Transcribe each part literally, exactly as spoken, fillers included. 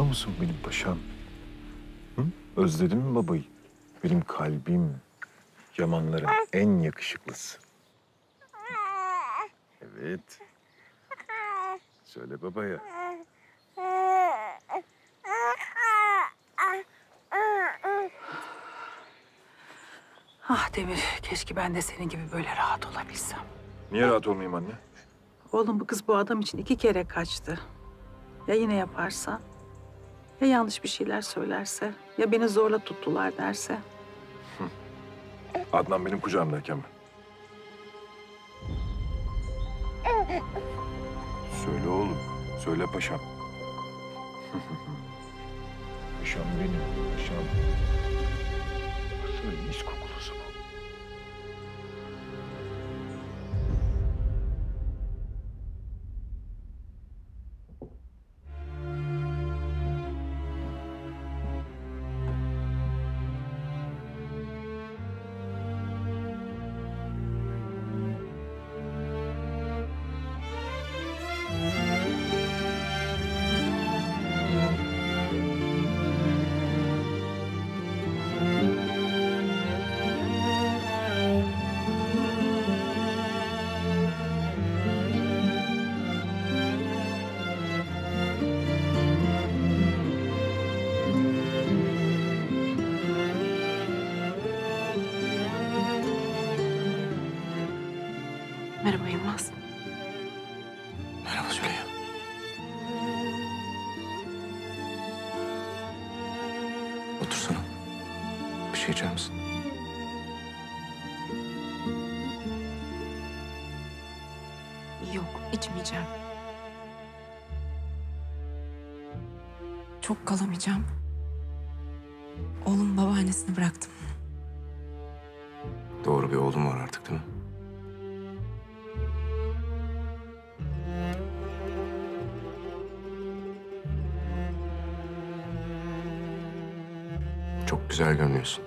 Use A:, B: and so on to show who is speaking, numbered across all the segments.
A: musun benim paşam? Hı? Özledin mi babayı? Benim kalbim, Yamanların en yakışıklısı. Evet. Söyle babaya.
B: Ah Demir, keşke ben de senin gibi böyle rahat olabilsem.
A: Niye rahat olmayayım anne?
B: Oğlum bu kız bu adam için iki kere kaçtı. Ya yine yaparsa? Ya yanlış bir şeyler söylerse? Ya beni zorla tuttular derse?
A: Adnan benim kucağımdayken mi? Söyle oğlum. Söyle paşam. Paşam benim. Paşam. Nasıl mis kokulusu bu?
B: Merhaba Yılmaz.
C: Merhaba Züleyha. Otursana. Bir şey içer misin?
D: Yok, içmeyeceğim. Çok kalamayacağım. Oğlum babaannesini bıraktım.
C: Doğru bir oğlum var artık değil mi? Çok güzel görünüyorsun.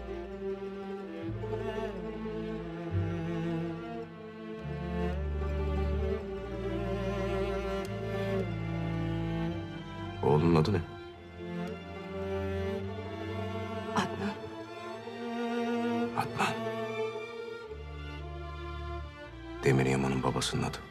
C: Oğlunun adı ne?
D: Adnan.
C: Adnan. Demir Yaman'ın babasının adı.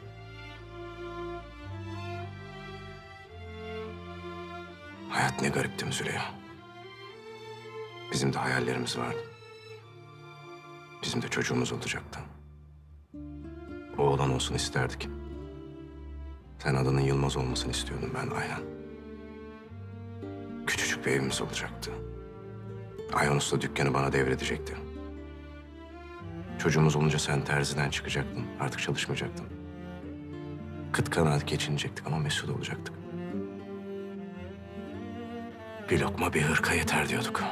C: Hayat ne garip değil mi Züleyha? Bizim de hayallerimiz vardı. Bizim de çocuğumuz olacaktı. Oğlan olsun isterdik. Sen adının Yılmaz olmasını istiyordun, ben Ayhan. Küçücük bir evimiz olacaktı. Ayhan Usta dükkanı bana devredecekti. Çocuğumuz olunca sen terziden çıkacaktın, artık çalışmayacaktın. Kıt kanaat geçinecektik ama mesut olacaktık. Bir lokma bir hırka yeter diyorduk.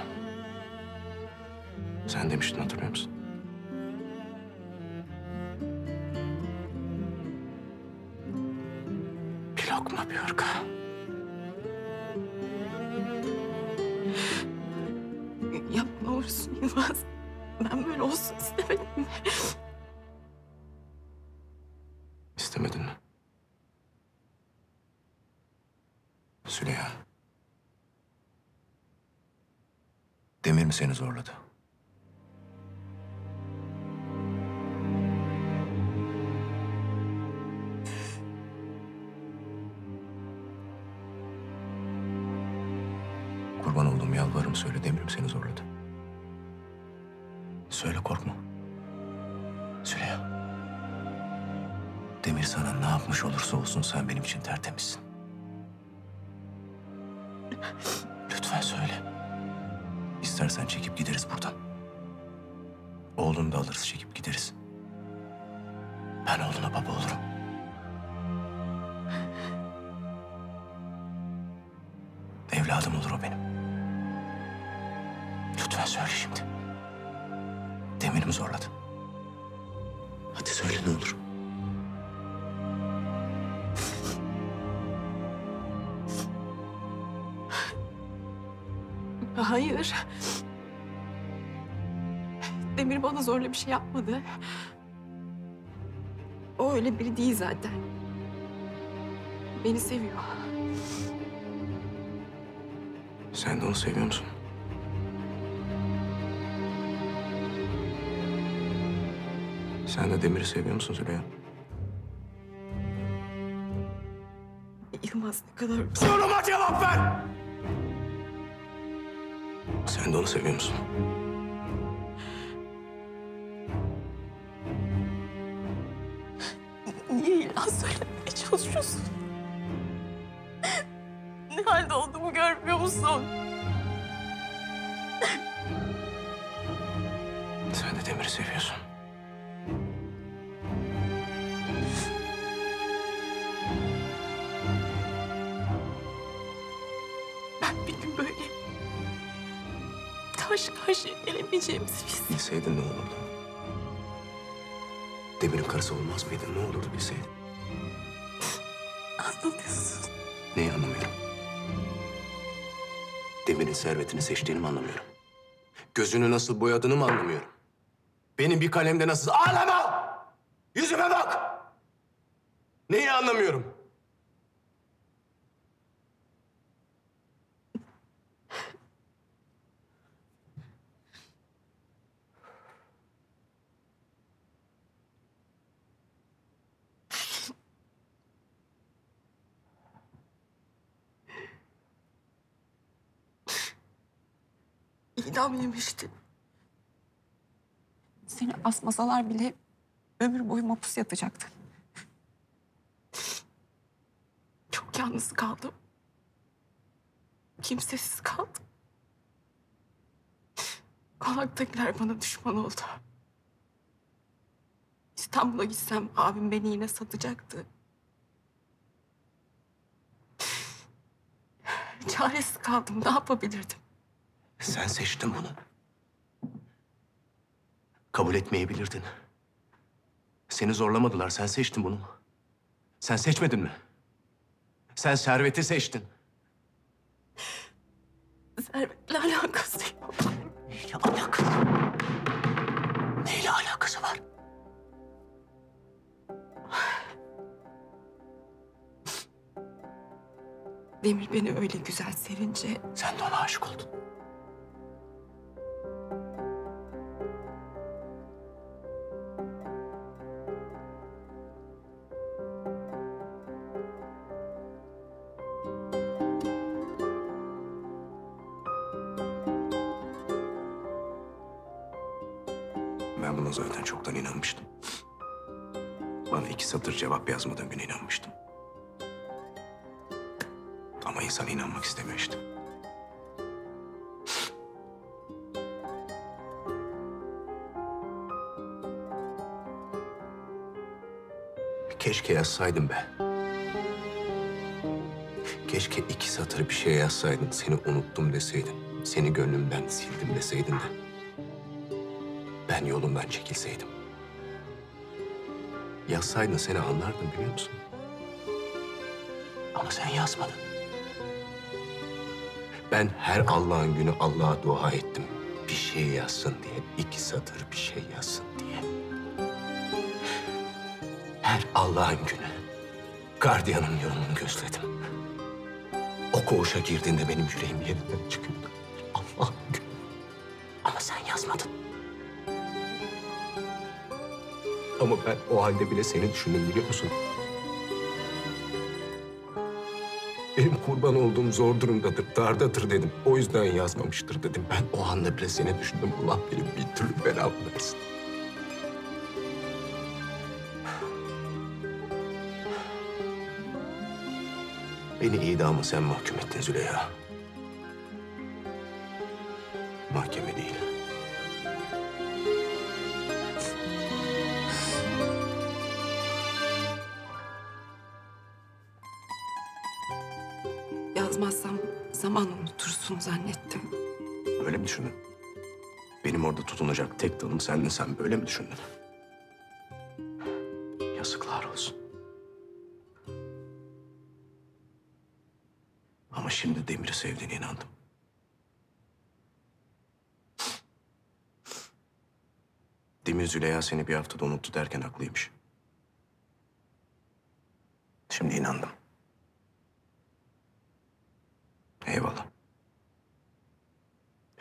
C: Sen demiştin, hatırlıyor musun? Bir lokma bir hırka.
D: Yapma ne olursun Yılmaz. Ben böyle olsun istemedim.
C: İstemedin mi? Züleyha. Demir mi seni zorladı? Kurban olduğum yalvarırım, söyle, Demir mi seni zorladı? Söyle, korkma. Züleyha. Demir sana ne yapmış olursa olsun sen benim için tertemizsin. Lütfen söyle. İstersen çekip gideriz buradan. Oğlunu da alırız, çekip gideriz. Ben oğluna baba olurum. Evladım olur o benim. Lütfen söyle şimdi. Demir mi zorladı? Hadi söyle ne olur.
D: Hayır. Demir bana zorla bir şey yapmadı. O öyle biri değil zaten. Beni seviyor.
C: Sen de onu seviyor musun? Sen de Demir'i seviyor musun Züleyha?
D: Yılmaz ne kadar...
C: Soruma cevap ver! Sen de onu seviyor musun?
D: Niye ilan söylemeye çalışıyorsun? Ne halde olduğumu görmüyor musun?
C: Sen de Demir'i seviyorsun.
D: Ben bir gün böyle karşı karşıya gelemeyeceğimizi bilseydim.
C: Bilseydin ne olurdu? Demir'in karısı olmaz mıydın? Ne olurdu bilseydin?
D: Anlamıyorsun.
C: Neyi anlamıyorum? Demir'in servetini seçtiğini mi anlamıyorum? Gözünü nasıl boyadığını mı anlamıyorum? Benim bir kalemde nasıl... Ağlama! Yüzüme bak! Neyi anlamıyorum?
D: İdam yemişti. Seni asmasalar bile ömür boyu mahpus yatacaktın. Çok yalnız kaldım. Kimsesiz kaldım. Konaktakiler bana düşman oldu. İstanbul'a gitsem abim beni yine satacaktı. Çaresiz kaldım. Ne yapabilirdim?
C: Sen seçtin bunu. Kabul etmeyebilirdin. Seni zorlamadılar. Sen seçtin bunu. Sen seçmedin mi? Sen serveti seçtin.
D: Servetle alakası yok.
C: Neyle alakası? Neyle alakası var?
D: Demir beni öyle güzel sevince
C: Sen de ona aşık oldun. Ben buna zaten çoktan inanmıştım. Bana iki satır cevap yazmadığın gün inanmıştım. Ama insan inanmak istemiyor işte. Keşke yazsaydın be. Keşke iki satır bir şey yazsaydın. Seni unuttum deseydin. Seni gönlümden sildim deseydin de. Ben yolumdan çekilseydim. Yazsaydın seni anlardım biliyor musun? Ama sen yazmadın. Ben her Allah'ın günü Allah'a dua ettim. Bir şey yazsın diye, iki satır bir şey yazsın diye. Her Allah'ın günü gardiyanın yolunu gözledim. O koğuşa girdiğinde benim yüreğim yerinden çıkıyordu. Allah'ın günü. Ama sen yazmadın. Ama ben o halde bile seni düşündüm biliyor musun? Benim kurban olduğum zor durumdadır, dardadır dedim. O yüzden yazmamıştır dedim. Ben o anda bile seni düşündüm. Allah benim bir türlü belamı versin. Beni idama sen mahkum ettin Züleyha. Mahkeme değil.
D: yazmazsam zaman unutursun zannettim.
C: Öyle mi düşündün? Benim orada tutunacak tek dalım sendin. Sen böyle mi düşündün? Yazıklar olsun. Ama şimdi Demir'i sevdiğine inandım. Demir Züleyha seni bir haftada unuttu derken haklıymış. Şimdi inandım. Eyvallah.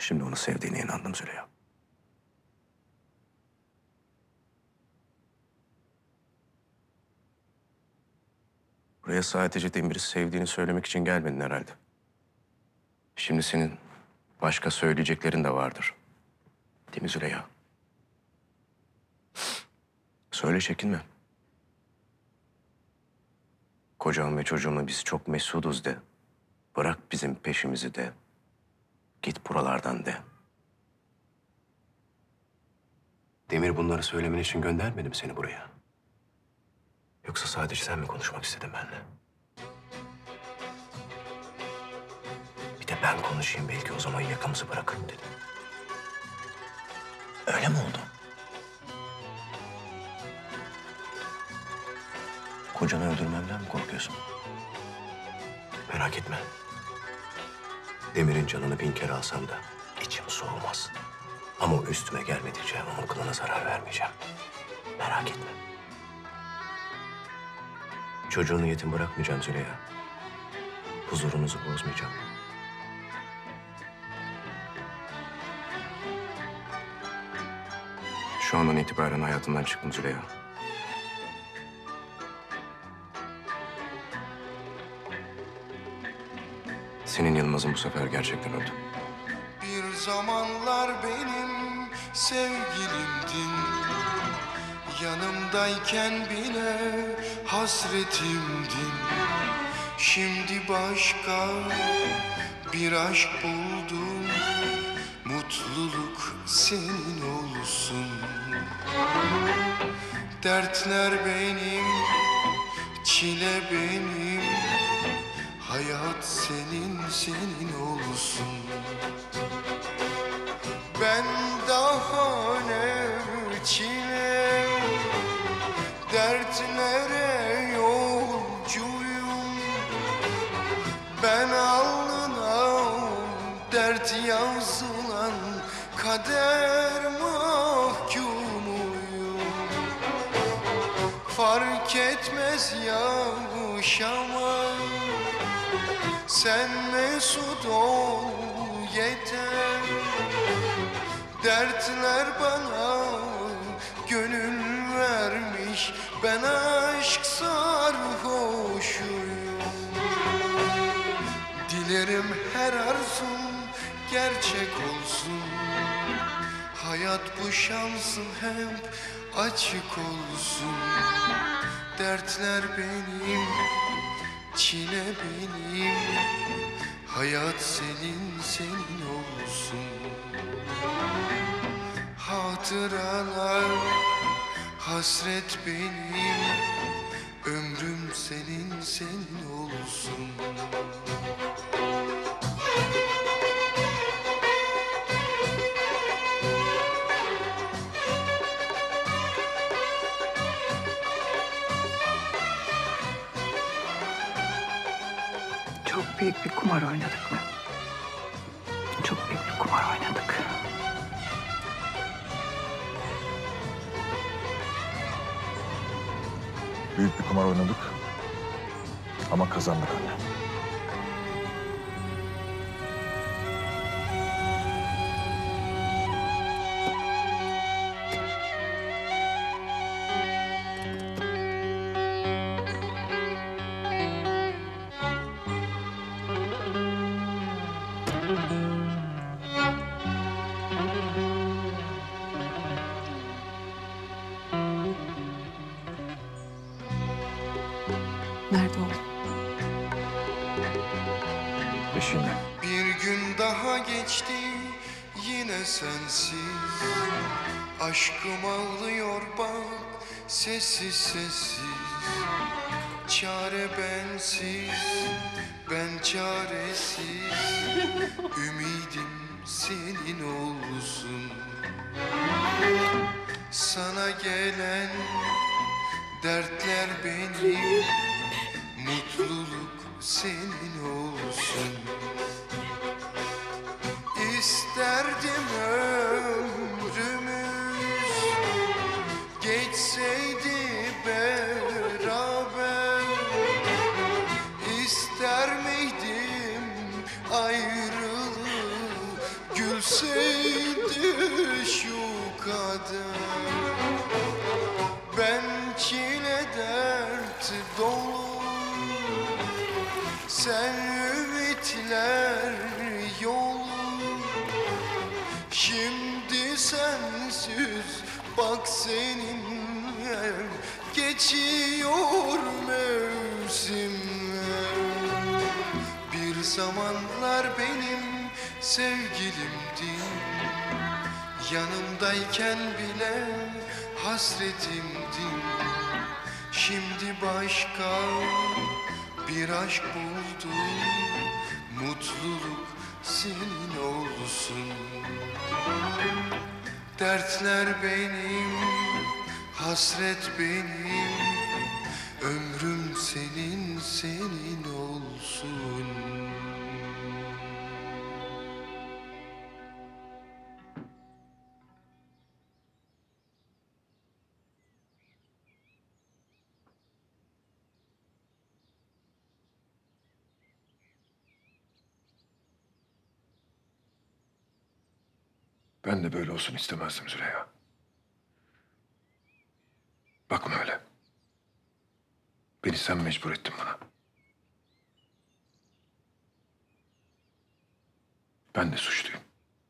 C: Şimdi onu sevdiğine inandım Züleyha. Buraya sadece Demir'i sevdiğini söylemek için gelmedin herhalde. Şimdi senin başka söyleyeceklerin de vardır. Değil mi Züleyha? Söyle, çekinme. Kocam ve çocuğumla biz çok mesuduz de. Bırak bizim peşimizi de. Git buralardan de. Demir bunları söylemen için göndermedi mi seni buraya? Yoksa sadece sen mi konuşmak istedin benimle? Bir de ben konuşayım, belki o zaman yakamızı bırakırım dedim. Öyle mi oldu? Kocanı öldürmemden mi korkuyorsun? Merak etme. Demir'in canını bin kere alsam da içim soğumaz. Ama o üstüme gelmedikçe onun kılına zarar vermeyeceğim. Merak etme. Çocuğunu yetim bırakmayacağım Züleyha. Huzurunuzu bozmayacağım. Şu andan itibaren hayatımdan çıktım Züleyha. Senin Yılmaz'ın bu sefer gerçekten öldü.
E: Bir zamanlar benim sevgilimdin. Yanımdayken bile hasretimdin. Şimdi başka bir aşk buldum. Mutluluk senin olsun. Dertler benim, çile benim. Hayat senin, senin olsun. Ben daha ne çile, dertlere yolcuyum. Ben alnına dert yazılan kader mahkumuyum. Fark etmez yaşamak, sen mesut ol yeter. Dertler bana gönül vermiş, ben aşk sarhoşuyum. Dilerim her arzum gerçek olsun. Hayat bu şansın hep açık olsun. Dertler benim, çile benim. Hayat senin, senin olsun. Hatıralar, hasret benim. Ömrüm senin, senin olsun.
B: Çok büyük bir kumar oynadık mı? Çok büyük bir kumar oynadık.
A: Büyük bir kumar oynadık. Ama kazandık anne.
D: Nerede o?
A: Eşiğinde.
E: Bir gün daha geçti yine sensiz. Aşkım ağlıyor bak sessiz sessiz. Çare bensiz, ben çaresiz. Ümidim senin olsun. Sana gelen dertler benim. Mutluluk senin olsun. İsterdim ömrümüz geçseydi beraber. İster miydim ayrılığı gülsün bak seninle geçiyor mevsimler. Bir zamanlar benim sevgilimdin, yanımdayken bile hasretimdin. Şimdi başka bir aşk buldum, mutluluk senin olsun. Dertler benim, hasret benim, ömrüm senin, senin olsun.
A: Ben de böyle olsun istemezdim Züleyha. Bakma öyle. Beni sen mecbur ettin buna. Ben de suçluyum.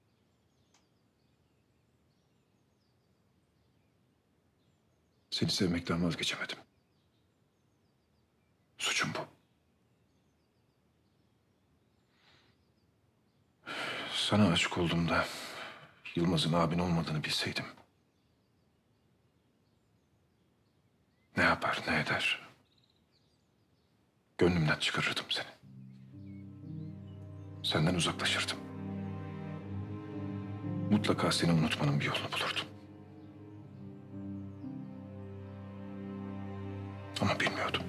A: Seni sevmekten vazgeçemedim. Suçum bu. Sana aşık olduğumda Yılmaz'ın abin olmadığını bilseydim, ne yapar ne eder, gönlümden çıkarırdım seni. Senden uzaklaşırdım. Mutlaka seni unutmanın bir yolunu bulurdum. Ama bilmiyordum.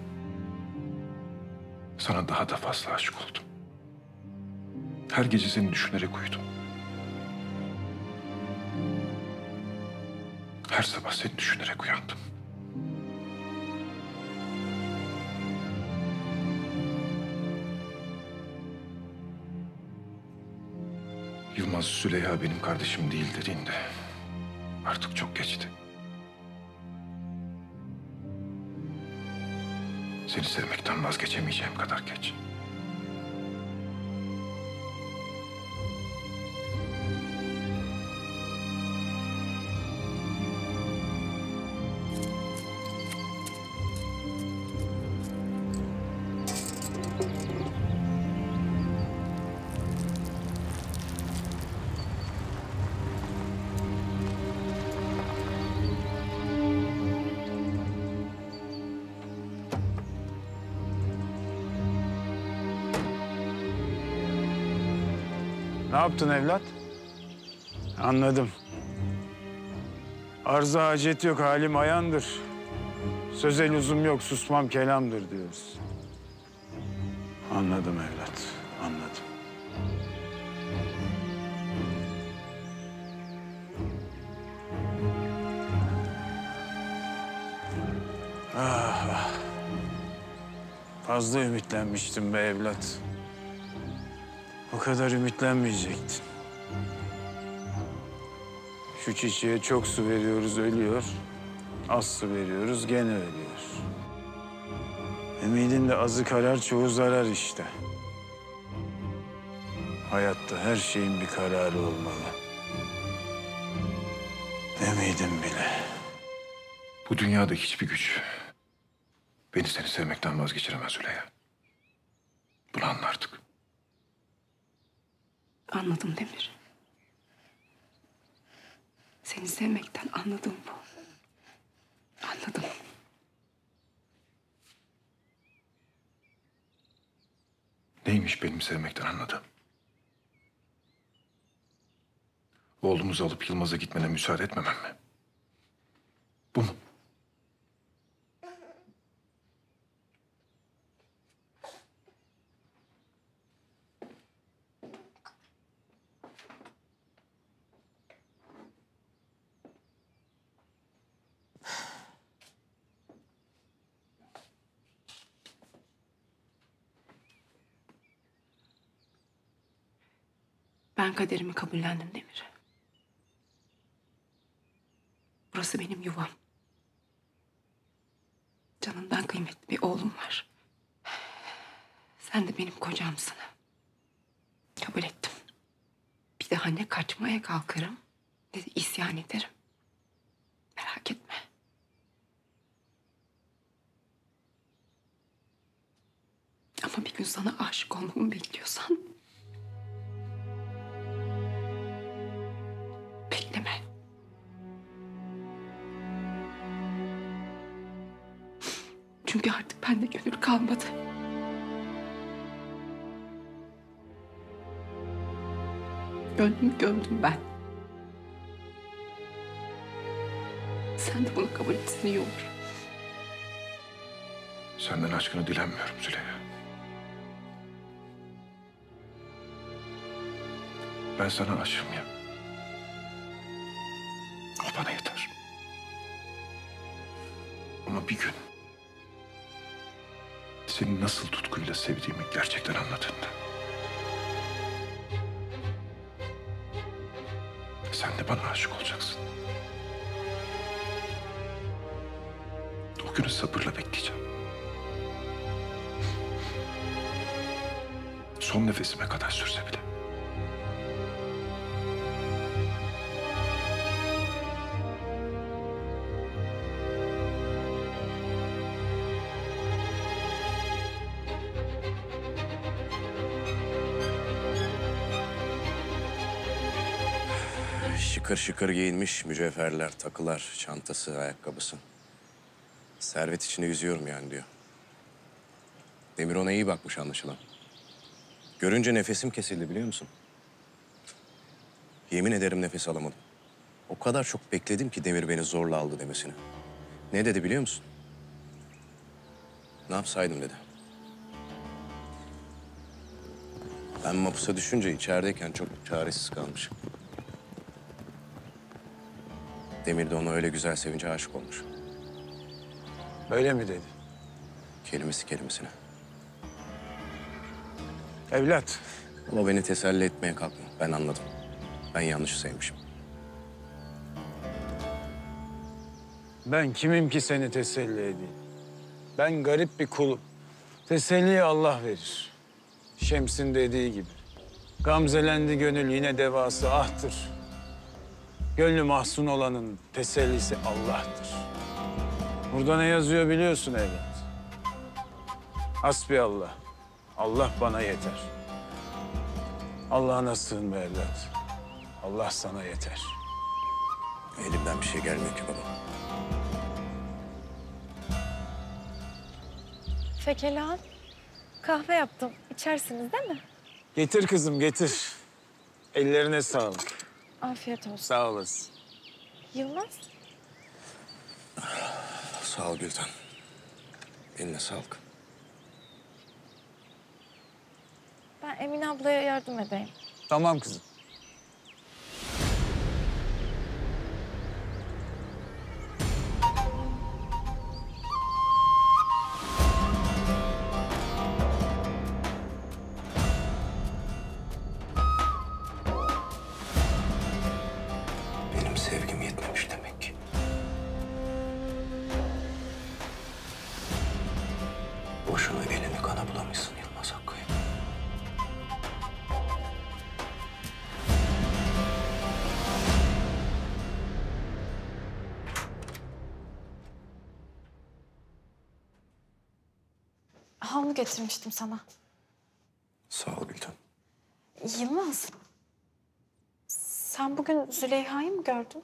A: Sana daha da fazla aşık oldum. Her gece seni düşünerek uyudum. Her sabah seni düşünerek uyandım. Yılmaz Züleyha benim kardeşim değil dediğinde artık çok geçti. Seni sevmekten vazgeçemeyeceğim kadar geç.
F: Ne yaptın evlat? Anladım. Arza hacet yok, halim ayandır. Söze lüzum yok, susmam kelamdır diyoruz. Anladım evlat, anladım. Ah, ah. Fazla ümitlenmiştim be evlat. O kadar ümitlenmeyecektin. Şu çiçeğe çok su veriyoruz, ölüyor. Az su veriyoruz, gene ölüyor. Ümidin de azı karar, çoğu zarar işte. Hayatta her şeyin bir kararı olmalı. Ümidim bile.
A: Bu dünyada hiçbir güç beni seni sevmekten vazgeçiremez Züleyha. Bunu anla artık.
D: Anladım Demir. Seni sevmekten anladım bu. Anladım.
A: Neymiş benim sevmekten anladığım? Oğlumuzu alıp Yılmaz'a gitmene müsaade etmemem mi? Bu mu?
D: Ben kaderimi kabullendim Demir. Burası benim yuvam. Canından kıymetli bir oğlum var. Sen de benim kocamsın. Kabul ettim. Bir daha ne kaçmaya kalkarım ne de isyan ederim. Ama bir gün sana aşık olmamı bekliyorsan... bekleme. Çünkü artık bende gönül kalmadı. Gönlümü gömdüm ben. Sen de bunu kabul etsen iyi olur.
A: Senden aşkını dilenmiyorum Züleyha. Ben sana aşığım ya. O bana yeter. Ama bir gün seni nasıl tutkuyla sevdiğimi gerçekten anladığında sen de bana aşık olacaksın. O günü sabırla bekleyeceğim. Son nefesime kadar sürse bile.
G: Şıkır şıkır giyinmiş, mücevherler, takılar, çantası, ayakkabısı. Servet içinde yüzüyorum yani diyor. Demir ona iyi bakmış anlaşılan. Görünce nefesim kesildi biliyor musun? Yemin ederim nefes alamadım. O kadar çok bekledim ki Demir beni zorla aldı demesini. Ne dedi biliyor musun? Ne yapsaydım dedi. Ben mapusa düşünce içerideyken çok çaresiz kalmışım. Demir de onu öyle güzel sevince aşık olmuş.
F: Öyle mi dedi?
G: Kelimesi kelimesine.
F: Evlat,
G: Ama beni teselli etmeye kalkma. Ben anladım. Ben yanlışı sevmişim.
F: ben kimim ki seni teselli edeyim? Ben garip bir kulum. Teselliyi Allah verir. Şems'in dediği gibi. Gamzelendi gönül yine devası ahtır. Gönlü mahzun olanın tesellisi Allah'tır. Burada ne yazıyor biliyorsun evlat. Hasbiyallah. Allah bana yeter. Allah'ına sığınma evlat. Allah sana yeter.
G: Elimden bir şey gelmiyor ki baba.
H: Fekelan, kahve yaptım. İçersiniz değil mi?
F: Getir kızım getir. Ellerine sağlık.
H: Afiyet olsun.
F: Sağ olasın.
H: Yılmaz,
G: Sağ ol Gülten. Eline sağlık.
H: ben Emine ablaya yardım edeyim.
F: Tamam kızım.
G: Benim sevgim yetmemiş demek ki. Boşuna elini kana bulamışsın Yılmaz Hakkı'ya.
H: Havlu getirmiştim sana.
G: Sağ ol Gülten.
H: Yılmaz, sen bugün Züleyha'yı mı gördün?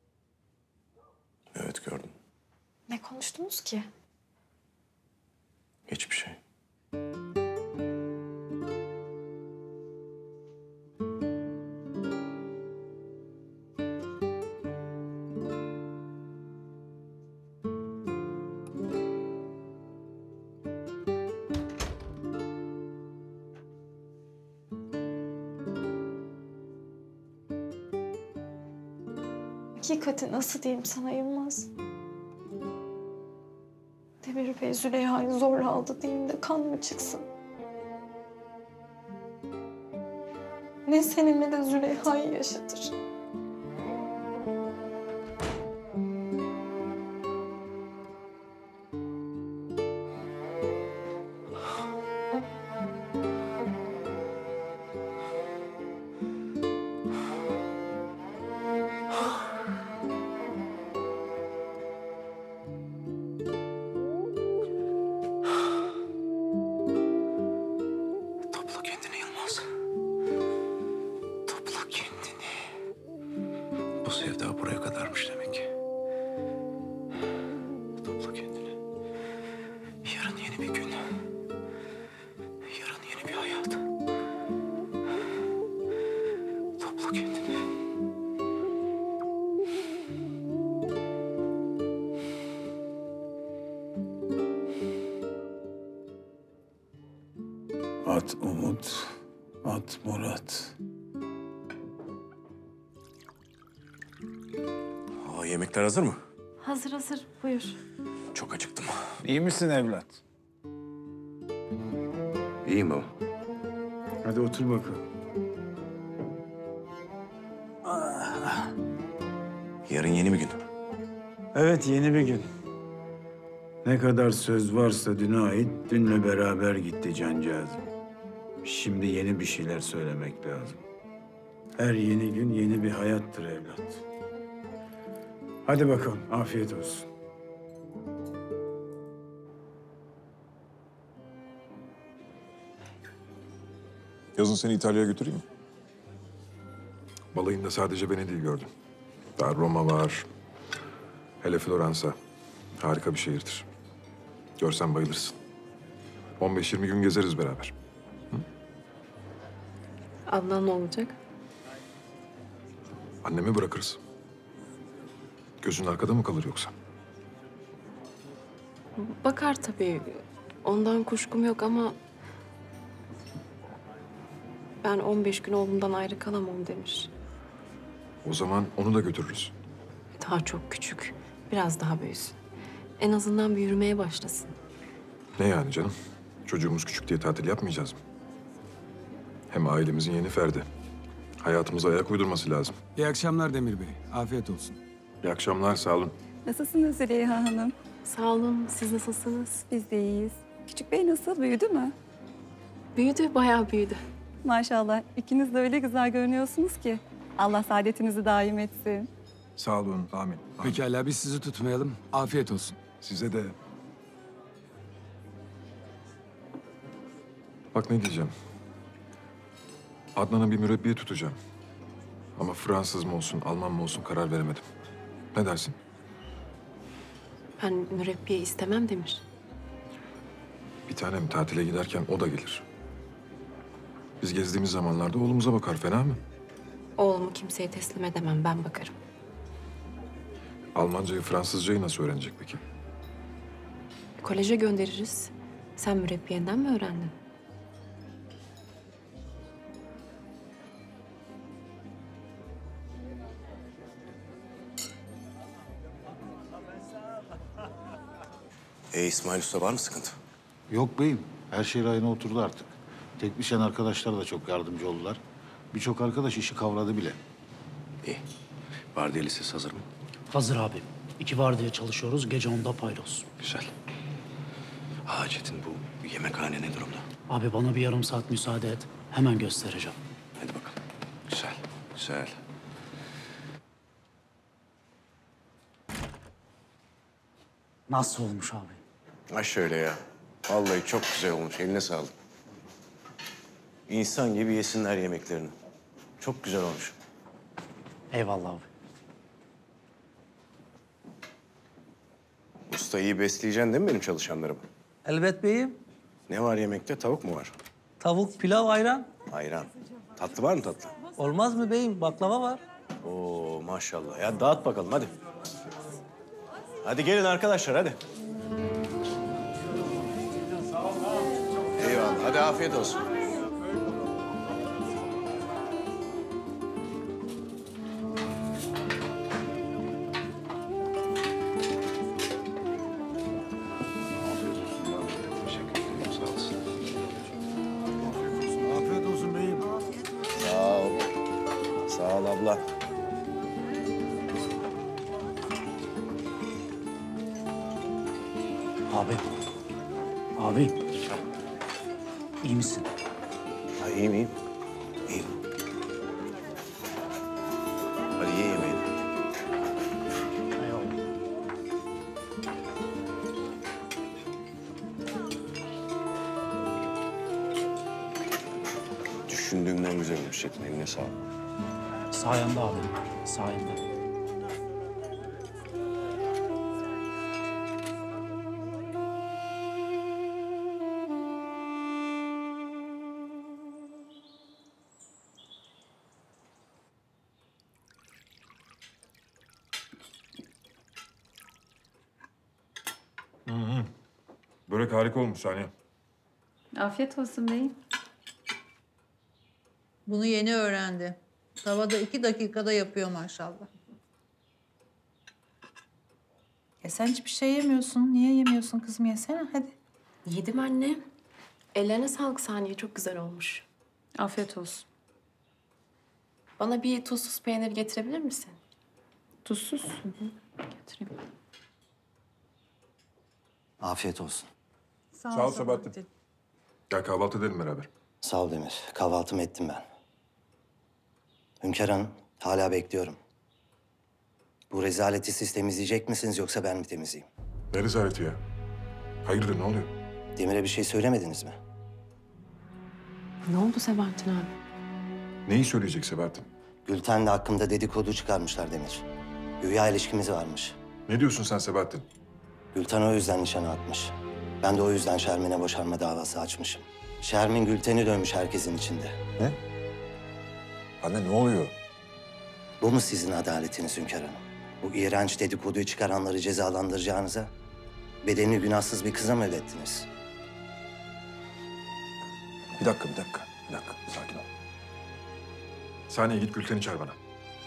G: Evet gördüm.
H: Ne konuştunuz ki?
G: Hiçbir şey.
H: Hakikati nasıl diyeyim sana Yılmaz? Demir Bey Züleyha'yı zorla aldı diyeyim de kan mı çıksın? Ne seni ne de Züleyha'yı yaşatır.
F: At Umut, at Murat.
G: Aa, yemekler hazır mı?
H: Hazır hazır buyur.
G: Çok acıktım.
F: İyi misin evlat?
G: İyiyim baba.
F: Hadi otur bakalım.
G: Yarın yeni bir gün.
F: Evet, yeni bir gün. Ne kadar söz varsa düne ait, dünle beraber gitti cancağızım. Şimdi yeni bir şeyler söylemek lazım. Her yeni gün yeni bir hayattır evlat. Hadi bakalım, afiyet olsun.
A: Yazın seni İtalya'ya götüreyim mi? Balayında sadece Venedik'i gördüm. Daha Roma var. Hele Floransa. Harika bir şehirdir. Görsen bayılırsın. on beş yirmi gün gezeriz beraber.
H: Adnan ne olacak?
A: Annemi bırakırız. Gözün arkada mı kalır yoksa?
H: Bakar tabii. Ondan kuşkum yok ama... Ben on beş gün oğlumdan ayrı kalamam demiş.
A: O zaman onu da götürürüz.
H: Daha çok küçük. Biraz daha büyüsün. En azından bir yürümeye başlasın.
A: Ne yani canım? Çocuğumuz küçük diye tatil yapmayacağız mı? Hem ailemizin yeni ferdi. Hayatımıza ayak uydurması lazım.
I: İyi akşamlar Demir Bey. Afiyet olsun.
A: İyi akşamlar, sağ olun.
J: Nasılsınız Züleyha Hanım?
H: Sağ olun. Siz nasılsınız?
J: Biz de iyiyiz. Küçük bey nasıl? Büyüdü mü?
H: Büyüdü, bayağı büyüdü.
J: Maşallah. İkiniz de öyle güzel görünüyorsunuz ki. Allah saadetinizi daim etsin.
A: Sağ olun, amin. amin.
I: Pekala biz sizi tutmayalım. Afiyet olsun.
A: Size de... Bak ne diyeceğim. Adnan'a bir mürebbiye tutacağım. Ama Fransız mı olsun, Alman mı olsun karar veremedim. Ne dersin?
H: Ben mürebbiye istemem Demir.
A: Bir tanem tatile giderken o da gelir. Biz gezdiğimiz zamanlarda oğlumuza bakar, fena mı?
H: Oğlumu kimseye teslim edemem, ben bakarım.
A: Almancayı, Fransızcayı nasıl öğrenecek peki?
H: Koleje göndeririz. Sen mürebbiyenden mi öğrendin?
G: E İsmail Usta var mı sıkıntı?
K: Yok beyim. Her şey rayına oturdu artık. Teknisyen arkadaşlar da çok yardımcı oldular. Birçok arkadaş işi kavradı bile.
G: İyi. Vardiya listesi hazır mı?
L: Hazır abi. İki vardiya çalışıyoruz. Gece onda paydos.
G: Güzel. Aa Çetin bu yemekhane ne durumda?
L: Abi bana bir yarım saat müsaade et. Hemen göstereceğim.
G: Hadi bakalım. Güzel, güzel.
L: Nasıl olmuş abi?
G: Ha şöyle ya. Vallahi çok güzel olmuş. Eline sağlık. İnsan gibi yesinler yemeklerini. Çok güzel olmuş.
L: Eyvallah abi.
G: Usta iyi besleyeceksin değil mi benim çalışanlarımı?
M: Elbet beyim.
G: Ne var yemekte? Tavuk mu var?
M: Tavuk, pilav, ayran.
G: Ayran. Tatlı var mı tatlı?
M: Olmaz mı beyim? Baklava var.
G: Oo maşallah. Ya dağıt bakalım hadi. Hadi gelin arkadaşlar hadi. Eyvallah. Hadi afiyet olsun.
I: Afiyet olsun beyim.
G: Sağ ol. Sağ ol abla.
L: Abi. Abi. İyi misin?
G: Ha, iyiyim iyiyim. İyiyim. Hadi ye yemeğini.
L: Eyvallah.
G: Düşündüğümden güzel olmuş Çetin. Eline sağlık.
L: Sayende abi. Sayende.
A: Börek harika olmuş Saniye.
J: Afiyet olsun beyim.
N: Bunu yeni öğrendi. Tavada iki dakikada yapıyor maşallah.
O: E sen hiçbir şey yemiyorsun. Niye yemiyorsun kızım? Yesene hadi.
H: Yedim anne. Ellerine sağlık Saniye. Çok güzel olmuş.
O: Afiyet olsun.
H: Bana bir tuzsuz peynir getirebilir misin?
O: Tuzsuz. Hı hı. Getireyim.
P: Afiyet olsun.
A: Sağ, Sağ ol Sabahattin. Gel kahvaltı edelim beraber.
P: Sağ ol Demir. Kahvaltımı ettim ben. Hünkar Hanım, hala bekliyorum. Bu rezaleti siz temizleyecek misiniz yoksa ben mi temizleyeyim?
A: Ne rezaleti ya? Hayırdır ne oluyor?
P: Demir'e bir şey söylemediniz mi?
H: Ne oldu Sebahattin abi?
A: Neyi söyleyecek Sebahattin?
P: Gülten'le hakkımda dedikodu çıkarmışlar Demir. Güya ilişkimiz varmış.
A: Ne diyorsun sen Sebahattin?
P: Gülten o yüzden nişana atmış. Ben de o yüzden Şermin'e boşanma davası açmışım. Şermin Gülten'i dövmüş herkesin içinde.
A: Ne? Anne ne oluyor?
P: Bu mu sizin adaletiniz Hünkar Hanım? Bu iğrenç dedikoduyu çıkaranları cezalandıracağınıza bedenini günahsız bir kıza mı ödettiniz?
A: Bir dakika, bir dakika. Bir dakika, sakin ol. Saniye git Gülten'i çağır bana.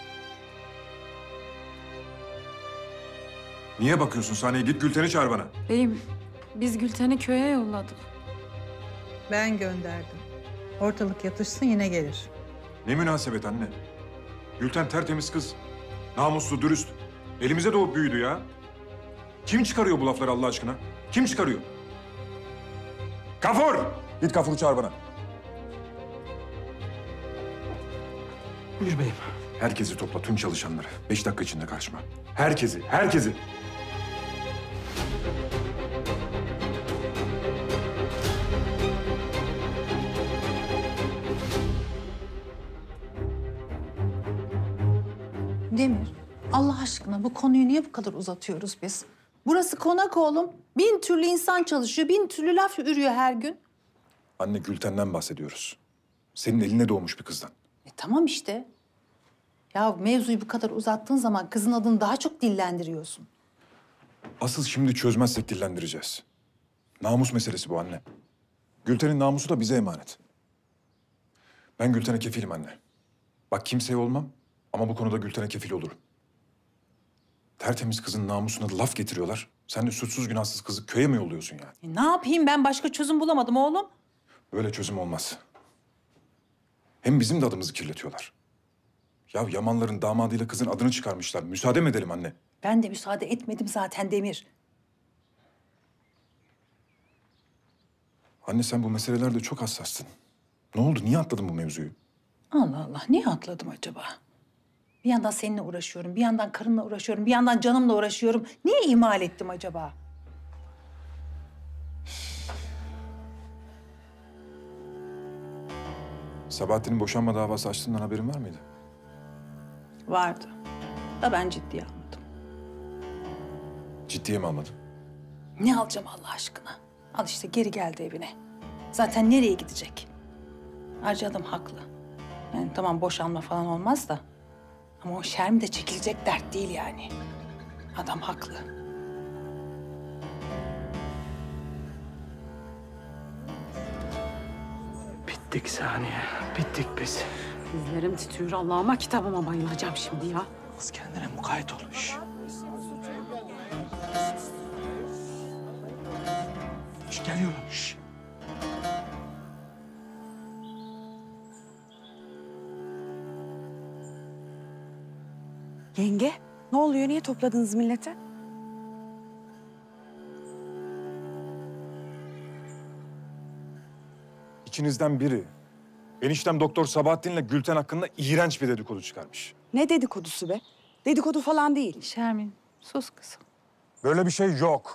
A: Niye bakıyorsun Saniye? Git Gülten'i çağır bana.
J: Beyim, biz Gülten'i köye yolladık.
N: Ben gönderdim. Ortalık yatışsın yine gelir.
A: Ne münasebet anne? Gülten tertemiz kız. Namuslu, dürüst. Elimize doğup büyüdü ya. Kim çıkarıyor bu lafları Allah aşkına? Kim çıkarıyor? Gafur! Git Gafur'u çağır bana.
I: Buyur beyim.
A: Herkesi topla, tüm çalışanları. Beş dakika içinde karşıma. Herkesi, herkesi.
O: Demir, Allah aşkına bu konuyu niye bu kadar uzatıyoruz biz? Burası konak oğlum. Bin türlü insan çalışıyor, bin türlü laf ürüyor her gün.
A: Anne Gülten'den bahsediyoruz. Senin eline doğmuş bir kızdan.
O: E tamam işte. Ya mevzuyu bu kadar uzattığın zaman kızın adını daha çok dillendiriyorsun.
A: Asıl şimdi çözmezsek dillendireceğiz. Namus meselesi bu anne. Gülten'in namusu da bize emanet. Ben Gülten'e kefilim anne. Bak kimseye olmam ama bu konuda Gülten'e kefil olurum. Tertemiz kızın namusuna laf getiriyorlar. Sen de suçsuz günahsız kızı köye mi yolluyorsun yani?
O: E ne yapayım ben başka çözüm bulamadım oğlum.
A: Böyle çözüm olmaz. Hem bizim de adımızı kirletiyorlar. Ya Yamanların damadıyla kızın adını çıkarmışlar. Müsaade mi edelim anne?
O: Ben de müsaade etmedim zaten Demir.
A: Anne sen bu meselelerde çok hassastın. Ne oldu? Niye atladın bu mevzuyu?
O: Allah Allah niye atladım acaba? Bir yandan seninle uğraşıyorum, bir yandan karınla uğraşıyorum, bir yandan canımla uğraşıyorum. Niye ihmal ettim acaba?
A: Sabahattin'in boşanma davası açtığından haberin var mıydı?
O: Vardı. Da ben ciddiye almadım.
A: Ciddiye mi almadın?
O: Ne alacağım Allah aşkına? Al işte geri geldi evine. Zaten nereye gidecek? Ayrıca adam haklı. Yani tamam boşanma falan olmaz da. Ama o Şermi de çekilecek dert değil yani. Adam haklı.
M: Bittik Saniye. Bittik biz.
J: Dizlerim titriyor Allah'ıma kitabıma bayılacağım şimdi ya.
M: Kız kendine mukayyet olmuş. Şş, geliyorlar. Şş.
Q: Yenge, ne oluyor? Niye topladınız milleti?
A: İçinizden biri eniştem Doktor Sabahattin'le Gülten hakkında iğrenç bir dedikodu çıkarmış.
Q: Ne dedikodusu be? Dedikodu falan değil.
O: Şermin, sus kızım.
A: Böyle bir şey yok.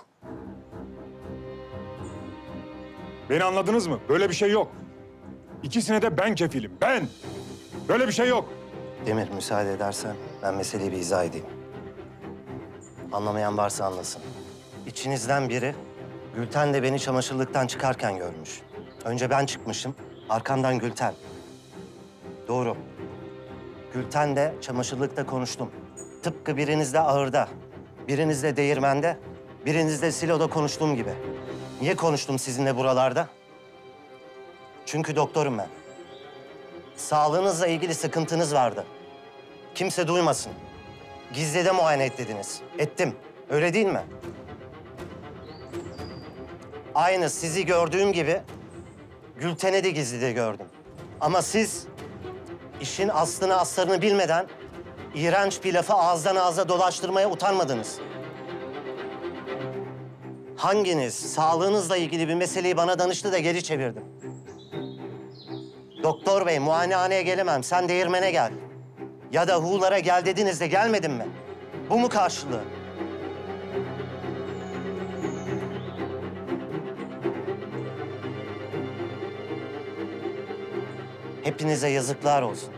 A: Beni anladınız mı? Böyle bir şey yok. İkisine de ben kefilim, ben. Böyle bir şey yok.
P: Demir müsaade edersen ben meseleyi bir izah edeyim. Anlamayan varsa anlasın. İçinizden biri Gülten de beni çamaşırlıktan çıkarken görmüş. Önce ben çıkmışım, arkamdan Gülten. Doğru. Gülten de çamaşırlıkta konuştum. Tıpkı birinizde ahırda, birinizde değirmende, birinizde siloda konuştuğum gibi. Niye konuştum sizinle buralarda? Çünkü doktorum ben. Sağlığınızla ilgili sıkıntınız vardı. Kimse duymasın. Gizlide muayene et dediniz. Ettim. Öyle değil mi? Aynı sizi gördüğüm gibi Gülten'i de gizlide gördüm. Ama siz işin aslını aslarını bilmeden iğrenç bir lafı ağızdan ağza dolaştırmaya utanmadınız. Hanginiz sağlığınızla ilgili bir meseleyi bana danıştı da geri çevirdim? Doktor bey, muayenehaneye gelemem, sen değirmene gel. Ya da Hu'lara gel dediniz de gelmedim mi? Bu mu karşılığı? Hepinize yazıklar olsun.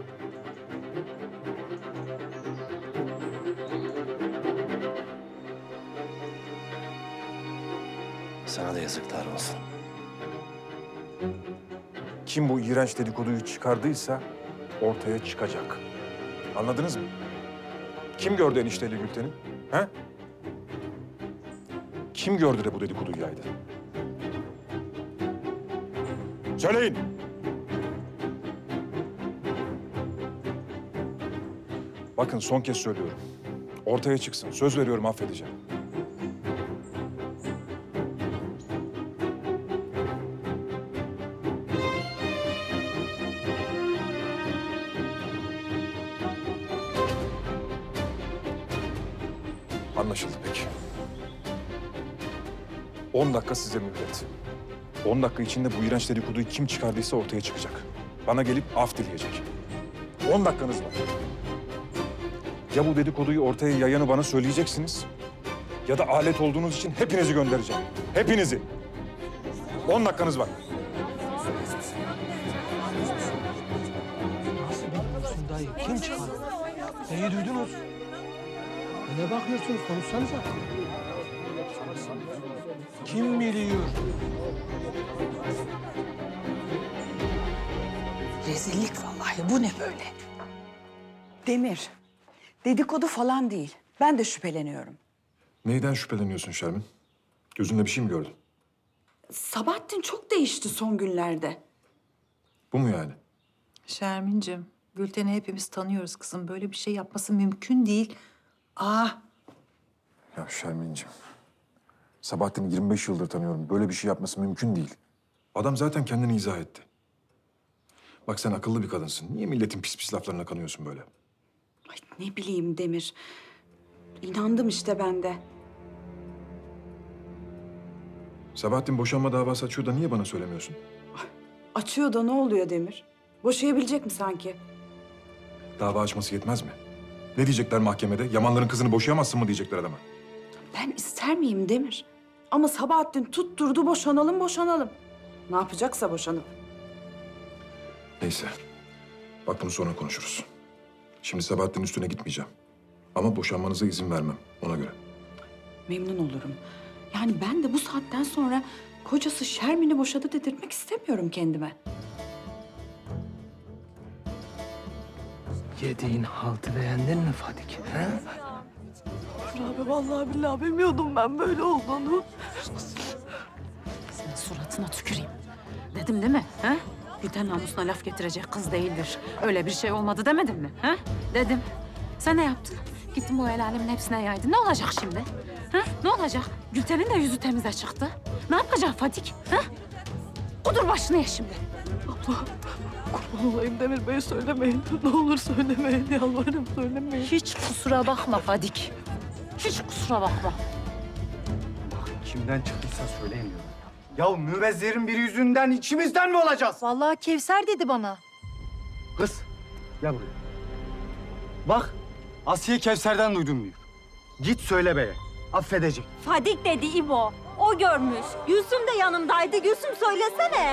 P: Sana da yazıklar olsun.
A: Kim bu iğrenç dedikoduyu çıkardıysa ortaya çıkacak. Anladınız mı? Kim gördü enişteyle Gülten'i? He? Kim gördü de bu dedikoduyu yaydı? Söyleyin. Bakın son kez söylüyorum. Ortaya çıksın. Söz veriyorum affedeceğim. Anlaşıldı peki. On dakika size mühlet. On dakika içinde bu iğrenç dedikoduyu kim çıkardıysa ortaya çıkacak. Bana gelip af dileyecek. On dakikanız var. Ya bu dedikoduyu ortaya yayanı bana söyleyeceksiniz... ...ya da alet olduğunuz için hepinizi göndereceğim. Hepinizi. On dakikanız var.
M: Nasıl biliyorsun dayı? Kim çıkardı? Neyi duydunuz? Ne bakıyorsunuz? Konuşsanıza. Kim biliyor?
Q: Rezillik vallahi. Bu ne böyle? Demir, dedikodu falan değil. Ben de şüpheleniyorum.
A: Neyden şüpheleniyorsun Şermin? Gözünde bir şey mi gördün?
Q: Sabahattin çok değişti son günlerde.
A: Bu mu yani?
O: Şermin'cim, Gülten'i hepimiz tanıyoruz kızım. Böyle bir şey yapması mümkün değil. Aa,
A: Ya Şermin'ciğim, Sabahattin'i yirmi beş yıldır tanıyorum. Böyle bir şey yapması mümkün değil. Adam zaten kendini izah etti. Bak sen akıllı bir kadınsın. Niye milletin pis pis laflarına kanıyorsun böyle?
Q: Ay ne bileyim Demir. İnandım işte ben de.
A: Sabahattin boşanma davası açıyor da niye bana söylemiyorsun?
Q: Açıyor da ne oluyor Demir? Boşayabilecek mi sanki?
A: Dava açması yetmez mi? Ne diyecekler mahkemede? Yamanların kızını boşayamazsın mı diyecekler adama?
Q: Ben ister miyim Demir? Ama Sabahattin tutturdu boşanalım boşanalım. Ne yapacaksa boşanıp.
A: Neyse. Bak bunu sonra konuşuruz. Şimdi Sabahattin'in üstüne gitmeyeceğim. Ama boşanmanıza izin vermem ona göre.
Q: Memnun olurum. Yani ben de bu saatten sonra kocası Şermin'i boşadı dedirtmek istemiyorum kendime.
M: Yediğin haltı beğendin mi Fadik? He?
D: Abi vallahi billahi bilmiyordum ben böyle olduğunu.
R: Senin suratına tüküreyim. Dedim değil mi? Ha? Gülten namusuna laf getirecek kız değildir. Öyle bir şey olmadı demedim mi? Ha? Dedim. Sen ne yaptın? Gittin bu el alemin hepsine yaydın. Ne olacak şimdi? Ha? Ne olacak? Gülten'in de yüzü temize çıktı. Ne yapacak Fadik? Ha? Kudur başını ye şimdi.
D: Abla kurban olayım Demir Bey söylemeyin. Ne olur söylemeyin yalvarırım söylemeyin.
R: Hiç kusura bakma Fadik. Hiç kusura bakma.
S: Kimden çıktıysa söyleyemiyorum. Ya müvezzirin biri yüzünden içimizden mi olacağız?
T: Vallahi Kevser dedi bana.
S: Kız gel buraya. Bak Asiye Kevser'den duydum diyor. Git söyle beye. Affedecek.
T: Fadik dedi İbo. O görmüş. Gülsüm de yanımdaydı. Gülsüm söylesene.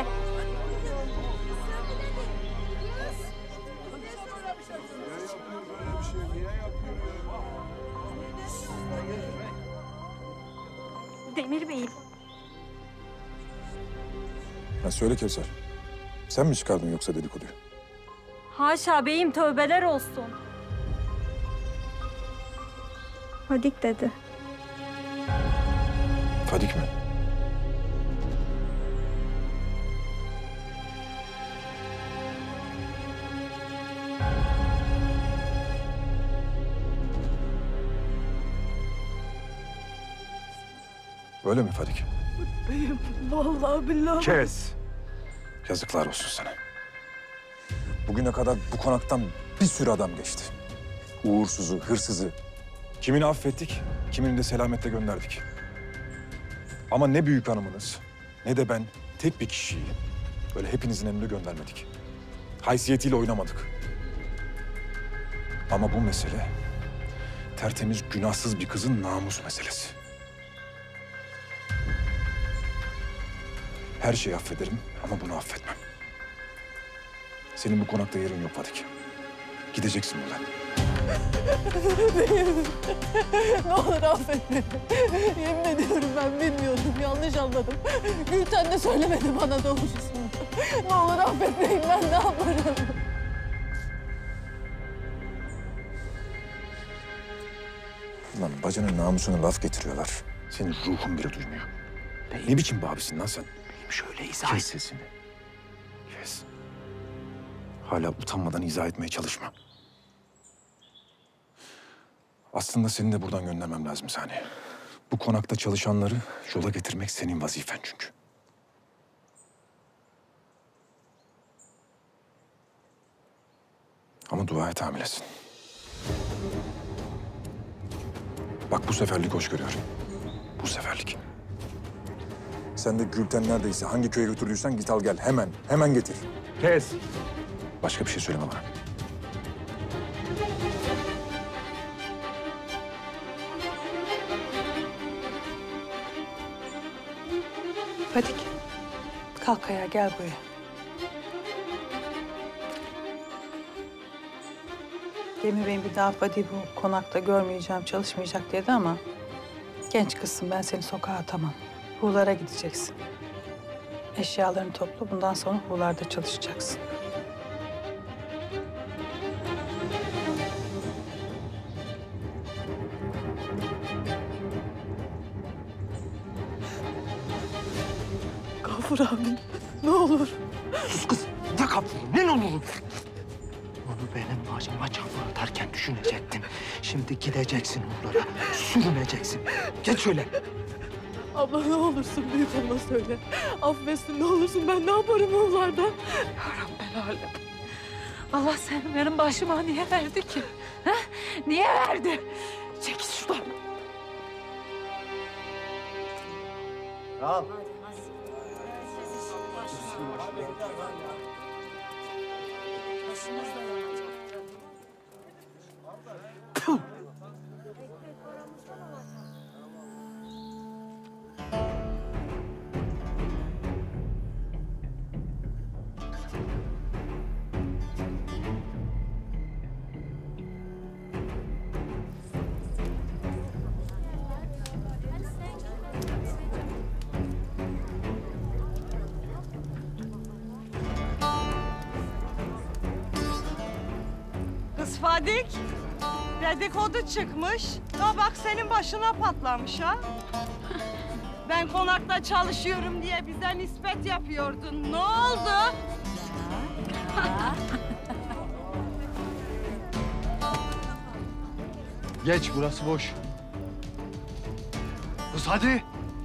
T: Demir Bey'im.
A: Ha söyle Kevser. Sen mi çıkardın yoksa dedikoduyu?
T: Haşa beyim tövbeler olsun. Fadik dedi.
A: Fadik mi? Öyle mi Fadik?
D: Beyim vallahi billahi.
A: Kes. Yazıklar olsun sana. Bugüne kadar bu konaktan bir sürü adam geçti. Uğursuzu, hırsızı. Kimini affettik, kimini de selametle gönderdik. Ama ne büyük hanımınız, ne de ben tek bir kişiyi böyle hepinizin önünde göndermedik. Haysiyetiyle oynamadık. Ama bu mesele tertemiz, günahsız bir kızın namus meselesi. Her şeyi affederim ama bunu affetmem. Senin bu konakta yerin yok Fadik. Gideceksin buradan.
D: Beyim, ne olur affet beni. Yemin ediyorum ben bilmiyordum, yanlış anladım. Gülten de söylemedi bana doğrusunu. Ne olur affet beyim, ben ne yaparım?
A: Lan bacanın namusuna laf getiriyorlar. Senin ruhun bile duymuyor. Ne biçim bir abisin lan sen?
M: Beyim şöyle izah
A: Kes sesini. Kes. Hala utanmadan izah etmeye çalışma. Aslında seni de buradan göndermem lazım Saniye. Bu konakta çalışanları yola getirmek senin vazifen çünkü. Ama dua et hamilesin. Bak bu seferlik hoş görüyorum. Bu seferlik. Sen de Gülten neredeyse hangi köye götürdüysen git al gel. Hemen, hemen getir.
M: Kes.
A: Başka bir şey söyleme bana.
B: Fadik, kalk ayağa gel buraya. Demir Bey'in bir daha Fadik'i bu konakta görmeyeceğim, çalışmayacak dedi ama... ...genç kızsın, ben seni sokağa atamam. Huğlar'a gideceksin. Eşyalarını topla, bundan sonra Huğlar'da çalışacaksın.
D: Gafur abi, ne olur.
M: Sus kız, ne kaptın? Ne olur? Onu benim başıma çamur atarken düşünecektin. Şimdi gideceksin oralara, sürüneceksin. Geç şöyle.
D: Abla ne olursun büyük ona söyle. Affetsin ne olursun, ben ne yaparım onlarda?
R: Ya Rabbel alem. Allah seni benim başıma niye verdi ki? Ha? Niye verdi? Çekil şuradan.
S: Al.
U: Kız Fadik, dedikodu çıkmış. Ya bak senin başına patlamış ha. Ben konakta çalışıyorum diye bize nispet yapıyordun. Ne oldu?
S: Geç, burası boş. Kız hadi.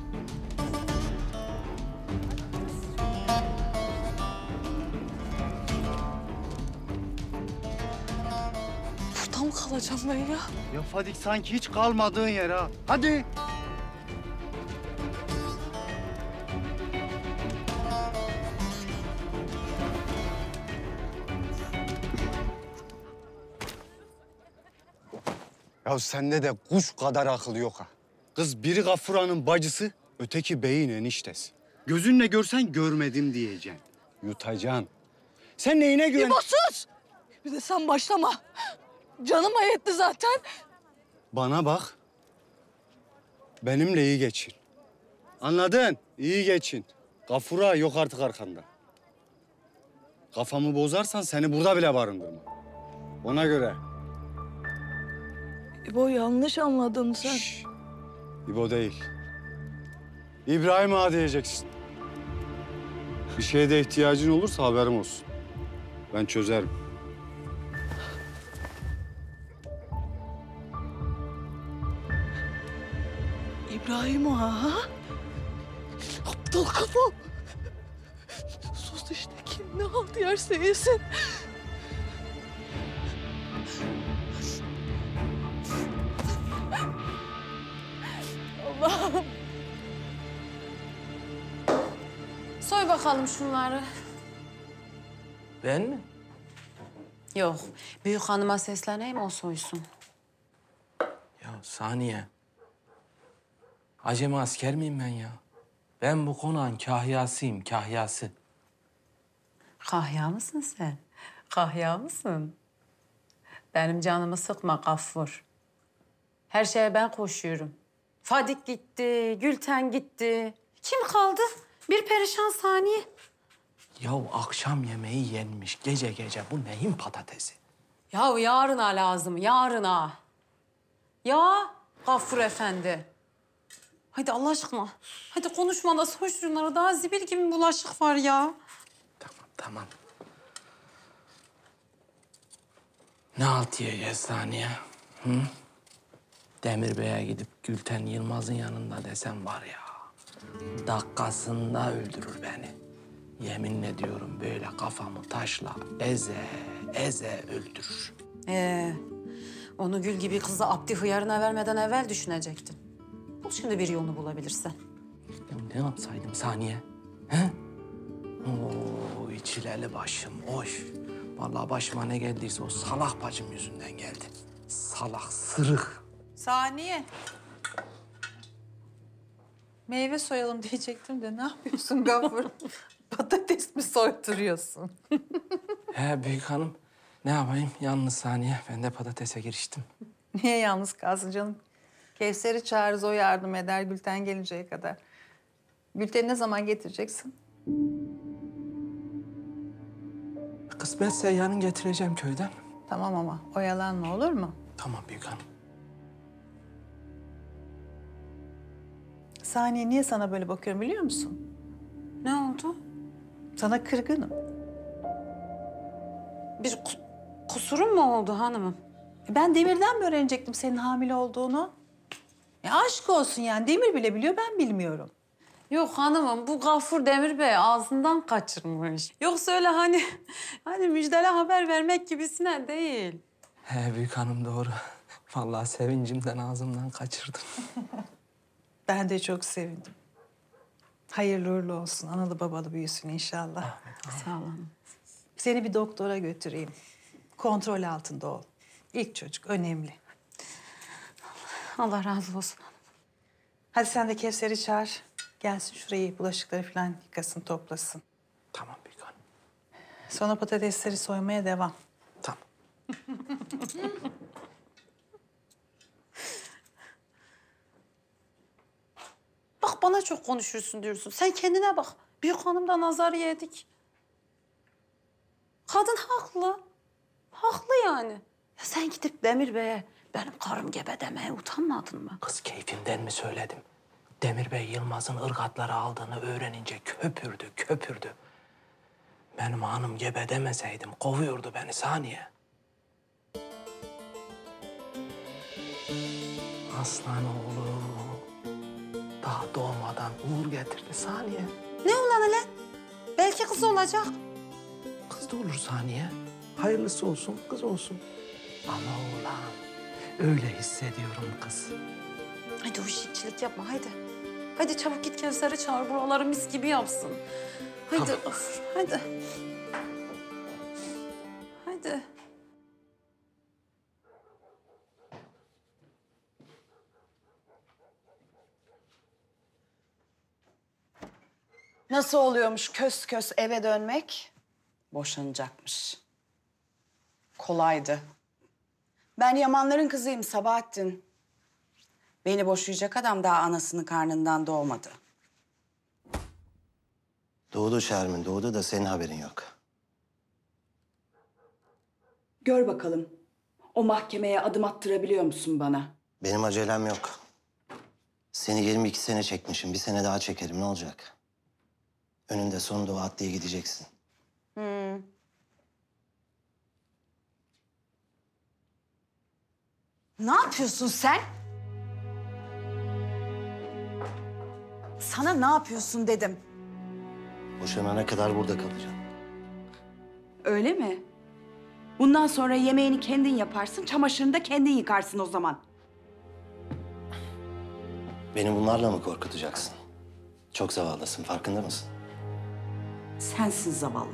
D: Burada mı kalacağım ben ya?
S: Ya Fadik sanki hiç kalmadığın yer ha. Hadi. Ya sende de kuş kadar akıl yok ha. Kız biri Gafura'nın bacısı, öteki beyin eniştesi. Gözünle görsen görmedim diyeceksin. Yutacaksın. Sen neyine güven...
D: İbo sus! Bir de sen başlama. Canım yetti zaten.
S: Bana bak. Benimle iyi geçin. Anladın? İyi geçin. Gafura yok artık arkanda. Kafamı bozarsan seni burada bile barındırma. Ona göre.
D: İbo yanlış anladın sen.
S: Şş, İbo değil. İbrahim Ağa diyeceksin. Bir şeye de ihtiyacın olursa haberim olsun. Ben çözerim.
D: İbrahim ha? Aptal kafa. Sus işte, kim ne halt yerse yesin. Allah'ım.
R: Soy bakalım şunları.
C: Ben mi?
R: Yok, büyük hanıma sesleneyim, o soysun.
C: Ya Saniye. Acemi asker miyim ben ya? Ben bu konağın kahyasıyım, kahyası.
R: Kahya mısın sen? Kahya mısın? Benim canımı sıkma Gaffur. Her şeye ben koşuyorum. Fadik gitti, Gülten gitti. Kim kaldı? Bir perişan Saniye.
C: Ya akşam yemeği yenmiş gece gece. Bu neyin patatesi?
R: Ya yarına lazım, yarına. Ya Gaffur Efendi. Hadi Allah aşkına. Hadi konuşma da soy şunları. Daha zibil gibi bulaşık var ya.
C: Tamam. Ne halt yiyeceğiz Saniye? Hı? Demir Bey'e gidip Gülten Yılmaz'ın yanında desem var ya... dakikasında öldürür beni. Yemin ediyorum böyle kafamı taşla eze eze öldürür.
R: Ee, onu gül gibi kızı Abdi hıyarına vermeden evvel düşünecektin. Bul şimdi bir yolunu bulabilirsen.
C: Ya ne yapsaydım Saniye? He? Oo, içileli başım, oy. Vallahi başıma ne geldiyse o salak bacım yüzünden geldi. Salak, sırık.
B: Saniye. Meyve soyalım diyecektim de ne yapıyorsun Gaffur? Patates mi soyduruyorsun?
C: He büyük hanım, ne yapayım? Yalnız Saniye, ben de patatese giriştim.
B: Niye yalnız kalsın canım? Kevser'i çağırırız, o yardım eder Gülten gelinceye kadar. Gülten'i ne zaman getireceksin?
C: Kısmetse yarın getireceğim köyden.
B: Tamam ama oyalanma, olur mu?
C: Tamam büyük hanım.
B: Saniye, niye sana böyle bakıyorum biliyor musun?
R: Ne oldu?
B: Sana kırgınım.
R: Bir ku kusurum mu oldu hanımım?
B: Ben Demir'den mi öğrenecektim senin hamile olduğunu? Ya aşk olsun yani, Demir bile biliyor, ben bilmiyorum.
R: Yok hanımım, bu Gaffur Demir Bey ağzından kaçırmış. Yoksa öyle hani, hani müjdeli haber vermek gibisine değil.
C: He büyük hanım doğru. Vallahi sevincimden ağzımdan kaçırdım.
B: Ben de çok sevindim. Hayırlı uğurlu olsun, analı babalı büyüsün inşallah.
R: Sağ olun.
B: Seni bir doktora götüreyim. Kontrol altında ol. İlk çocuk önemli.
R: Allah razı olsun.
B: Hadi sen de Kevser'i çağır. Gelsin şurayı, bulaşıkları falan yıkasın, toplasın.
C: Tamam büyük hanım.
B: Sonra patatesleri soymaya devam.
C: Tamam.
R: Bak bana çok konuşursun diyorsun. Sen kendine bak. Büyük hanımda nazar yedik. Kadın haklı. Haklı yani. Ya sen gidip Demir Bey'e benim karım gebe demeye utanmadın mı?
C: Kız keyfimden mi söyledim? Demir Bey Yılmaz'ın ırgatları aldığını öğrenince köpürdü, köpürdü. Benim hanım gebe demeseydim kovuyordu beni Saniye. Aslan oğlu daha doğmadan uğur getirdi Saniye.
R: Ne ulan lan? Belki kız olacak.
C: Kız da olur Saniye. Hayırlısı olsun, kız olsun. Ama ulan öyle hissediyorum kız.
R: Hadi o şişçilik yapma, hadi. Hadi çabuk git Kevser'i çağır, buraları mis gibi yapsın. Hadi
C: Tamam.
R: Gaffur, hadi. Hadi.
Q: Nasıl oluyormuş kös kös eve dönmek? Boşanacakmış. Kolaydı. Ben Yamanların kızıyım Sabahattin. Beni boşayacak adam daha anasının karnından doğmadı.
P: Doğdu Şermin, doğdu da senin haberin yok.
Q: Gör bakalım. O mahkemeye adım attırabiliyor musun bana?
P: Benim acelem yok. Seni yirmi iki sene çekmişim. Bir sene daha çekerim, ne olacak? Önünde sonunda o at diye gideceksin.
Q: Hmm. Ne yapıyorsun sen? Sana ne yapıyorsun dedim.
P: Boşanana kadar burada kalacağım.
Q: Öyle mi? Bundan sonra yemeğini kendin yaparsın, çamaşırını da kendin yıkarsın o zaman.
P: Beni bunlarla mı korkutacaksın? Çok zavallısın, farkında mısın?
Q: Sensin zavallı.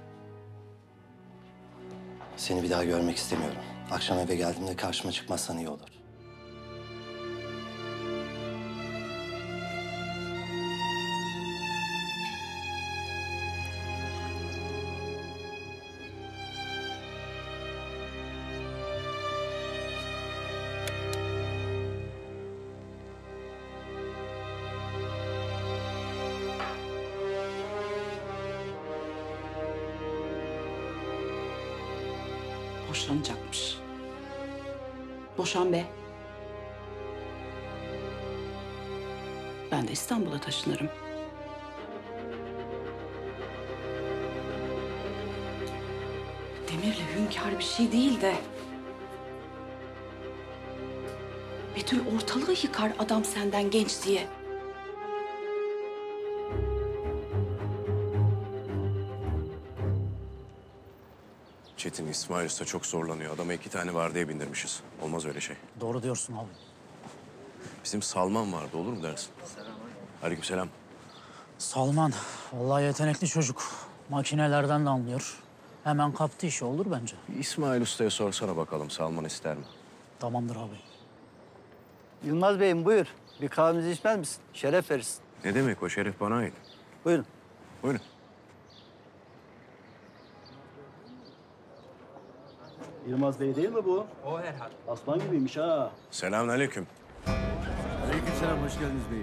P: Seni bir daha görmek istemiyorum. Akşam eve geldiğimde karşıma çıkmazsan iyi olur.
Q: Boşanacakmış. Boşan be. Ben de İstanbul'a taşınırım. Demir'le hünkâr bir şey değil de... Betül ortalığı yıkar adam senden genç diye.
G: Çetin, İsmail Usta çok zorlanıyor. Adama iki tane vardiya bindirmişiz. Olmaz öyle şey.
L: Doğru diyorsun abi.
G: Bizim Salman vardı, olur mu dersin? Aleykümselam.
L: Salman, vallahi yetenekli çocuk. Makinelerden de anlıyor. Hemen kaptı işi, olur bence.
G: İsmail Usta'ya sorsana bakalım, Salman ister mi?
L: Tamamdır abi.
E: Yılmaz Bey'im buyur. Bir kahvemizi içmez misin? Şeref verirsin.
G: Ne demek o şeref bana ait?
E: Buyurun.
G: Buyurun.
E: Yılmaz Bey değil mi bu?
L: O herhalde.
E: Aslan gibiymiş ha.
G: Selamünaleyküm.
E: Aleykümselam, hoş geldiniz beyim.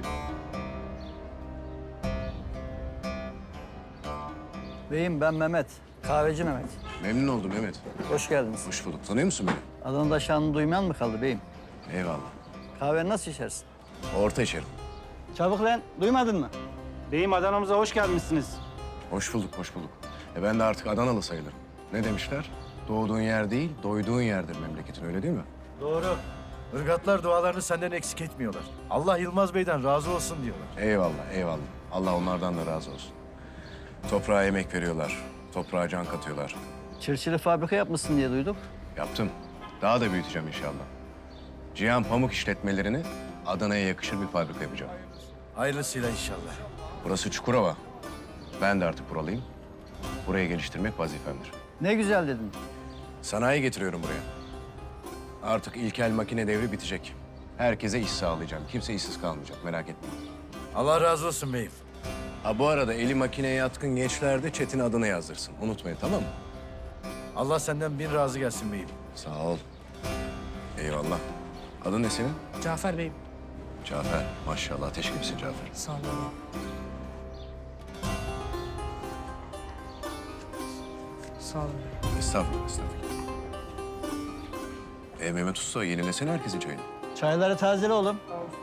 E: Beyim ben Mehmet. Kahveci Mehmet.
G: Memnun oldum Mehmet.
E: Hoş geldiniz.
G: Hoş bulduk. Tanıyor musun beni?
E: Adını da şanını duymayan mı kaldı beyim?
G: Eyvallah.
E: Kahveni nasıl içersin?
G: Orta içerim.
E: Çabuk lan, duymadın mı? Beyim Adana'mıza hoş gelmişsiniz.
G: Hoş bulduk, hoş bulduk. E ben de artık Adanalı sayılırım. Ne demişler? Doğduğun yer değil, doyduğun yerdir memleketin, öyle değil mi?
V: Doğru. Irgatlar dualarını senden eksik etmiyorlar. Allah Yılmaz Bey'den razı olsun diyorlar.
G: Eyvallah, eyvallah. Allah onlardan da razı olsun. Toprağa emek veriyorlar, toprağa can katıyorlar.
E: Çırçılı fabrika yapmışsın diye duyduk.
G: Yaptım. Daha da büyüteceğim inşallah. Cihan Pamuk işletmelerini Adana'ya yakışır bir fabrika yapacağım.
V: Hayırlısıyla inşallah.
G: Burası Çukurova. Ben de artık buralıyım. Burayı geliştirmek vazifemdir.
E: Ne güzel dedin.
G: Sanayi getiriyorum buraya. Artık ilkel makine devri bitecek. Herkese iş sağlayacağım. Kimse işsiz kalmayacak, merak etmeyin.
V: Allah razı olsun beyim.
G: Ha bu arada eli makineye yatkın gençler de Çetin adını yazdırsın. Unutmayın, tamam mı?
V: Allah senden bin razı gelsin beyim.
G: Sağ ol. Eyvallah. Adın ne senin?
L: Cafer Bey'im.
G: Cafer. Maşallah ateş gibisin Cafer.
L: Sağ olun. Sağ olun.
G: Estağfurullah, estağfurullah. E Mehmet Usta, yenilesene herkesin çayını.
E: Çayları tazele oğlum.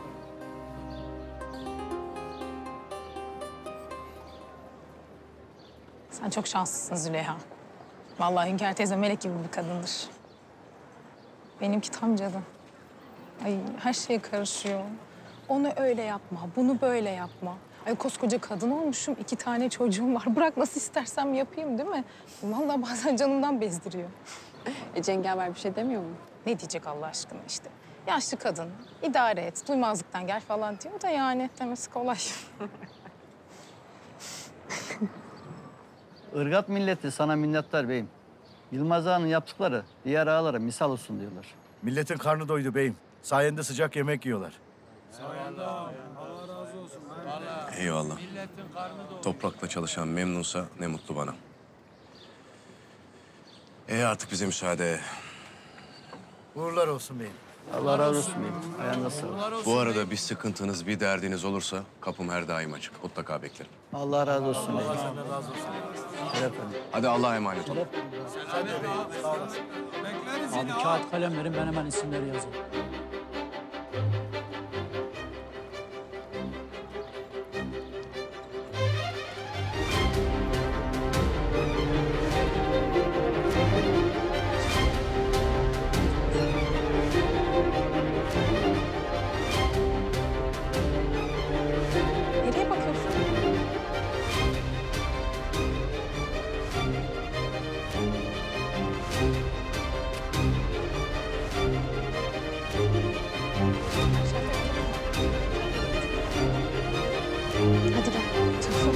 W: Sen çok şanslısın Züleyha. Vallahi Hünkâr teyze melek gibi bir kadındır. Benimki tam cadı. Ay her şeye karışıyor. Onu öyle yapma, bunu böyle yapma. Ay koskoca kadın olmuşum, iki tane çocuğum var. Bırak nasıl istersem yapayım değil mi? Vallahi bazen canımdan bezdiriyor.
H: E Cengaver bir şey demiyor mu?
W: Ne diyecek Allah aşkına işte. Yaşlı kadın, idare et, duymazlıktan gel falan diyor da yani demesi kolay.
E: Irgat milleti sana minnettar beyim. Yılmaz Ağa'nın yaptıkları diğer ağalara misal olsun diyorlar.
V: Milletin karnı doydu beyim. Sayende sıcak yemek yiyorlar.
G: Eyvallah. Toprakla çalışan memnunsa ne mutlu bana. E artık bize müsaade.
V: Uğurlar olsun beyim.
E: Allah razı olsun beyim. Ayağınıza sağlık.
G: Bu arada bir sıkıntınız, bir derdiniz olursa kapım her daim açık. Mutlaka beklerim.
E: Allah razı olsun beyim.
V: Allah senden razı olsun.
E: Şeref efendim.
G: Hadi Allah'a emanet olun.
V: Sen de beyim. Sağ olasın.
L: Abi kağıt kalem verin, ben hemen isimleri yazayım.
W: Nereye
H: Hadi gel. Çabuk.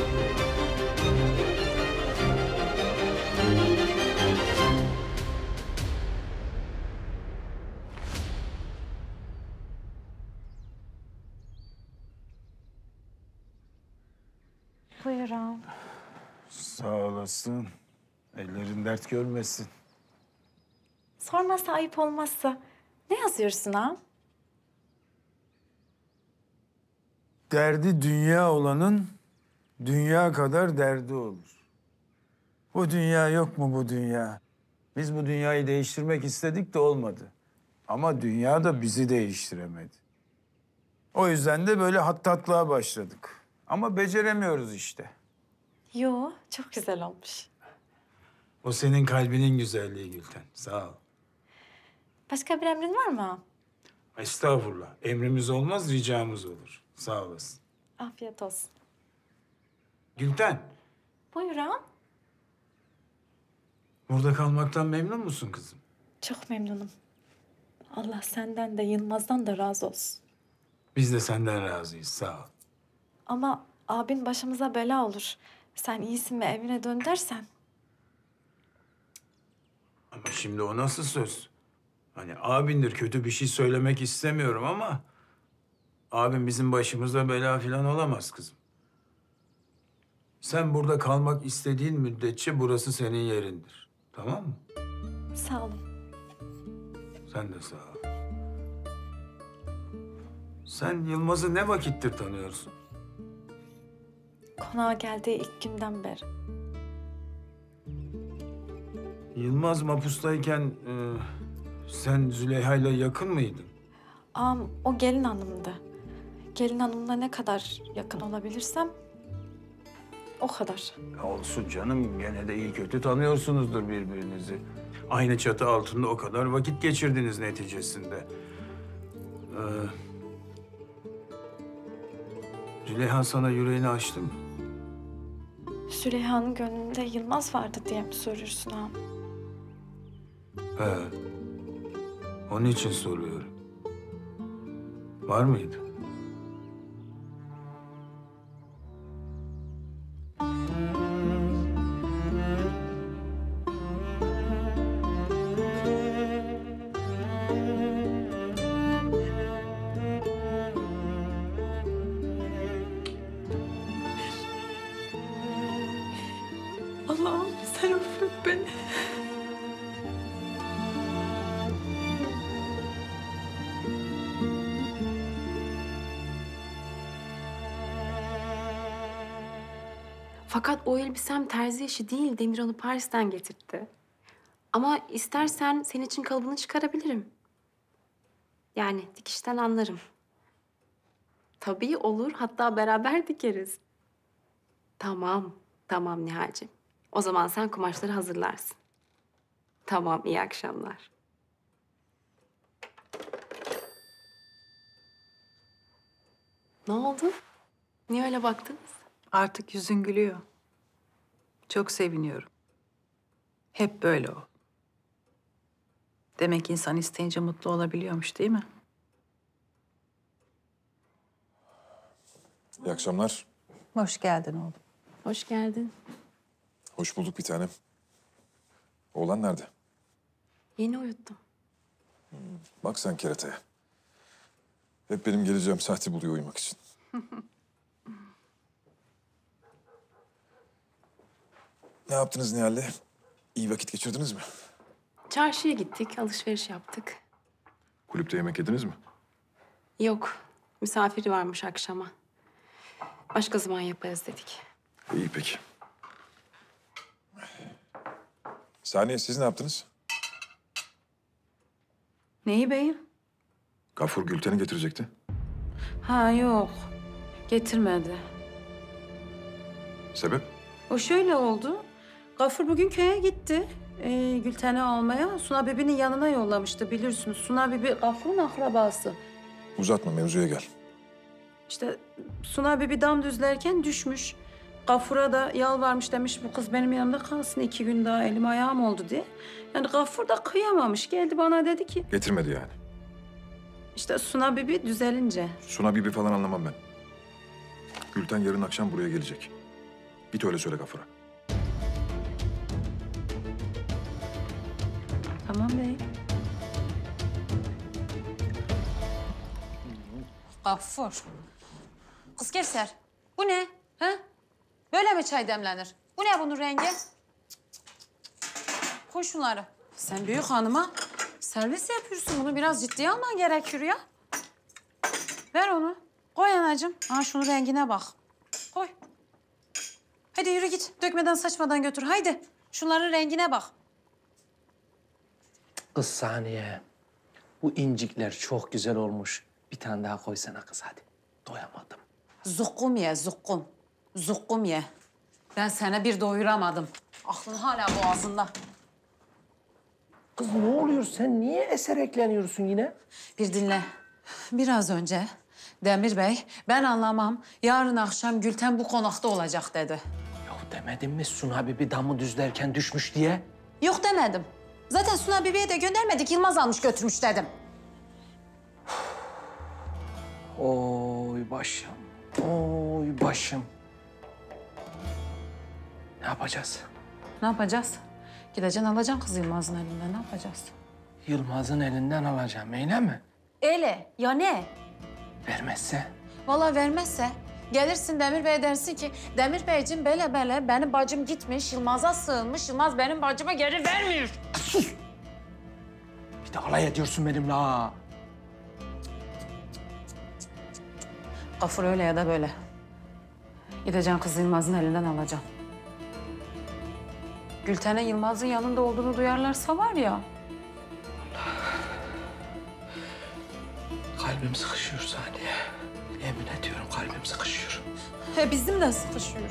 F: Buyurun.
K: Sağ olasın. Ellerin dert görmesin.
F: Sorması ayıp olmazsa ne yazıyorsun ağam?
K: Derdi dünya olanın dünya kadar derdi olur. Bu dünya yok mu bu dünya? Biz bu dünyayı değiştirmek istedik de olmadı. Ama dünya da bizi değiştiremedi. O yüzden de böyle hattatlığa başladık. Ama beceremiyoruz işte.
F: Yo, çok güzel olmuş.
K: O senin kalbinin güzelliği Gülten. Sağ ol.
F: Başka bir emrin var mı ağam?
K: Estağfurullah. Emrimiz olmaz, ricamız olur. Sağ olasın.
F: Afiyet olsun.
K: Gülten,
F: Buyur ağam.
K: burada kalmaktan memnun musun kızım?
F: Çok memnunum. Allah senden de Yılmaz'dan da razı olsun.
K: Biz de senden razıyız. Sağ ol.
F: Ama abin başımıza bela olur. Sen iyisin ve evine dön dersen.
K: Ama şimdi o nasıl söz? Hani abindir, kötü bir şey söylemek istemiyorum ama... abim bizim başımıza bela falan olamaz kızım. Sen burada kalmak istediğin müddetçe burası senin yerindir. Tamam mı?
F: Sağ olun.
K: Sen de sağ ol. Sen Yılmaz'ı ne vakittir tanıyorsun?
F: Konağa geldiği ilk günden beri.
K: Yılmaz mapustayken e, sen Züleyha'yla yakın mıydın?
F: Ağam o gelin hanımdı. Gelin hanımla ne kadar yakın olabilirsem o kadar.
K: Olsun canım, gene de iyi kötü tanıyorsunuzdur birbirinizi. Aynı çatı altında o kadar vakit geçirdiniz neticesinde. Ee, Züleyha sana yüreğini açtı mı?
F: Süleyha'nın gönlünde Yılmaz vardı diye mi soruyorsun ağam?
K: He. Onun için soruyorum. Var mıydı?
F: Allah'ım sen affet beni.
H: Fakat o elbisem terzi işi değil, Demir onu Paris'ten getirtti. Ama istersen senin için kalıbını çıkarabilirim. Yani dikişten anlarım. Tabii olur, hatta beraber dikeriz. Tamam, tamam Nihal'cim. O zaman sen kumaşları hazırlarsın. Tamam, iyi akşamlar. Ne oldu? Niye öyle baktınız?
B: Artık yüzün gülüyor. Çok seviniyorum. Hep böyle o. Demek insan isteyince mutlu olabiliyormuş, değil mi?
A: İyi akşamlar.
B: Hoş geldin oğlum.
H: Hoş geldin.
A: Hoş bulduk bir tanem. Oğlan nerede?
H: Yeni uyuttum.
A: Bak sen kerataya. Hep benim geleceğim saati buluyor uyumak için. Ne yaptınız Nihal'le? İyi vakit geçirdiniz mi?
H: Çarşıya gittik, alışveriş yaptık.
A: Kulüpte yemek yediniz mi?
H: Yok, misafiri varmış akşama. Başka zaman yaparız dedik.
A: İyi peki. Saniye siz ne yaptınız?
B: Neyi beyim?
A: Gafur Gülten'i getirecekti.
B: Ha yok. Getirmedi.
A: Sebep?
B: O şöyle oldu. Gafur bugün köye gitti. Ee, Gülten'i almaya. Suna Bibi'nin yanına yollamıştı bilirsiniz. Suna Bibi Gafur'un akrabası.
A: Uzatma mevzuya gel.
B: İşte Suna Bibi dam düzlerken düşmüş. Gafur'a da yalvarmış demiş bu kız benim yanımda kalsın iki gün daha elim ayağım oldu diye. Yani Gafur da kıyamamış. Geldi bana dedi ki
A: Getirmedi yani.
B: işte Suna Bibi düzelince.
A: Suna Bibi falan anlamam ben. Gülten yarın akşam buraya gelecek. Git öyle söyle Gafur'a.
R: Tamam bey.
I: Gafur. Kız Kevser, bu ne? Ha? Böyle mi çay demlenir? Bu ne bunun rengi? Koy şunları. Sen büyük hanıma servis yapıyorsun. Bunu biraz ciddiye alman gerekiyor ya. Ver onu. Koy anacığım. Ha şunun rengine bak. Koy. Hadi yürü git. Dökmeden saçmadan götür. Haydi. Şunların rengine bak.
C: Kız Saniye, bu incikler çok güzel olmuş. Bir tane daha koysana kız hadi. Doyamadım.
I: Zukkum ye, zukkum. Zukkum ye. Ben sana bir doyuramadım. Aklın hala boğazında.
C: Kız ne oluyor? Sen niye eserekleniyorsun yine?
I: Bir dinle. Biraz önce Demir Bey, ben anlamam, yarın akşam Gülten bu konakta olacak dedi.
C: Ya demedim mi Suna Bibi damı düzlerken düşmüş diye?
I: Yok demedim. Zaten Suna Bibi'ye de göndermedik, Yılmaz almış götürmüş dedim.
C: Oy başım, oy başım. Ne yapacağız?
I: Ne yapacağız? Gideceksin alacaksın kız Yılmaz'ın elinden, ne yapacağız?
C: Yılmaz'ın elinden alacağım, öyle mi?
I: Öyle, ya ne?
C: Vermezse?
I: Vallahi vermezse gelirsin Demir Bey'e dersin ki Demir Beyciğim bele bele benim bacım gitmiş, Yılmaz'a sığınmış, Yılmaz benim bacıma geri vermiyor.
C: Sus! Bir de alay ediyorsun benimle ha.
I: Gafur öyle ya da böyle. Gideceksin kız Yılmaz'ın elinden alacaksın. Gülten'e Yılmaz'ın yanında olduğunu duyarlarsa var ya.
C: Kalbim sıkışıyor Saniye. Yemin ediyorum kalbim sıkışıyor.
I: He bizim de sıkışıyor.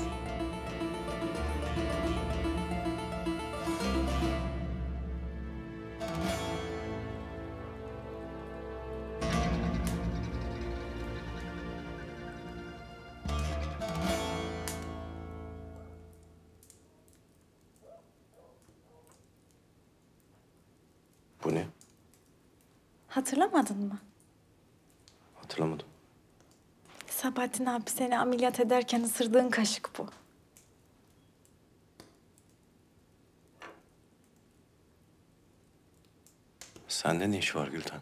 G: Bu ne?
F: Hatırlamadın mı?
G: Hatırlamadım.
F: Sabahattin abi seni ameliyat ederken ısırdığın kaşık bu.
G: Sende ne iş var Gülten?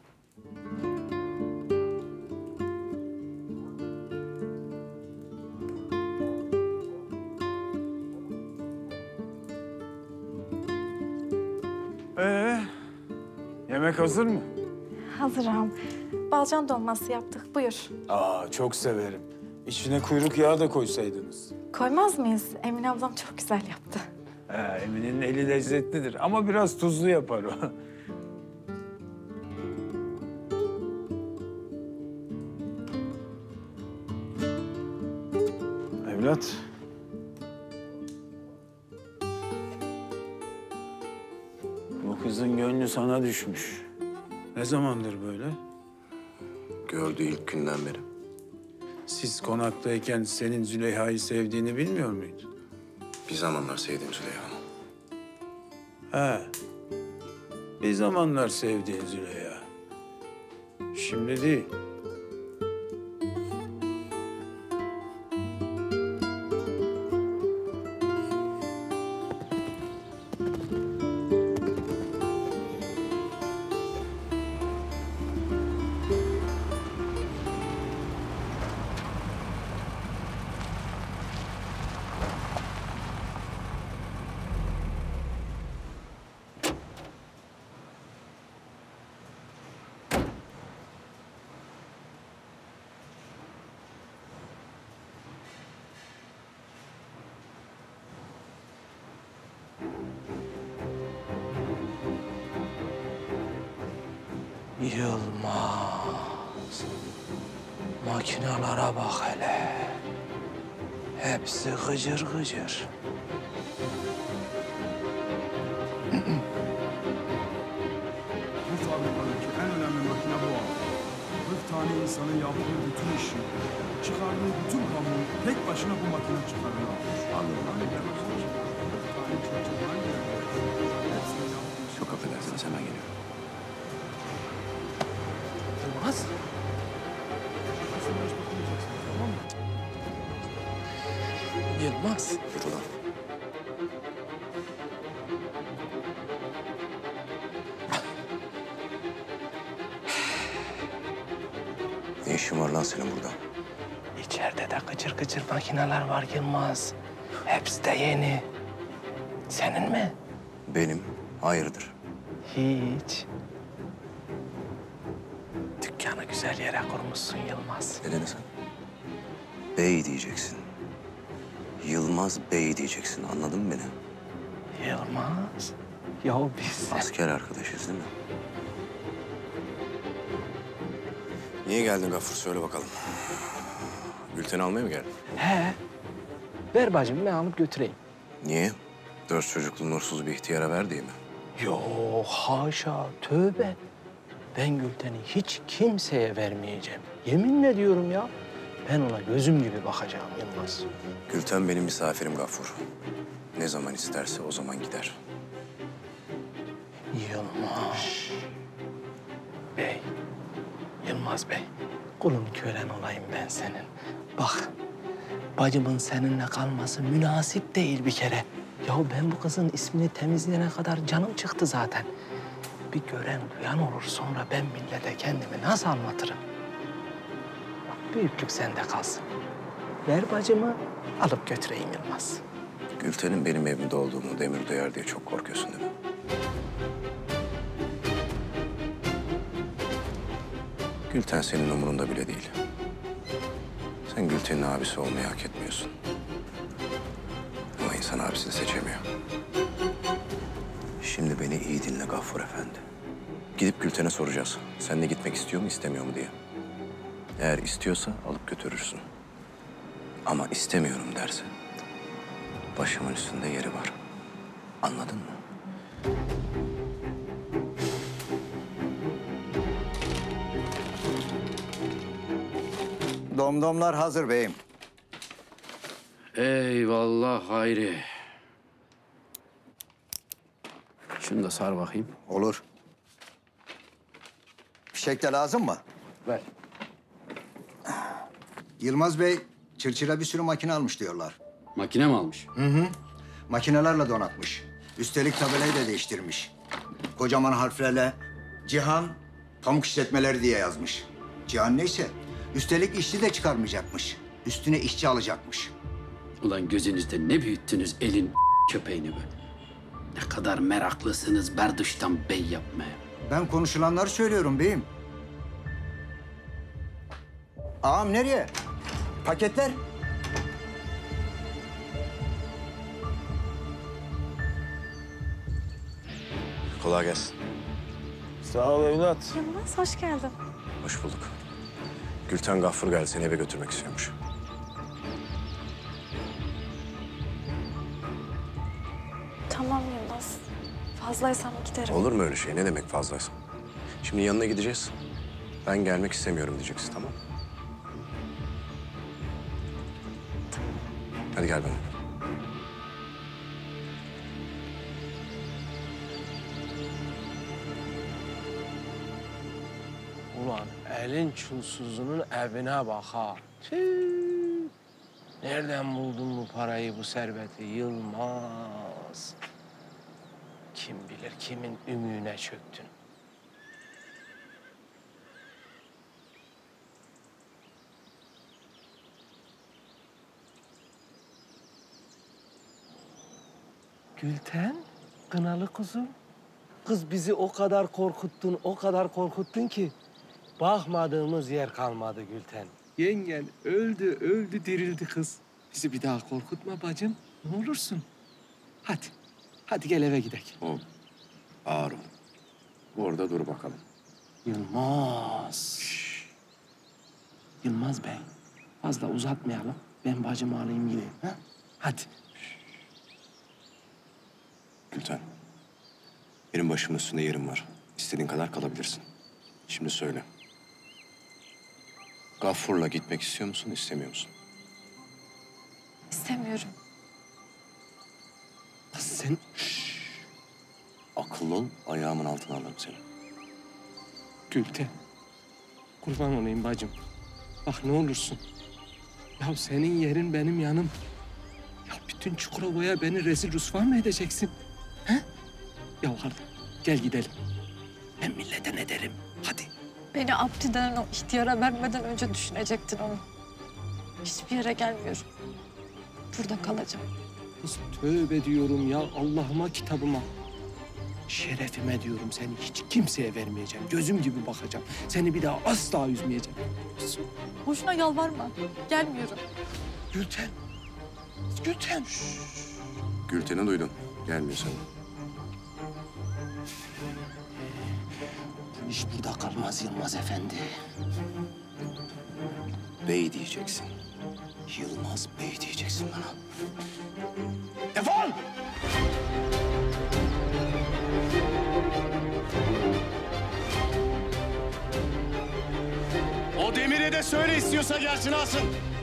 K: Ee, yemek hazır mı?
F: Hazır ağam. Balcan dolması yaptık. Buyur.
K: Aa, çok severim. İçine kuyruk yağı da koysaydınız.
F: Koymaz mıyız? Emine ablam çok güzel yaptı.
K: Ee, Emine'nin eli lezzetlidir ama biraz tuzlu yapar o. Evlat. Bu kızın gönlü sana düşmüş. Ne zamandır böyle?
G: Gördüğü ilk günden beri.
K: Siz konaktayken senin Züleyha'yı sevdiğini bilmiyor muydun?
G: Bir zamanlar sevdim Züleyha'nı.
K: He. Bir zamanlar sevdiğin Züleyha. Şimdi değil.
C: Yılmaz. Makinalara bak hele. Hepsi gıcır gıcır.
J: Bu fabrikadaki en önemli makine bu abi. kırk tane insanın yaptığı bütün işi, çıkardığı bütün hamuru tek başına bu makine çıkarıyor abi. Anladın mı?
G: Çok affedersiniz, hemen geliyorum.
C: Yılmaz. Yılmaz.
G: Yürü lan. Ne işin var lan senin burada?
C: İçeride de kıcır kıcır makineler var Yılmaz. Hepsi de yeni. Senin mi?
G: Benim. Hayırdır?
C: Hiç. Dükkanı güzel yere kurmuşsun Yılmaz.
G: Ne dedin sen? Bey diyeceksin. Yılmaz Bey diyeceksin. Anladın mı beni?
C: Yılmaz. Ya biz...
G: Asker arkadaşız değil mi? Niye geldin Gafur? Söyle bakalım. Gülten'i almaya mı geldin?
C: He. Ver bacım, ben alıp götüreyim.
G: Niye? Dört çocuklu nursuz bir ihtiyara ver diye mi?
C: Yok, haşa, tövbe. Ben Gülten'i hiç kimseye vermeyeceğim. Yeminle diyorum ya. Ben ona gözüm gibi bakacağım Yılmaz.
G: Gülten benim misafirim Gafur. Ne zaman isterse o zaman gider.
C: Yılmaz. Bey, Yılmaz Bey. Kulun kölen olayım ben senin. Bak, bacımın seninle kalması münasip değil bir kere. Ya ben bu kızın ismini temizleyene kadar canım çıktı zaten. Bir gören duyan olur, sonra ben millete kendimi nasıl anlatırım? Bak, büyüklük sende kalsın. Ver bacımı, alıp götüreyim Yılmaz.
G: Gülten'in benim evimde olduğumu Demir duyar diye çok korkuyorsun değil mi? Gülten senin umurunda bile değil. Sen Gülten'in abisi olmayı hak etmiyorsun. Ama insan abisini seçemiyor. Şimdi beni iyi dinle Gaffur Efendi. Gidip Gülten'e soracağız. Seninle gitmek istiyor mu, istemiyor mu diye. Eğer istiyorsa alıp götürürsün. Ama istemiyorum derse başımın üstünde yeri var. Anladın mı?
N: Domdomlar hazır beyim.
O: Eyvallah Hayri. Şunu da sar bakayım.
N: Olur. Fişek de lazım mı?
O: Ver.
N: Yılmaz Bey, Çırçır'a bir sürü makine almış diyorlar.
O: Makine mi almış?
N: Hı hı. Makinelerle donatmış. Üstelik tabelayı da değiştirmiş. Kocaman harflerle Cihan Pamuk İşletmeleri diye yazmış. Cihan neyse, üstelik işçi de çıkarmayacakmış. Üstüne işçi alacakmış.
O: Ulan gözünüzde ne büyüttünüz elin köpeğini be. Ne kadar meraklısınız berduştan bey yapmaya.
N: Ben konuşulanları söylüyorum beyim. Ağam nereye? Paketler?
G: Kolay gelsin.
C: Sağ ol evlat.
F: Yılmaz, hoş geldin.
G: Hoş bulduk. Gülten Gaffur geldi, seni eve götürmek istiyormuş.
F: Tamam Yılmaz. Fazlaysam giderim.
G: Olur mu öyle şey? Ne demek fazlaysa? Şimdi yanına gideceğiz. Ben gelmek istemiyorum diyeceksin, tamam mı? Hadi gel benimle.
C: Ulan elin çulsuzunun evine bak ha. Tüh. Nereden buldun bu parayı, bu serveti Yılmaz? Kim bilir kimin ümüğüne çöktün. Gülten, kınalı kuzum. Kız bizi o kadar korkuttun, o kadar korkuttun ki bakmadığımız yer kalmadı Gülten. Yengen öldü, öldü, dirildi kız. Bizi bir daha korkutma bacım, ne olursun. Hadi, hadi gel eve gidelim.
G: Hop, ağır ol. Orada dur bakalım.
C: Yılmaz. Şş. Yılmaz Bey, fazla uzatmayalım. Ben bacımı alayım gideyim. Ha? Hadi.
G: Gülten, benim başımın üstünde yerim var. İstediğin kadar kalabilirsin. Şimdi söyle. Gaffur'la gitmek istiyor musun, istemiyor musun?
F: İstemiyorum.
C: Sen...
G: Şşş. Akıllı ol, ayağımın altına alırım seni.
C: Gülten, kurban olayım bacım. Bak ne olursun. Ya senin yerin benim yanım. Bütün Çukurova'ya beni rezil rüsva mı edeceksin? He? Ya hadi gel gidelim. Hem millete ne derim? Hadi.
D: Beni Abdi denen o ihtiyara vermeden önce düşünecektin onu. Hiçbir yere gelmiyorum. Burada kalacağım.
C: Kız tövbe diyorum ya Allah'ıma kitabıma. Şerefime diyorum seni hiç kimseye vermeyeceğim. Gözüm gibi bakacağım. Seni bir daha asla üzmeyeceğim.
D: Boşuna yalvarma. Gelmiyorum.
C: Gülten. Gülten.
G: Gülten'i duydun. Gelmiyor sana.
C: Bu iş burada kalmaz Yılmaz Efendi.
G: Bey diyeceksin.
C: Yılmaz Bey diyeceksin bana. Defol!
S: O Demir'e de söyle istiyorsa gelsin alsın.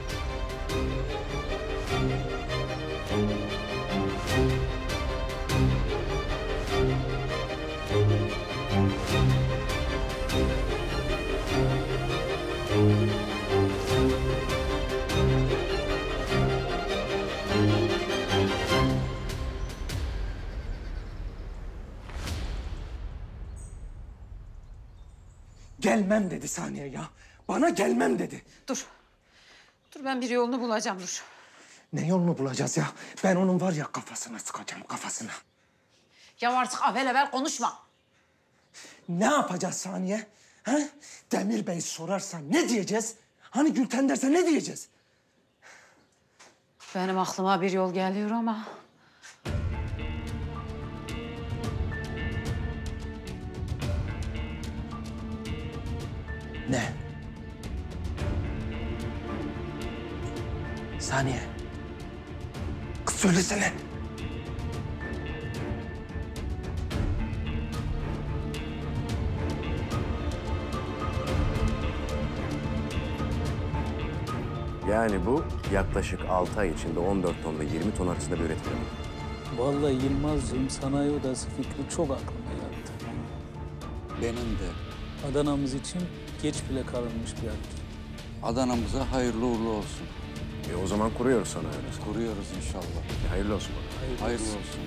C: Gelmem dedi Saniye ya. Bana gelmem dedi.
R: Dur. Dur ben bir yolunu bulacağım dur.
C: Ne yolunu bulacağız ya? Ben onun var ya kafasına sıkacağım kafasına.
R: Ya artık avel avel konuşma.
C: Ne yapacağız Saniye? Ha? Demir Bey sorarsa ne diyeceğiz? Hani Gülten derse ne diyeceğiz?
R: Benim aklıma bir yol geliyor ama...
C: Ne? Saniye. Kız söylesene.
G: Yani bu yaklaşık altı ay içinde on dört tonla yirmi ton arasında bir üretim demek.
L: Vallahi Yılmaz'cığım sanayi odası fikri çok aklıma yattı.
M: Benim de.
L: Adana'mız için geç bile kalınmış bir hareket.
M: Adana'mıza hayırlı uğurlu olsun.
G: E o zaman kuruyoruz sanayi odası.
M: Kuruyoruz inşallah.
G: E, hayırlı olsun bana.
L: Hayırlı,
M: Hayırlı
L: olsun.
M: olsun.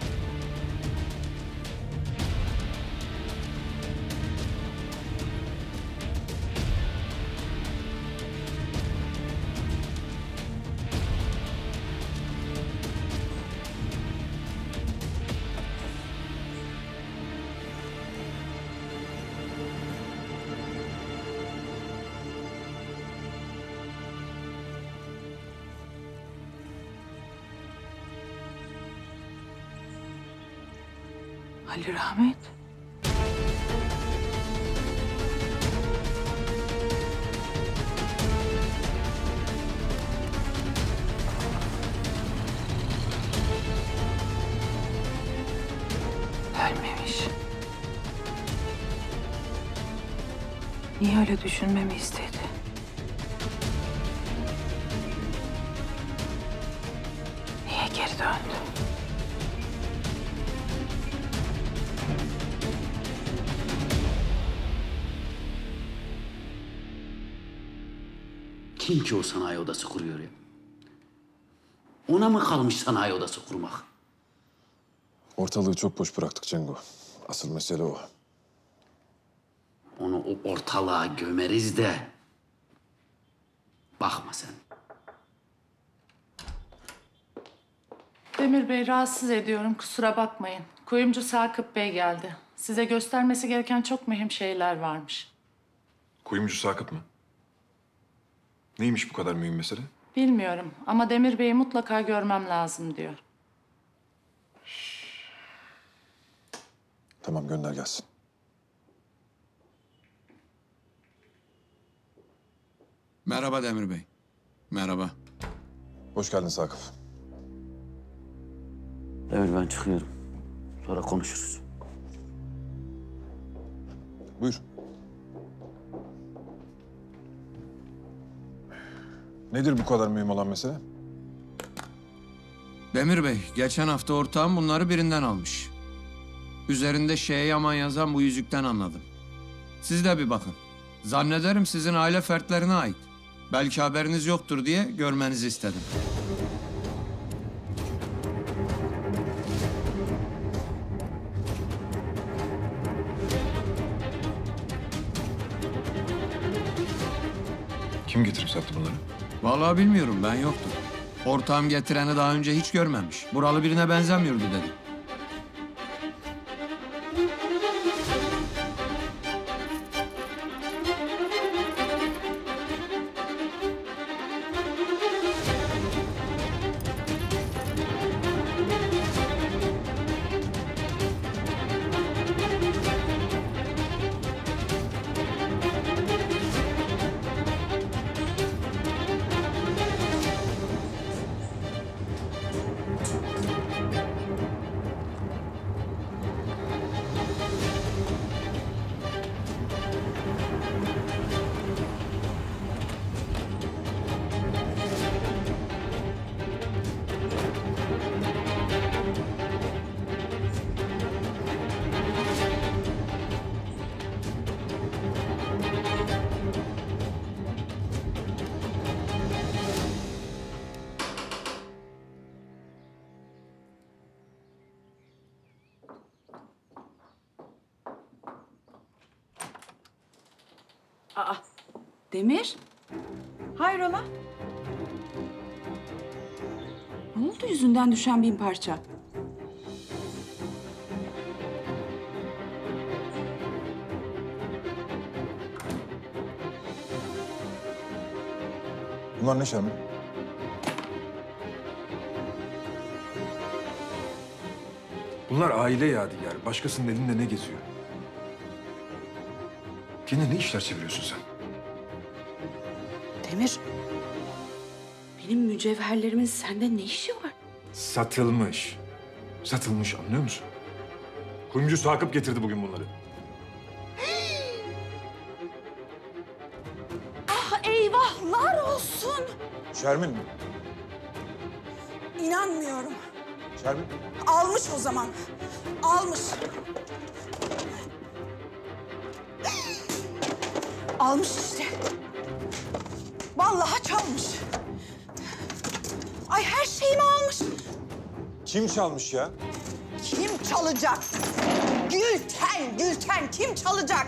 B: Ali Rahmet. Ölmemiş. Niye öyle düşünmemi istedi? Niye geri döndü?
O: Kim ki o sanayi odası kuruyor ya? Ona mı kalmış sanayi odası kurmak?
A: Ortalığı çok boş bıraktık Cengo. Asıl mesele o.
O: Onu o ortalığa gömeriz de. Bakma sen.
T: Demir Bey rahatsız ediyorum kusura bakmayın. Kuyumcu Sakıp Bey geldi. Size göstermesi gereken çok mühim şeyler varmış.
A: Kuyumcu Sakıp mı? Neymiş bu kadar mühim mesele?
T: Bilmiyorum ama Demir Bey'i mutlaka görmem lazım diyor.
A: Tamam gönder gelsin.
V: Merhaba Demir Bey. Merhaba.
A: Hoş geldin Sakıp.
O: Demir ben çıkıyorum. Sonra konuşuruz.
A: Buyur. Nedir bu kadar mühim olan mesele?
V: Demir Bey, geçen hafta ortağım bunları birinden almış. Üzerinde Şeye Yaman yazan bu yüzükten anladım. Siz de bir bakın. Zannederim sizin aile fertlerine ait. Belki haberiniz yoktur diye görmenizi istedim.
A: Kim getirip sattı bunları?
V: Vallahi bilmiyorum, ben yoktum. Ortağım getireni daha önce hiç görmemiş. Buralı birine benzemiyordu dedi.
P: Aa, Demir. Hayrola? Ne oldu yüzünden düşen bin parça?
A: Bunlar ne Şermin? Bunlar aile yadigarı. Başkasının elinde ne geziyor? Kendine ne işler çeviriyorsun sen?
P: Demir. Benim mücevherlerimin sende ne işi var?
A: Satılmış. Satılmış, anlıyor musun? Kuyumcu Sakıp getirdi bugün bunları.
P: Ah eyvahlar olsun.
A: Şermin mi?
Q: İnanmıyorum.
A: Şermin.
Q: Almış o zaman. Almış. Almış işte. Vallahi çalmış. Ay her şeyimi almış.
A: Kim çalmış ya?
Q: Kim çalacak? Gülten, Gülten kim çalacak?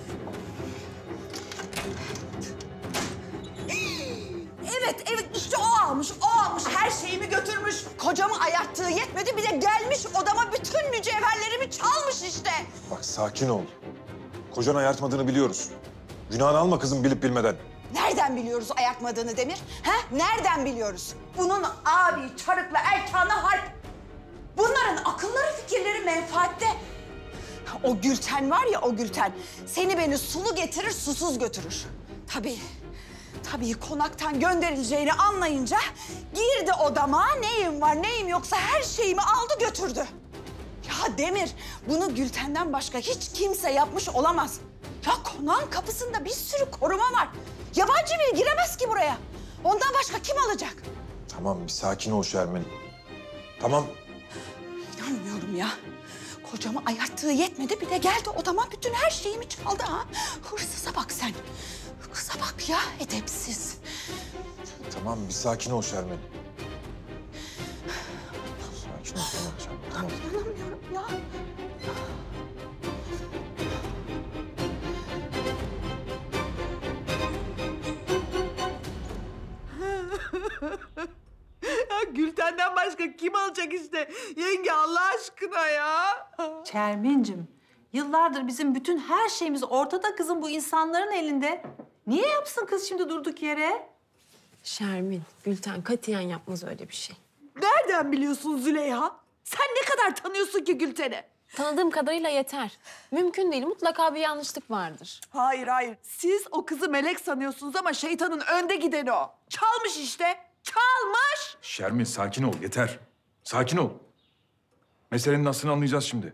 Q: Evet, evet işte o almış, o almış. Her şeyimi götürmüş. Kocamı ayarttığı yetmedi bir de gelmiş odama bütün mücevherlerimi çalmış işte.
A: Bak sakin ol. Kocan ayartmadığını biliyoruz. Günahını alma kızım bilip bilmeden.
Q: Nereden biliyoruz ayartmadığını Demir? Ha? Nereden biliyoruz? Bunun abi Çarık'la Erkan'ı harp. Bunların akılları, fikirleri menfaatte. O Gülten var ya o Gülten. Seni beni sulu getirir, susuz götürür. Tabii. Tabii konaktan gönderileceğini anlayınca girdi odama. Neyim var, neyim yoksa her şeyimi aldı götürdü. Ya Demir, bunu Gülten'den başka hiç kimse yapmış olamaz. Ya konağın kapısında bir sürü koruma var. Yabancı biri giremez ki buraya. Ondan başka kim alacak?
A: Tamam bir sakin ol Şermin. Tamam.
Q: İnanmıyorum ya. Kocamı ayarttığı yetmedi bir de geldi odama bütün her şeyimi çaldı ha. Hırsıza bak sen. Kıza bak ya edepsiz.
A: Tamam bir sakin ol Şermin. Sakin ol tamam Şermin tamam.
Q: İnanamıyorum ya.
U: Ya Gülten'den başka kim alacak işte? Yenge Allah aşkına ya.
I: Şermin'cim, yıllardır bizim bütün her şeyimiz ortada kızım bu insanların elinde. Niye yapsın kız şimdi durduk yere?
H: Şermin, Gülten katiyen yapmaz öyle bir şey.
U: Nereden biliyorsun Züleyha? Sen ne kadar tanıyorsun ki Gülten'i?
H: Tanıdığım kadarıyla yeter. Mümkün değil, mutlaka bir yanlışlık vardır.
U: Hayır hayır. Siz o kızı melek sanıyorsunuz ama şeytanın önde gideni o. Çalmış işte. Çalmış.
A: Şermin sakin ol yeter. Sakin ol. Meselenin aslını anlayacağız şimdi.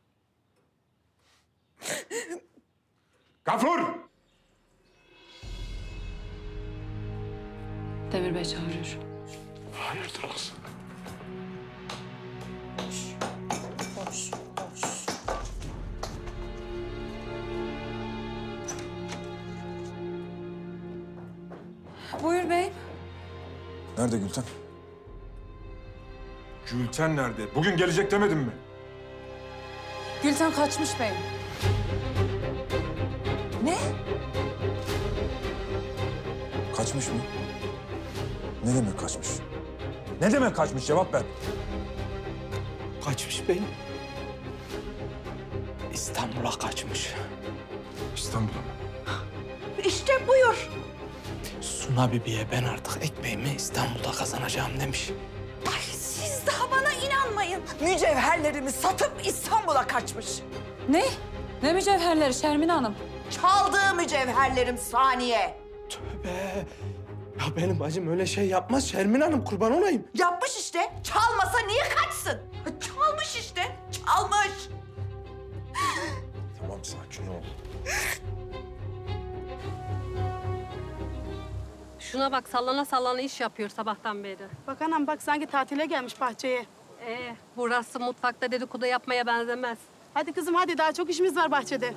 A: Gafur!
H: Demir Bey çağırıyor.
A: Hayırdır kız?
H: Hoş, hoş.
I: Buyur bey.
A: Nerede Gülten? Gülten nerede? Bugün gelecek demedim mi?
I: Gülten kaçmış bey.
A: Kaç Kaçmış mı? Ne demek kaçmış? Ne demek kaçmış? Cevap ver.
C: Kaçmış beyim. İstanbul'a kaçmış.
A: İstanbul'a mı?
U: İşte buyur.
C: Suna Bibi'ye ben artık ekmeğimi İstanbul'da kazanacağım demiş.
U: Ay siz daha bana inanmayın. Mücevherlerimi satıp İstanbul'a kaçmış.
R: Ne? Ne mücevherleri Şermin Hanım?
U: Çaldığı mücevherlerim Saniye.
C: Be, ya benim bacım öyle şey yapmaz Şermin Hanım, kurban olayım.
U: Yapmış işte. Çalmasa niye kaçsın? Çalmış işte. Çalmış.
A: Tamam, sakin ol.
E: Şuna bak, sallana sallana iş yapıyor sabahtan beri.
K: Bak anam bak, sanki tatile gelmiş bahçeye.
E: Ee, burası mutfakta dedikodu yapmaya benzemez.
K: Hadi kızım hadi, daha çok işimiz var bahçede.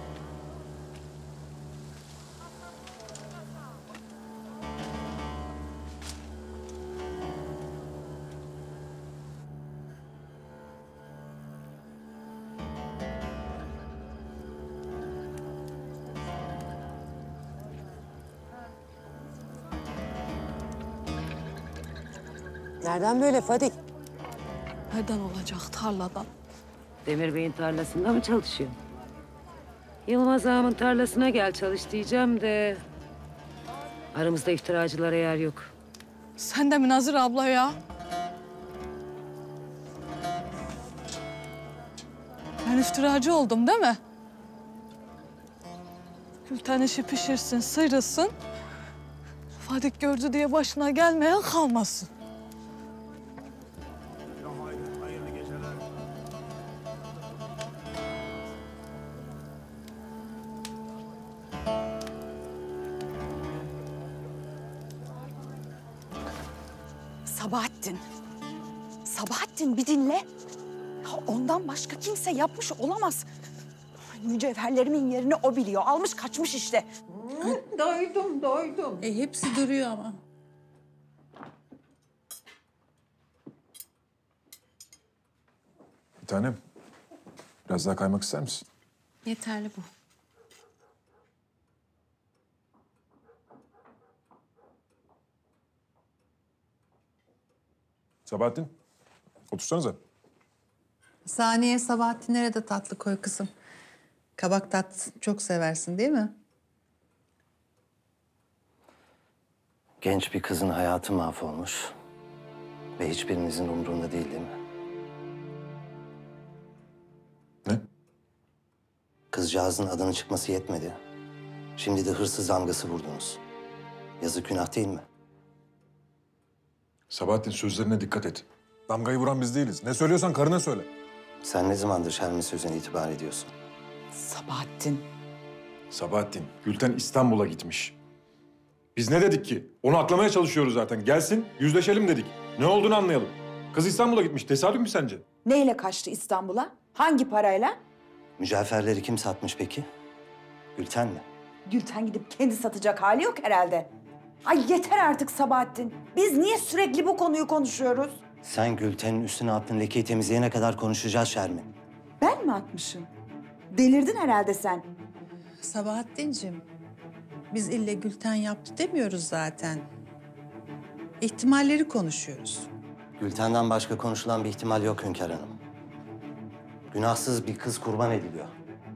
W: Nereden böyle Fadik?
D: Nereden olacak? Tarladan.
W: Demir Bey'in tarlasında mı çalışıyor? Yılmaz ağamın tarlasına gel çalış diyeceğim de... aramızda iftiracılara yer yok.
D: Sen de mi Nazır abla ya? Ben iftiracı oldum değil mi? Gülten işi pişirsin, sıyrılsın. Fadik gördü diye başına gelmeyen kalmasın.
U: Sabahattin. Sabahattin bir dinle. Ya ondan başka kimse yapmış olamaz. Mücevherlerimin yerini o biliyor. Almış kaçmış işte.
B: Doydum, doydum. E hepsi duruyor ama.
A: Bir tanem, biraz daha kaymak ister misin?
R: Yeterli bu.
A: Sabahattin, otursanıza.
B: Saniye, Sabahattinlere de tatlı koy kızım. Kabak tat çok seversin değil mi?
X: Genç bir kızın hayatı mahvolmuş. Ve hiçbirinizin umurunda değil değil mi?
A: Ne?
X: Kızcağızın adının çıkması yetmedi. Şimdi de hırsız damgası vurdunuz. Yazık, günah değil mi?
A: Sabahattin, sözlerine dikkat et. Damgayı vuran biz değiliz. Ne söylüyorsan karına söyle.
X: Sen ne zamandır Şermin sözüne itibar ediyorsun?
U: Sabahattin.
A: Sabahattin, Gülten İstanbul'a gitmiş. Biz ne dedik ki? Onu aklamaya çalışıyoruz zaten. Gelsin, yüzleşelim dedik. Ne olduğunu anlayalım. Kız İstanbul'a gitmiş. Tesadüf mü sence?
U: Neyle kaçtı İstanbul'a? Hangi parayla?
X: Mücevherleri kim satmış peki? Gülten mi?
U: Gülten gidip kendi satacak hali yok herhalde. Ay yeter artık Sabahattin. Biz niye sürekli bu konuyu konuşuyoruz?
X: Sen Gülten'in üstüne attığın lekeyi temizleyene kadar konuşacağız Şermin.
U: Ben mi atmışım? Delirdin herhalde sen.
B: Sabahattin'cim, biz ille Gülten yaptı demiyoruz zaten. İhtimalleri konuşuyoruz.
X: Gülten'den başka konuşulan bir ihtimal yok Hünkâr Hanım. Günahsız bir kız kurban ediliyor.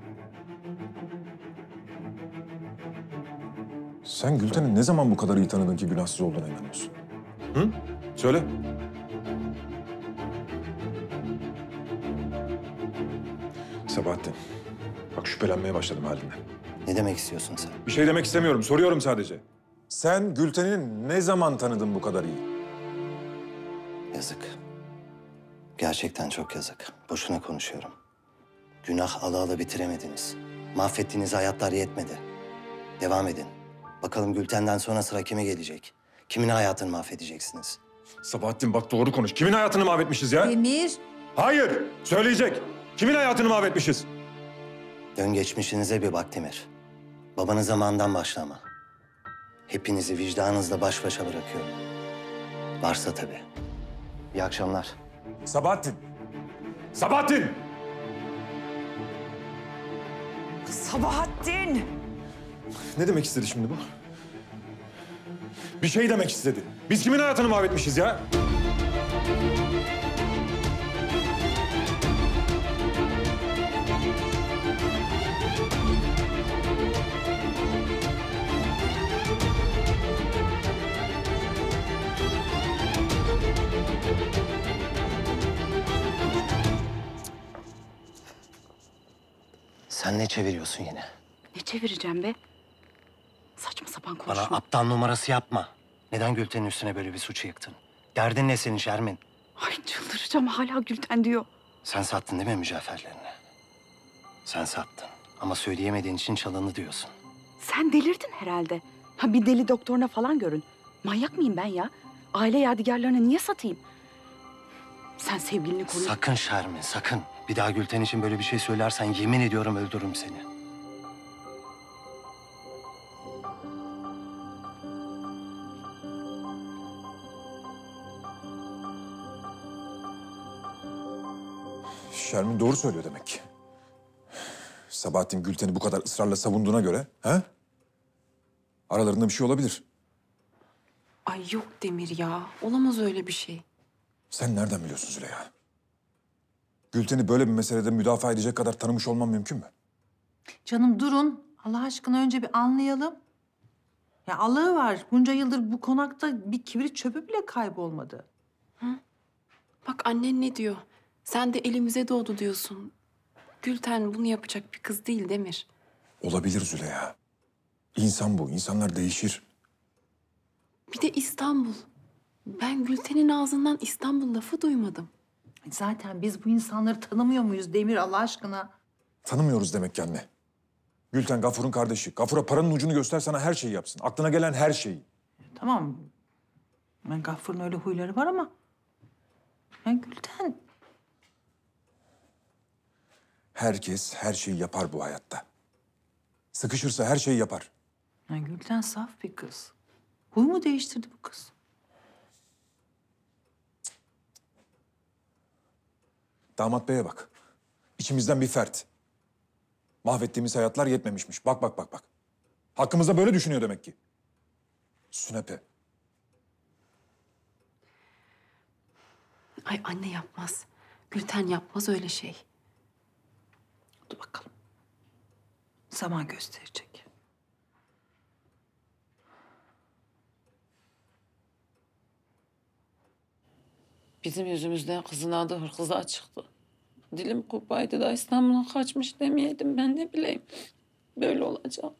A: Sen Gülten'i ne zaman bu kadar iyi tanıdın ki günahsız olduğuna inanıyorsun? Hı? Söyle. Sabahattin, bak şüphelenmeye başladım halinden.
X: Ne demek istiyorsun sen?
A: Bir şey demek istemiyorum, soruyorum sadece. Sen Gülten'i ne zaman tanıdın bu kadar iyi?
X: Yazık. Gerçekten çok yazık. Boşuna konuşuyorum. Günah ala ala bitiremediniz. Mahvettiğiniz hayatlar yetmedi. Devam edin. Bakalım Gülten'den sonra sıra kime gelecek? Kimin hayatını mahvedeceksiniz?
A: Sabahattin bak doğru konuş. Kimin hayatını mahvetmişiz ya?
B: Demir.
A: Hayır, söyleyecek. Kimin hayatını mahvetmişiz?
X: Dön geçmişinize bir bak Demir. Babanın zamanından başlama. Hepinizi vicdanınızla baş başa bırakıyorum. Varsa tabii. İyi akşamlar.
A: Sabahattin. Sabahattin!
U: Sabahattin!
A: Ne demek istedi şimdi bu? Bir şey demek istedi. Biz kimin hayatını mahvetmişiz ya?
X: Sen ne çeviriyorsun yine?
U: Ne çevireceğim be? Saçma sapan konuşma.
X: Bana aptal numarası yapma. Neden Gülten'in üstüne böyle bir suçu yıktın? Derdin ne senin Şermin?
U: Ay çıldıracağım, hala Gülten diyor.
X: Sen sattın değil mi mücevherlerini? Sen sattın. Ama söyleyemediğin için çalındı diyorsun.
U: Sen delirdin herhalde. Ha bir deli doktoruna falan görün. Manyak mıyım ben ya? Aile yadigarlarını niye satayım? Sen sevgilini koru.
X: Sakın Şermin, sakın. Bir daha Gülten için böyle bir şey söylersen yemin ediyorum öldürürüm seni.
A: Şermin doğru söylüyor demek ki. Sabahattin Gülten'i bu kadar ısrarla savunduğuna göre, ha? Aralarında bir şey olabilir.
H: Ay yok Demir ya. Olamaz öyle bir şey.
A: Sen nereden biliyorsun Züleyha? Gülten'i böyle bir meselede müdafaa edecek kadar tanımış olmam mümkün mü?
F: Canım durun. Allah aşkına önce bir anlayalım. Ya Allah'ı var. Bunca yıldır bu konakta bir kibrit çöpü bile kaybolmadı.
H: Bak annen ne diyor? Sen de elimize doğdu diyorsun. Gülten bunu yapacak bir kız değil Demir.
A: Olabilir Züleyha. İnsan bu. İnsanlar değişir.
H: Bir de İstanbul. Ben Gülten'in ağzından İstanbul lafı duymadım.
F: Zaten biz bu insanları tanımıyor muyuz Demir Allah aşkına?
A: Tanımıyoruz demek ki anne. Gülten Gafur'un kardeşi. Gafur'a paranın ucunu göster, sana her şeyi yapsın. Aklına gelen her şeyi.
F: Tamam. Ben Gafur'un öyle huyları var ama... Ben Gülten...
A: Herkes her şeyi yapar bu hayatta. Sıkışırsa her şeyi yapar.
F: Ya Gülten saf bir kız. Huy mu değiştirdi bu kız?
A: Damat beye bak. İçimizden bir fert. Mahvettiğimiz hayatlar yetmemişmiş. Bak bak bak bak. Hakkımızda böyle düşünüyor demek ki. Sünepe.
H: Ay anne yapmaz. Gülten yapmaz öyle şey.
F: Dur bakalım. Zaman gösterecek.
R: Bizim yüzümüzden kızın adı hırkıza çıktı. Dilim kopaydı da İstanbul'a kaçmış demeyeydim, ben ne bileyim. Böyle olacak.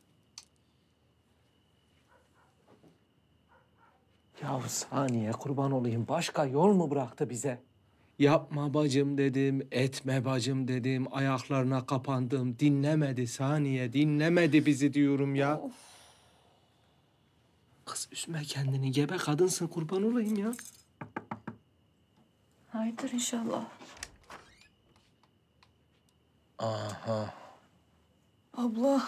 C: Ya saniye kurban olayım. Başka yol mu bıraktı bize? Yapma bacım dedim, etme bacım dedim. Ayaklarına kapandım. Dinlemedi saniye, dinlemedi bizi diyorum ya. Of. Kız üzme kendini. Gebe kadınsın, kurban olayım ya.
R: Haydır inşallah.
C: Aha.
D: Abla.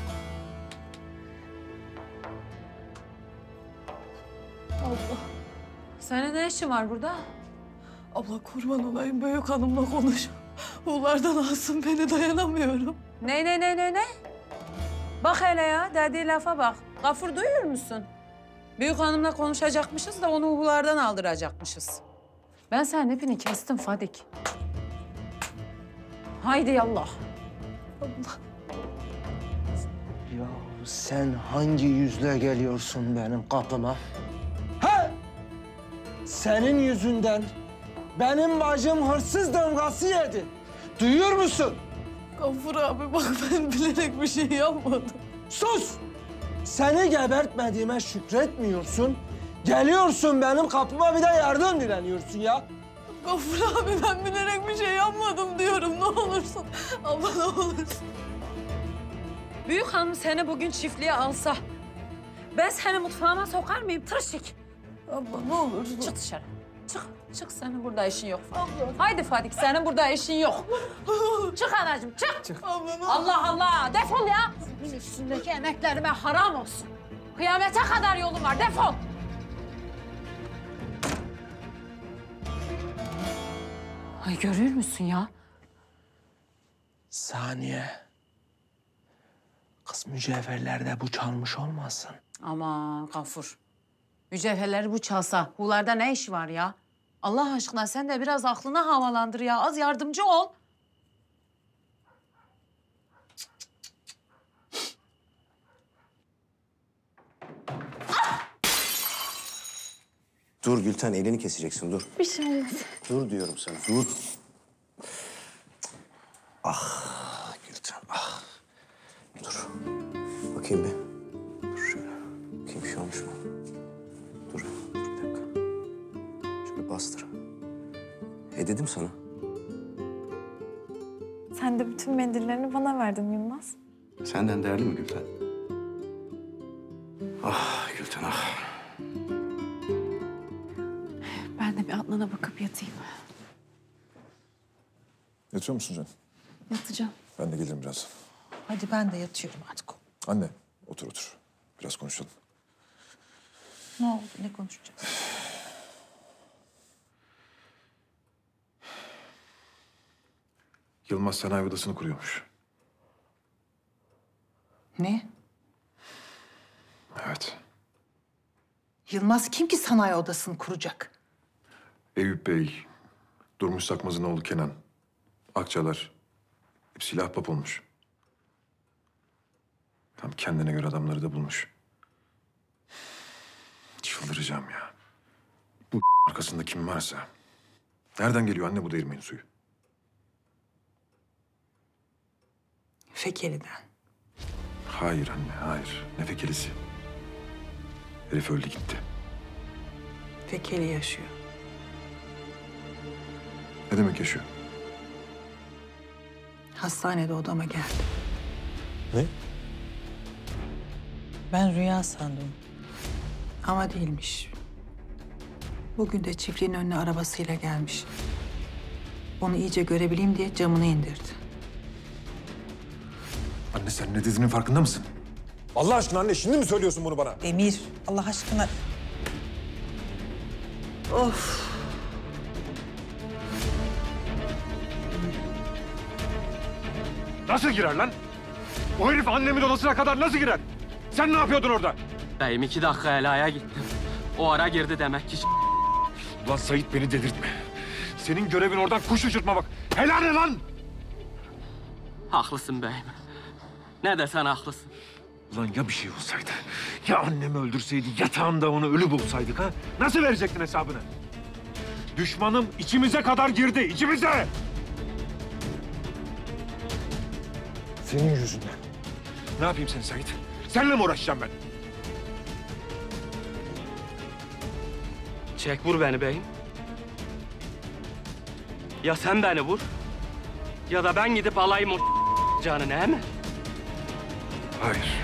D: Abla.
I: Senin ne işin var burada?
D: Abla kurban olayım, büyük hanımla konuş. Uğurlardan alsın beni, dayanamıyorum.
I: Ne ne ne ne ne? Bak hele ya, dediği lafa bak. Gafur duyuyor musun? Büyük hanımla konuşacakmışız da onu uğurlardan aldıracakmışız. Ben senin ipini kestim Fadik. Haydi yallah.
D: Allah.
C: Ya sen hangi yüzle geliyorsun benim kapıma? He? Senin yüzünden benim bacım hırsız damgası yedi. Duyuyor musun?
D: Gafur abi bak, ben bilerek bir şey yapmadım.
C: Sus! Seni gebertmediğime şükretmiyorsun. Geliyorsun benim kapıma bir de yardım dileniyorsun ya.
D: Gafur abi ben bilerek bir şey yapmadım diyorum, ne olursun. Abla ne olursun.
I: Büyük hanım seni bugün çiftliğe alsa, ben seni mutfağıma sokar mıyım tırşık?
D: Abla ne olursun.
I: Çık dışarı. Çık. Çık, senin burada işin yok Fadik. Abla. Haydi Fadik, senin burada işin yok. Çık anacığım, çık.
C: Çık.
D: Abla ne
I: Allah Allah, defol ya. Senin üstündeki emeklerime haram olsun. Kıyamete kadar yolun var, defol. Ay görüyor musun ya?
C: Saniye. Kız mücevherlerde bu çalmış olmasın?
I: Ama Gafur. Mücevherleri bu çalsa hularda ne işi var ya? Allah aşkına sen de biraz aklını havalandır ya. Az yardımcı ol.
G: Dur Gülten, elini keseceksin, dur.
H: Bir şey olmaz.
G: Dur diyorum sana, dur. Ah Gülten, ah. Dur. Bakayım bir. Dur şöyle. Bakayım bir şey olmuş mu? Dur, dur bir dakika. Şöyle bastır. E dedim sana.
J: Sen de bütün mendillerini bana verdin Yılmaz.
G: Senden değerli mi Gülten? Ah Gülten, ah.
J: Ben de bir Adnan'a bakıp yatayım.
A: Yatıyor musun canım?
J: Yatacağım.
A: Ben de gelirim biraz.
F: Hadi ben de yatıyorum artık.
A: Anne, otur otur. Biraz konuşalım.
F: Ne oldu? Ne konuşacağız?
A: Yılmaz sanayi odasını kuruyormuş.
F: Ne?
A: Evet.
F: Yılmaz kim ki sanayi odasını kuracak?
A: Eyüp Bey, Durmuş Sakmaz'ın oğlu Kenan, Akçalar hepsiyle ahbap olmuş. Tam kendine göre adamları da bulmuş. Çıldıracağım ya. Bu arkasında kim varsa. Nereden geliyor anne bu değirmenin suyu?
F: Fekeli'den.
A: Hayır anne, hayır. Ne fekelisi? Herif öldü gitti.
F: Fekeli yaşıyor.
A: Ne demek yaşıyor?
F: Hastanede odama geldi.
A: Ne?
F: Ben rüya sandım. Ama değilmiş. Bugün de çiftliğin önüne arabasıyla gelmiş. Onu iyice görebileyim diye camını indirdi.
A: Anne sen ne dediğinin farkında mısın? Allah aşkına anne şimdi mi söylüyorsun bunu bana?
F: Demir, Allah aşkına. Of.
A: Nasıl girer lan? O herif annemin odasına kadar nasıl girer? Sen ne yapıyordun orada?
N: Beyim iki dakika Ela'ya gittim. O ara girdi demek ki.
A: Ulan Sait beni delirtme. Senin görevin oradan kuş uçurtmamak. Helal ne lan?
N: Haklısın beyim. Ne desen haklısın.
A: Ulan ya bir şey olsaydı? Ya annemi öldürseydi, yatağında onu ölü bulsaydık ha? Nasıl verecektin hesabını? Düşmanım içimize kadar girdi, içimize! Senin yüzünden. Ne yapayım seni Sait? Seninle mi uğraşacağım ben?
N: Çek vur beni beyim. Ya sen beni vur. Ya da ben gidip alayım o canını, he mi?
A: Hayır.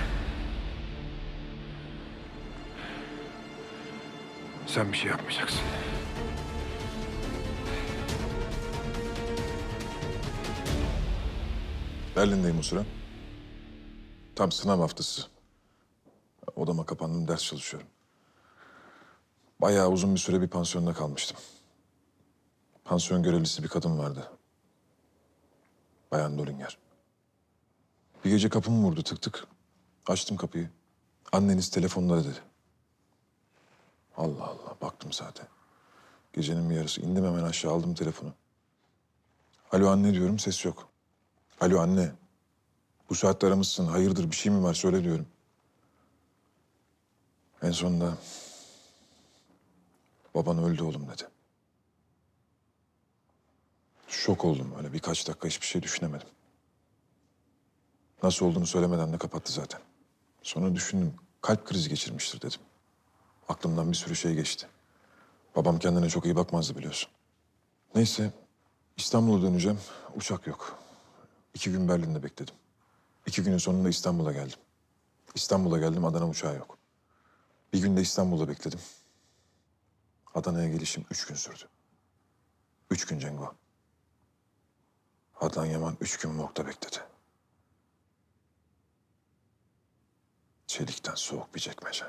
A: Sen bir şey yapmayacaksın. Berlin'deyim o sıra. Tam sınav haftası. Odama kapandım, ders çalışıyorum. Bayağı uzun bir süre bir pansiyonda kalmıştım. Pansiyon görevlisi bir kadın vardı. Bayan Dolinger. Bir gece kapımı vurdu tık tık. Açtım kapıyı. Anneniz telefonda dedi. Allah Allah, baktım zaten. Gecenin bir yarısı indim hemen aşağı aldım telefonu. Alo anne diyorum, ses yok. Alo anne. Bu saatte aramışsın, hayırdır bir şey mi var söyle diyorum. En sonunda baban öldü oğlum dedi. Şok oldum öyle birkaç dakika hiçbir şey düşünemedim. Nasıl olduğunu söylemeden de kapattı zaten. Sonra düşündüm, kalp krizi geçirmiştir dedim. Aklımdan bir sürü şey geçti. Babam kendine çok iyi bakmazdı biliyorsun. Neyse, İstanbul'a döneceğim. Uçak yok. İki gün Berlin'de bekledim. İki günün sonunda İstanbul'a geldim. İstanbul'a geldim, Adana uçağı yok. Bir gün de İstanbul'da bekledim. Adana'ya gelişim üç gün sürdü. Üç gün Cengo. Adnan Yaman üç gün morgda bekledi. Çelikten soğuk bir çekmece.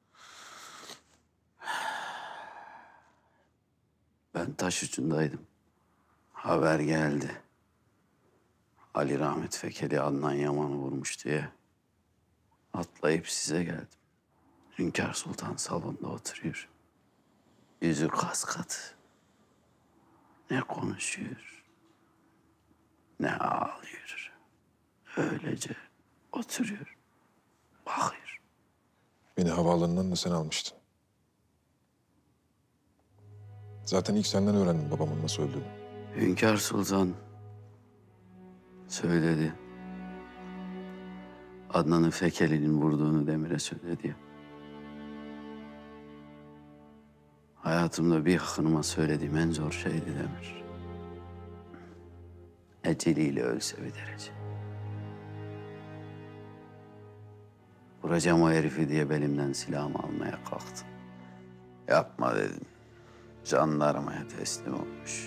O: Ben taş ucundaydım. Haber geldi. Ali Rahmet Fekeli Adnan Yaman'ı vurmuş diye atlayıp size geldim. Hünkâr Sultan salonda oturuyor. Yüzü kaskatı. Ne konuşuyor, ne ağlıyor. Öylece oturuyor, bakıyor.
A: Beni havaalanından da sen almıştın. Zaten ilk senden öğrendim babamın nasıl öldüğünü.
O: Hünkâr Sultan söyledi. Adnan'ı Fekeli'nin vurduğunu Demir'e söyledi ya. Hayatımda bir yakınıma söylediğim en zor şeydi Demir. Eceliyle ölse bir derece. Vuracağım o herifi diye belimden silahımı almaya kalktım. Yapma dedim. Jandarmaya teslim olmuş.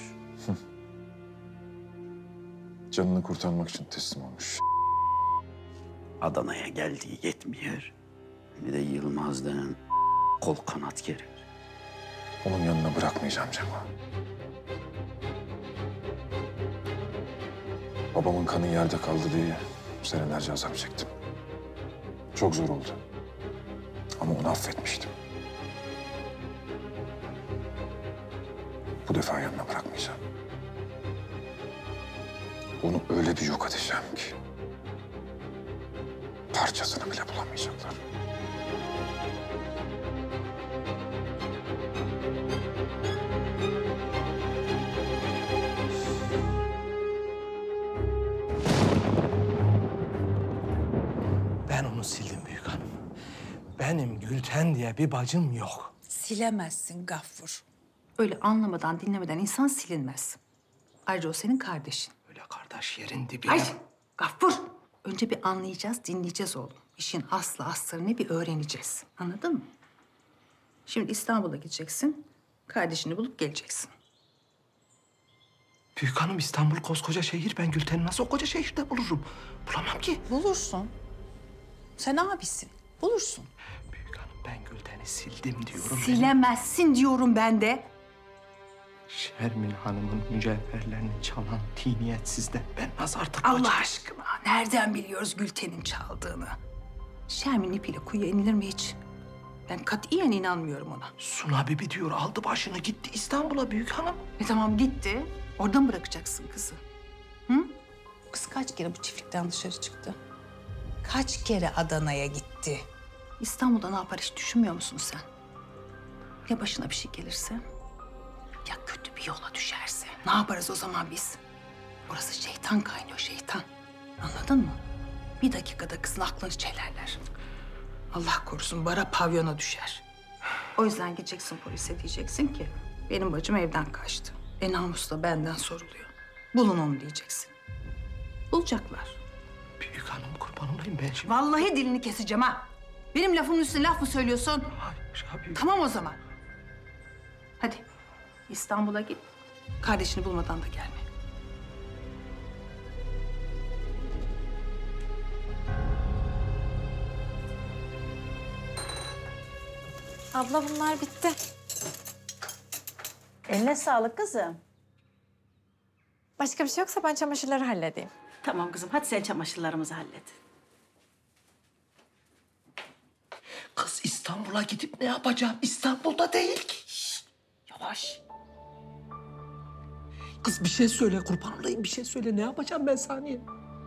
A: Canını kurtarmak için teslim olmuş.
O: Adana'ya geldiği yetmiyor. Bir de Yılmaz denen kol kanat geriyor.
A: Onun yanına bırakmayacağım Cemal. Babamın kanı yerde kaldı diye senelerce azap çektim. Çok zor oldu. Ama onu affetmiştim. Bu defa yanına bırakmayacağım. Onu öyle bir yok edeceğim ki parçasını bile bulamayacaklar.
C: Ben onu sildim büyük hanım. Benim Gülten diye bir bacım yok.
F: Silemezsin Gaffur. Öyle anlamadan, dinlemeden insan silinmez. Ayrıca o senin kardeşin.
C: Öyle kardeş yerin dibine.
F: Ay Gaffur! Önce bir anlayacağız, dinleyeceğiz oğlum. İşin aslı astarını bir öğreneceğiz. Anladın mı? Şimdi İstanbul'a gideceksin. Kardeşini bulup geleceksin.
C: Büyük hanım İstanbul koskoca şehir. Ben Gülten'i nasıl o koca şehirde bulurum? Bulamam ki.
F: Bulursun. Sen abisin. Bulursun.
C: Büyük hanım ben Gülten'i sildim diyorum.
F: Silemezsin diyorum ben de.
C: Şermin Hanım'ın mücevherlerini çalan tiniyetsizden ben nasıl artık...
F: Allah aşkına nereden biliyoruz Gülten'in çaldığını? Şermin ipiyle kuyuya inilir mi hiç? Ben katiyen inanmıyorum ona.
C: Suna Bibi diyor aldı başını gitti İstanbul'a büyük hanım.
F: E tamam gitti. Oradan bırakacaksın kızı. Hı? Kız kaç kere bu çiftlikten dışarı çıktı? Kaç kere Adana'ya gitti? İstanbul'da ne yapar hiç düşünmüyor musun sen? Ya başına bir şey gelirse? Ya kötü bir yola düşerse? Ne yaparız o zaman biz? Orası şeytan kaynıyor, şeytan. Anladın mı? Bir dakikada kızın aklını çelerler. Allah korusun bara pavyona düşer. O yüzden gideceksin polise diyeceksin ki benim bacım evden kaçtı. E namus da benden soruluyor. Bulun onu diyeceksin. Bulacaklar.
C: Büyük hanım kurban olayım ben şimdi.
F: Vallahi dilini keseceğim ha. Benim lafımın üstüne laf mı söylüyorsun?
C: Hayır abi.
F: Tamam o zaman. Hadi İstanbul'a git. Kardeşini bulmadan da gelme.
J: Abla bunlar bitti.
I: Eline sağlık kızım.
J: Başka bir şey yoksa ben çamaşırları halledeyim.
I: Tamam kızım, hadi sen çamaşırlarımızı hallet.
C: Kız İstanbul'a gidip ne yapacağım? İstanbul'da değil ki. Şişt, yavaş. Kız bir şey söyle kurban olayım bir şey söyle. Ne yapacağım ben Saniye?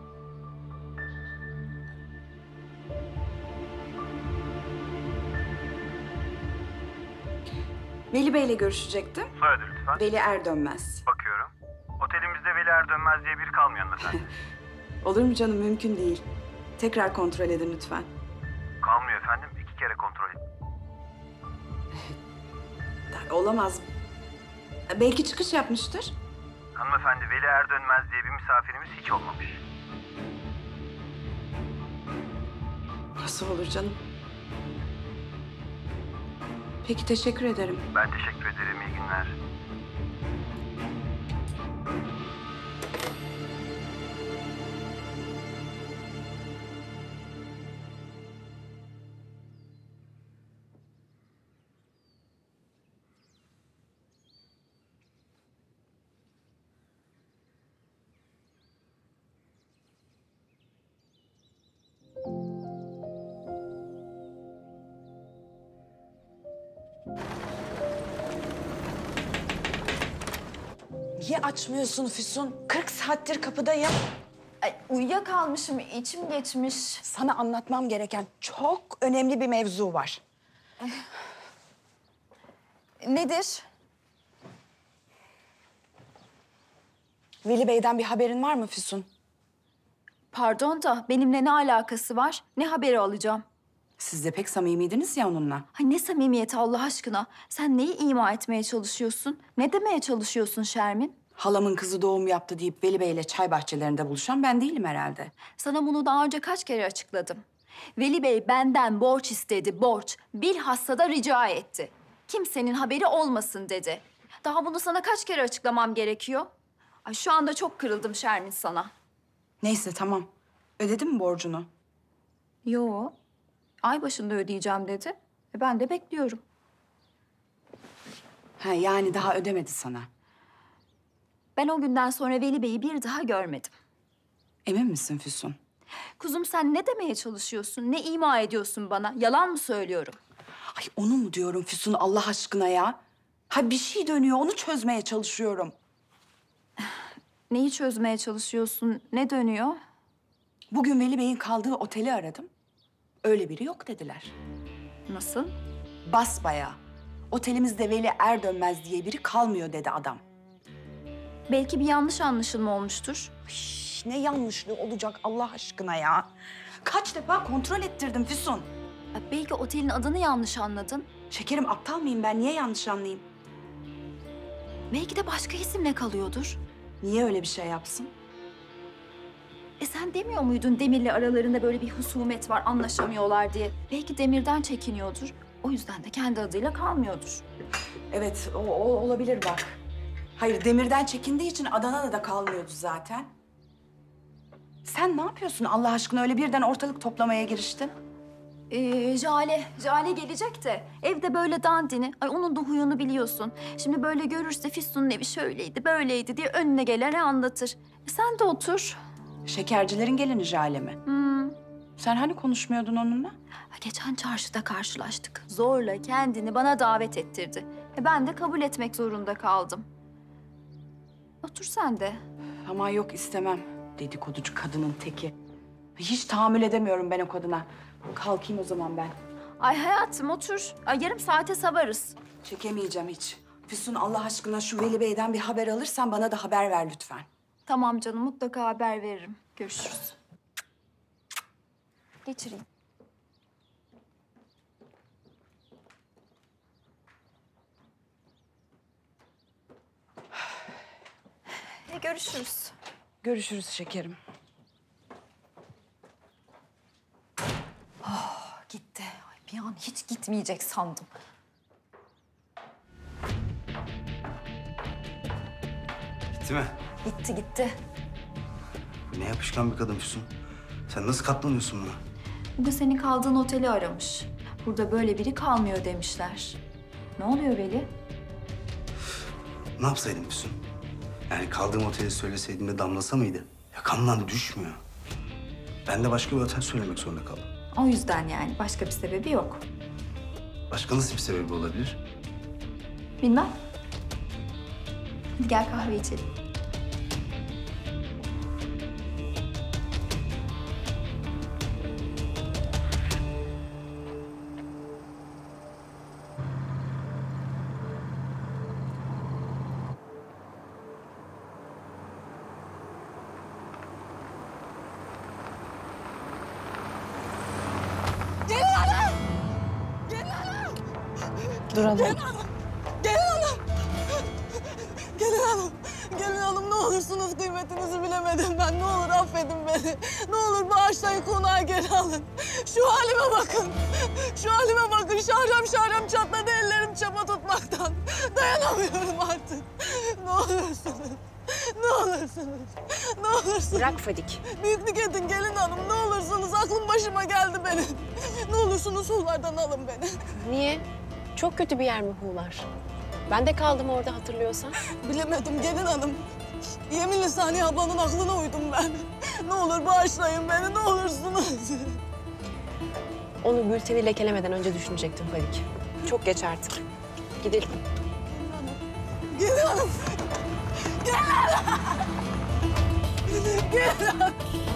Q: Veli Bey'le görüşecektim.
L: Soyadı lütfen.
Q: Veli Erdönmez.
L: Bakıyorum. Otelimizde Veli Erdönmez diye biri kalmıyor hanımefendi.
Q: Olur mu canım? Mümkün değil. Tekrar kontrol edin lütfen.
L: Kalmıyor efendim. İki kere kontrol edin.
Q: Olamaz. Belki çıkış yapmıştır.
L: Hanımefendi Veli Erdönmez diye bir misafirimiz hiç olmamış.
Q: Nasıl olur canım? Peki teşekkür ederim.
L: Ben teşekkür ederim. İyi günler.
U: Niye açmıyorsun Füsun? kırk saattir kapıdayım.
J: Ay, uyuyakalmışım, içim geçmiş.
U: Sana anlatmam gereken çok önemli bir mevzu var.
J: Nedir?
U: Veli Bey'den bir haberin var mı Füsun?
J: Pardon da benimle ne alakası var? Ne haberi alacağım?
U: Siz de pek samimiydiniz ya onunla.
J: Ay ne samimiyeti Allah aşkına? Sen neyi ima etmeye çalışıyorsun? Ne demeye çalışıyorsun Şermin?
U: Halamın kızı doğum yaptı deyip Veli Bey'le çay bahçelerinde buluşan ben değilim herhalde.
J: Sana bunu daha önce kaç kere açıkladım. Veli Bey benden borç istedi, borç. Bilhassa da rica etti. Kimsenin haberi olmasın dedi. Daha bunu sana kaç kere açıklamam gerekiyor? Ay şu anda çok kırıldım Şermin sana.
U: Neyse tamam. Ödedin mi borcunu?
J: Yo. Ay başında ödeyeceğim dedi. E ben de bekliyorum.
U: Ha yani daha ödemedi sana.
J: Ben o günden sonra Veli Bey'i bir daha görmedim.
U: Emin misin Füsun?
J: Kuzum sen ne demeye çalışıyorsun? Ne ima ediyorsun bana? Yalan mı söylüyorum?
U: Ay onu mu diyorum Füsun Allah aşkına ya? Ha bir şey dönüyor onu çözmeye çalışıyorum.
J: Neyi çözmeye çalışıyorsun? Ne dönüyor?
U: Bugün Veli Bey'in kaldığı oteli aradım. Öyle biri yok dediler.
J: Nasıl?
U: Basbayağı. Otelimizde Veli Erdönmez diye biri kalmıyor dedi adam.
J: Belki bir yanlış anlaşılma olmuştur.
U: Üş, ne yanlışlığı olacak Allah aşkına ya? Kaç defa kontrol ettirdim Füsun.
J: Belki otelin adını yanlış anladın.
U: Şekerim aptal mıyım ben? Niye yanlış anlayayım?
J: Belki de başka isimle kalıyordur.
U: Niye öyle bir şey yapsın?
J: E sen demiyor muydun Demir'le aralarında böyle bir husumet var, anlaşamıyorlar diye? Belki Demir'den çekiniyordur. O yüzden de kendi adıyla kalmıyordur.
U: Evet, o, o olabilir bak. Hayır, Demir'den çekindiği için Adana'da da kalmıyordu zaten. Sen ne yapıyorsun Allah aşkına? Öyle birden ortalık toplamaya giriştin.
J: Ee, Jale, Jale gelecek de evde böyle dandini. Ay onun da huyunu biliyorsun. Şimdi böyle görürse Füsun'un evi şöyleydi, böyleydi diye önüne gelene anlatır. E sen de otur.
U: Şekercilerin gelini Jale mi?
J: Hmm.
U: Sen hani konuşmuyordun onunla?
J: Ha, geçen çarşıda karşılaştık. Zorla kendini bana davet ettirdi. E ben de kabul etmek zorunda kaldım. Otur sen de.
U: Ama yok istemem. Dedikoducu kadının teki. Hiç tahammül edemiyorum ben o kadına. Kalkayım o zaman ben.
J: Ay hayatım otur. Ay yarım saate savarız.
U: Çekemeyeceğim hiç. Füsun Allah aşkına şu Veli Bey'den bir haber alırsan bana da haber ver lütfen.
J: Tamam canım mutlaka haber veririm. Görüşürüz. Geçireyim. E, görüşürüz.
U: Görüşürüz şekerim.
J: Oh, gitti. Ay, bir an hiç gitmeyecek sandım.
G: Gitti mi?
J: Gitti gitti.
G: Ne yapışkan bir kadın Füsun. Sen nasıl katlanıyorsun buna?
J: Bugün senin kaldığın oteli aramış. Burada böyle biri kalmıyor demişler. Ne oluyor Veli?
G: Ne yapsaydım Füsun? Yani kaldığım oteli söyleseydim de damlasa mıydı? Yakamdan düşmüyor. Ben de başka bir otel söylemek zorunda kaldım.
J: O yüzden yani başka bir sebebi yok.
G: Başka nasıl bir sebebi olabilir?
J: Bilmem. Hadi gel kahve içelim.
D: Gelin hanım! Gelin hanım!
I: Duralım.
D: Gelin hanım! Gelin hanım! Gelin hanım! Gelin hanım ne olursunuz kıymetinizi bilemedim ben. Ne olur affedin beni. Ne olur bağışlayın konağa geri alın. Şu halime bakın. Şu halime bakın. Şahram şahram çatladı ellerim çapa tutmaktan. Dayanamıyorum artık. Ne olursunuz. Ne olursunuz. Ne olursunuz.
U: Bırak Fadik.
D: Büyüklük edin gelin hanım. Ne olursunuz. Aklım başıma geldi benim. Ne olursunuz Huğlar'dan alın beni.
E: Niye? Çok kötü bir yer mi Huğlar? Ben de kaldım orada hatırlıyorsan.
D: Bilemedim gelin hanım. Yeminle Saniye ablanın aklına uydum ben. Ne olur bağışlayın beni ne olursunuz.
E: Onu Gülten'i lekelemeden önce düşünecektim Fadik. Çok geç artık. Gidelim.
D: Gelin hanım. Gelin Gelin Hanım.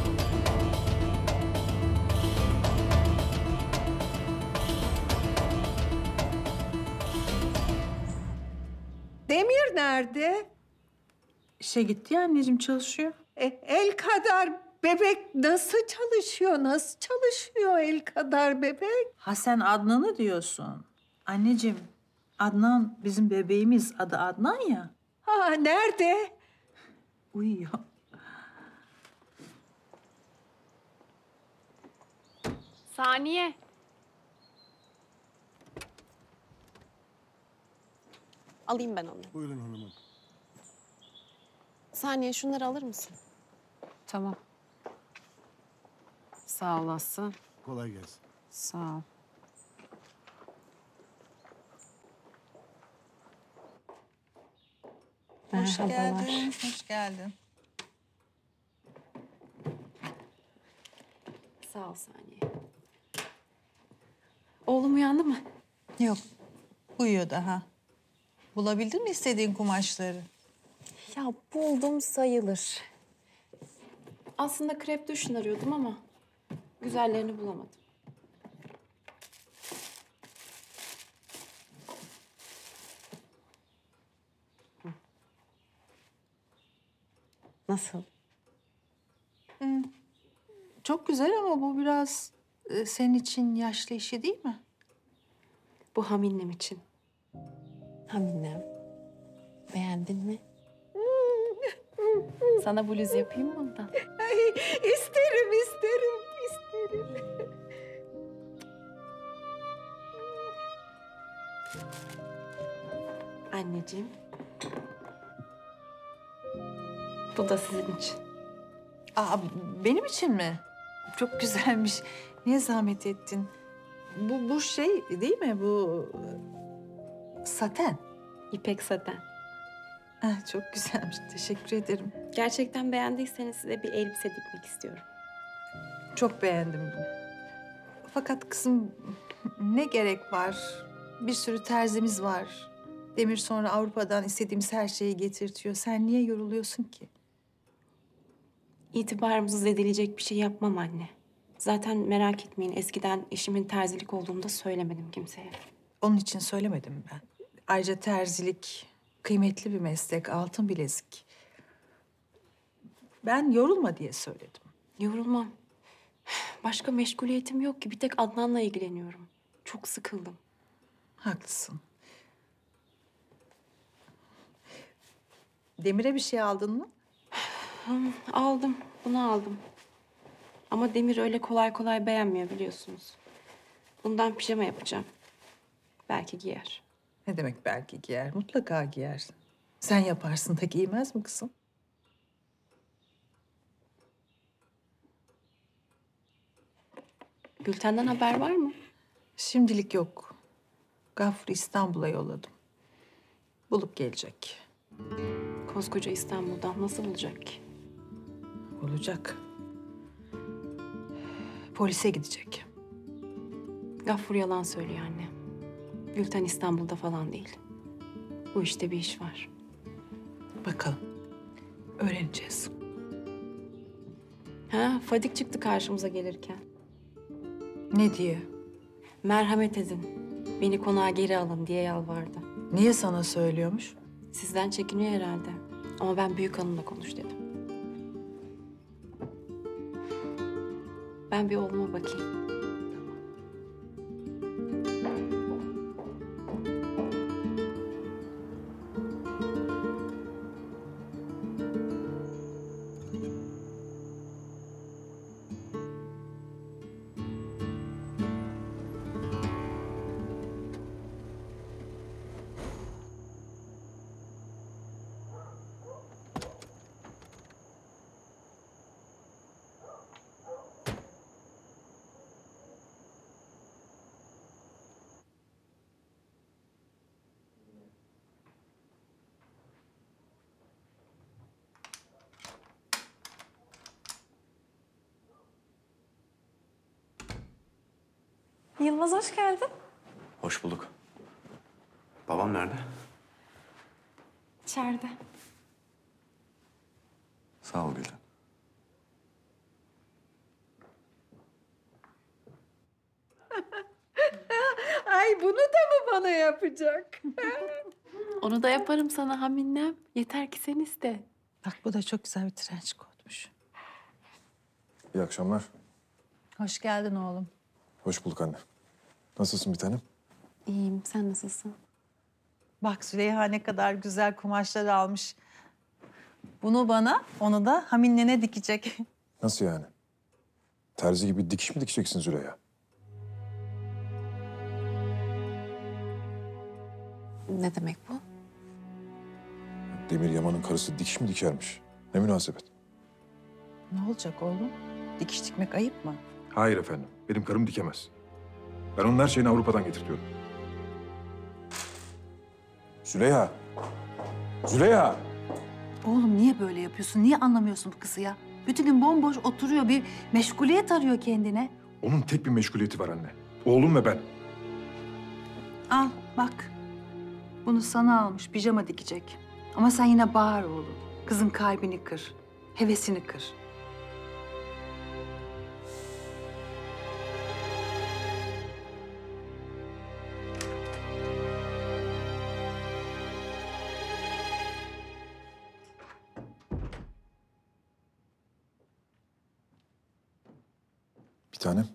M: Demir nerede?
B: İşe gitti ya anneciğim, çalışıyor.
M: E, el kadar bebek nasıl çalışıyor? Nasıl çalışıyor el kadar bebek?
B: Ha sen Adnan'ı diyorsun. Anneciğim, Adnan bizim bebeğimiz. Adı Adnan ya.
M: Ha nerede?
B: Uyuyor.
H: Saniye. Alayım ben onu.
S: Buyurun hanımım.
H: Saniye, şunları alır mısın?
I: Tamam. Sağ olasın.
S: Kolay gelsin.
I: Sağ ol.
F: Hoş
H: Merhabalar.
F: geldin, hoş geldin.
H: Sağ ol Saniye. Oğlum uyandı mı?
F: Yok, uyuyor daha. Bulabildin mi istediğin kumaşları?
H: Ya buldum sayılır. Aslında krep düşün arıyordum ama güzellerini bulamadım. Hı. Nasıl?
B: Hı. Çok güzel ama bu biraz e, senin için yaşlı işi değil mi?
H: Bu haminnem için. Haminnem. Beğendin mi? Sana bluz yapayım mı ondan?
M: Ay, isterim, isterim, isterim.
H: Anneciğim. Bu da sizin için.
B: Aa, benim için mi? Çok güzelmiş. Niye zahmet ettin? Bu, bu şey değil mi? Bu e, saten.
H: İpek saten.
B: Ah, çok güzelmiş. Teşekkür ederim.
H: Gerçekten beğendiyseniz size bir elbise dikmek istiyorum.
B: Çok beğendim. Fakat kızım ne gerek var? Bir sürü terzimiz var. Demir sonra Avrupa'dan istediğimiz her şeyi getirtiyor. Sen niye yoruluyorsun ki?
H: İtibarımızı zedeleyecek bir şey yapmam anne. Zaten merak etmeyin, eskiden eşimin terzilik olduğunu da söylemedim kimseye.
B: Onun için söylemedim ben. Ayrıca terzilik kıymetli bir meslek, altın bilezik. Ben yorulma diye söyledim.
H: Yorulmam. Başka meşguliyetim yok ki. Bir tek Adnan'la ilgileniyorum. Çok sıkıldım.
B: Haklısın. Demir'e bir şey aldın mı?
H: Aldım, bunu aldım. Ama Demir öyle kolay kolay beğenmiyor biliyorsunuz. Bundan pijama yapacağım. Belki giyer.
B: Ne demek belki giyer? Mutlaka giyer. Sen yaparsın da giymez mi kızım?
H: Gülten'den haber var mı?
B: Şimdilik yok. Gafur'u İstanbul'a yolladım. Bulup gelecek.
H: Koskoca İstanbul'dan nasıl bulacak ki?
B: Olacak. Polise gidecek.
H: Gaffur yalan söylüyor anne. Gülten İstanbul'da falan değil. Bu işte bir iş var.
B: Bakalım. Öğreneceğiz.
H: Ha, Fadik çıktı karşımıza gelirken.
B: Ne diye?
H: Merhamet edin. Beni konağa geri alın diye yalvardı.
B: Niye sana söylüyormuş?
H: Sizden çekiniyor herhalde. Ama ben büyük hanımla konuş dedim. Ben bir oğluma bakayım.
E: Yılmaz hoş geldin.
G: Hoş bulduk. Babam nerede?
E: İçeride.
G: Sağ ol Gülten.
M: Ay bunu da mı bana yapacak?
H: Onu da yaparım sana Haminem. Yeter ki sen iste.
B: Bak bu da çok güzel bir trenç kotmuş.
A: İyi akşamlar.
B: Hoş geldin oğlum.
A: Hoş bulduk anne. Nasılsın bir tanem?
H: İyiyim. Sen nasılsın?
B: Bak Züleyha ne kadar güzel kumaşlar almış. Bunu bana, onu da Haminne'ne dikecek.
A: Nasıl yani? Terzi gibi dikiş mi dikeceksin Züleyha?
H: Ne demek bu?
A: Demir Yaman'ın karısı dikiş mi dikermiş? Ne münasebet?
B: Ne olacak oğlum? Dikiş dikmek ayıp mı?
A: Hayır efendim. Benim karım dikemez. Ben onun her şeyini Avrupa'dan getirtiyorum. Züleyha! Züleyha!
B: Oğlum niye böyle yapıyorsun? Niye anlamıyorsun bu kızı ya? Bütün gün bomboş oturuyor, bir meşguliyet arıyor kendine.
A: Onun tek bir meşguliyeti var anne. Oğlum ve ben.
B: Al bak. Bunu sana almış, pijama dikecek. Ama sen yine bağır oğlum. Kızın kalbini kır, hevesini kır.
A: Bir tanem.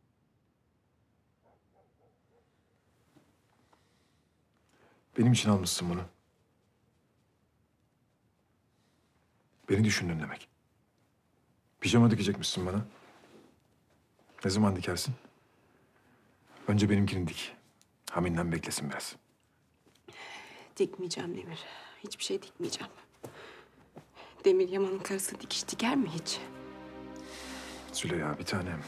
A: Benim için almışsın bunu. Beni düşündün demek. Pijama dikecekmişsin bana. Ne zaman dikersin? Önce benimkini dik. Hamin'den beklesin biraz.
H: Dikmeyeceğim Demir. Hiçbir şey dikmeyeceğim. Demir Yaman'ın karısı dikiş diker mi hiç?
A: Züleyha bir tanem.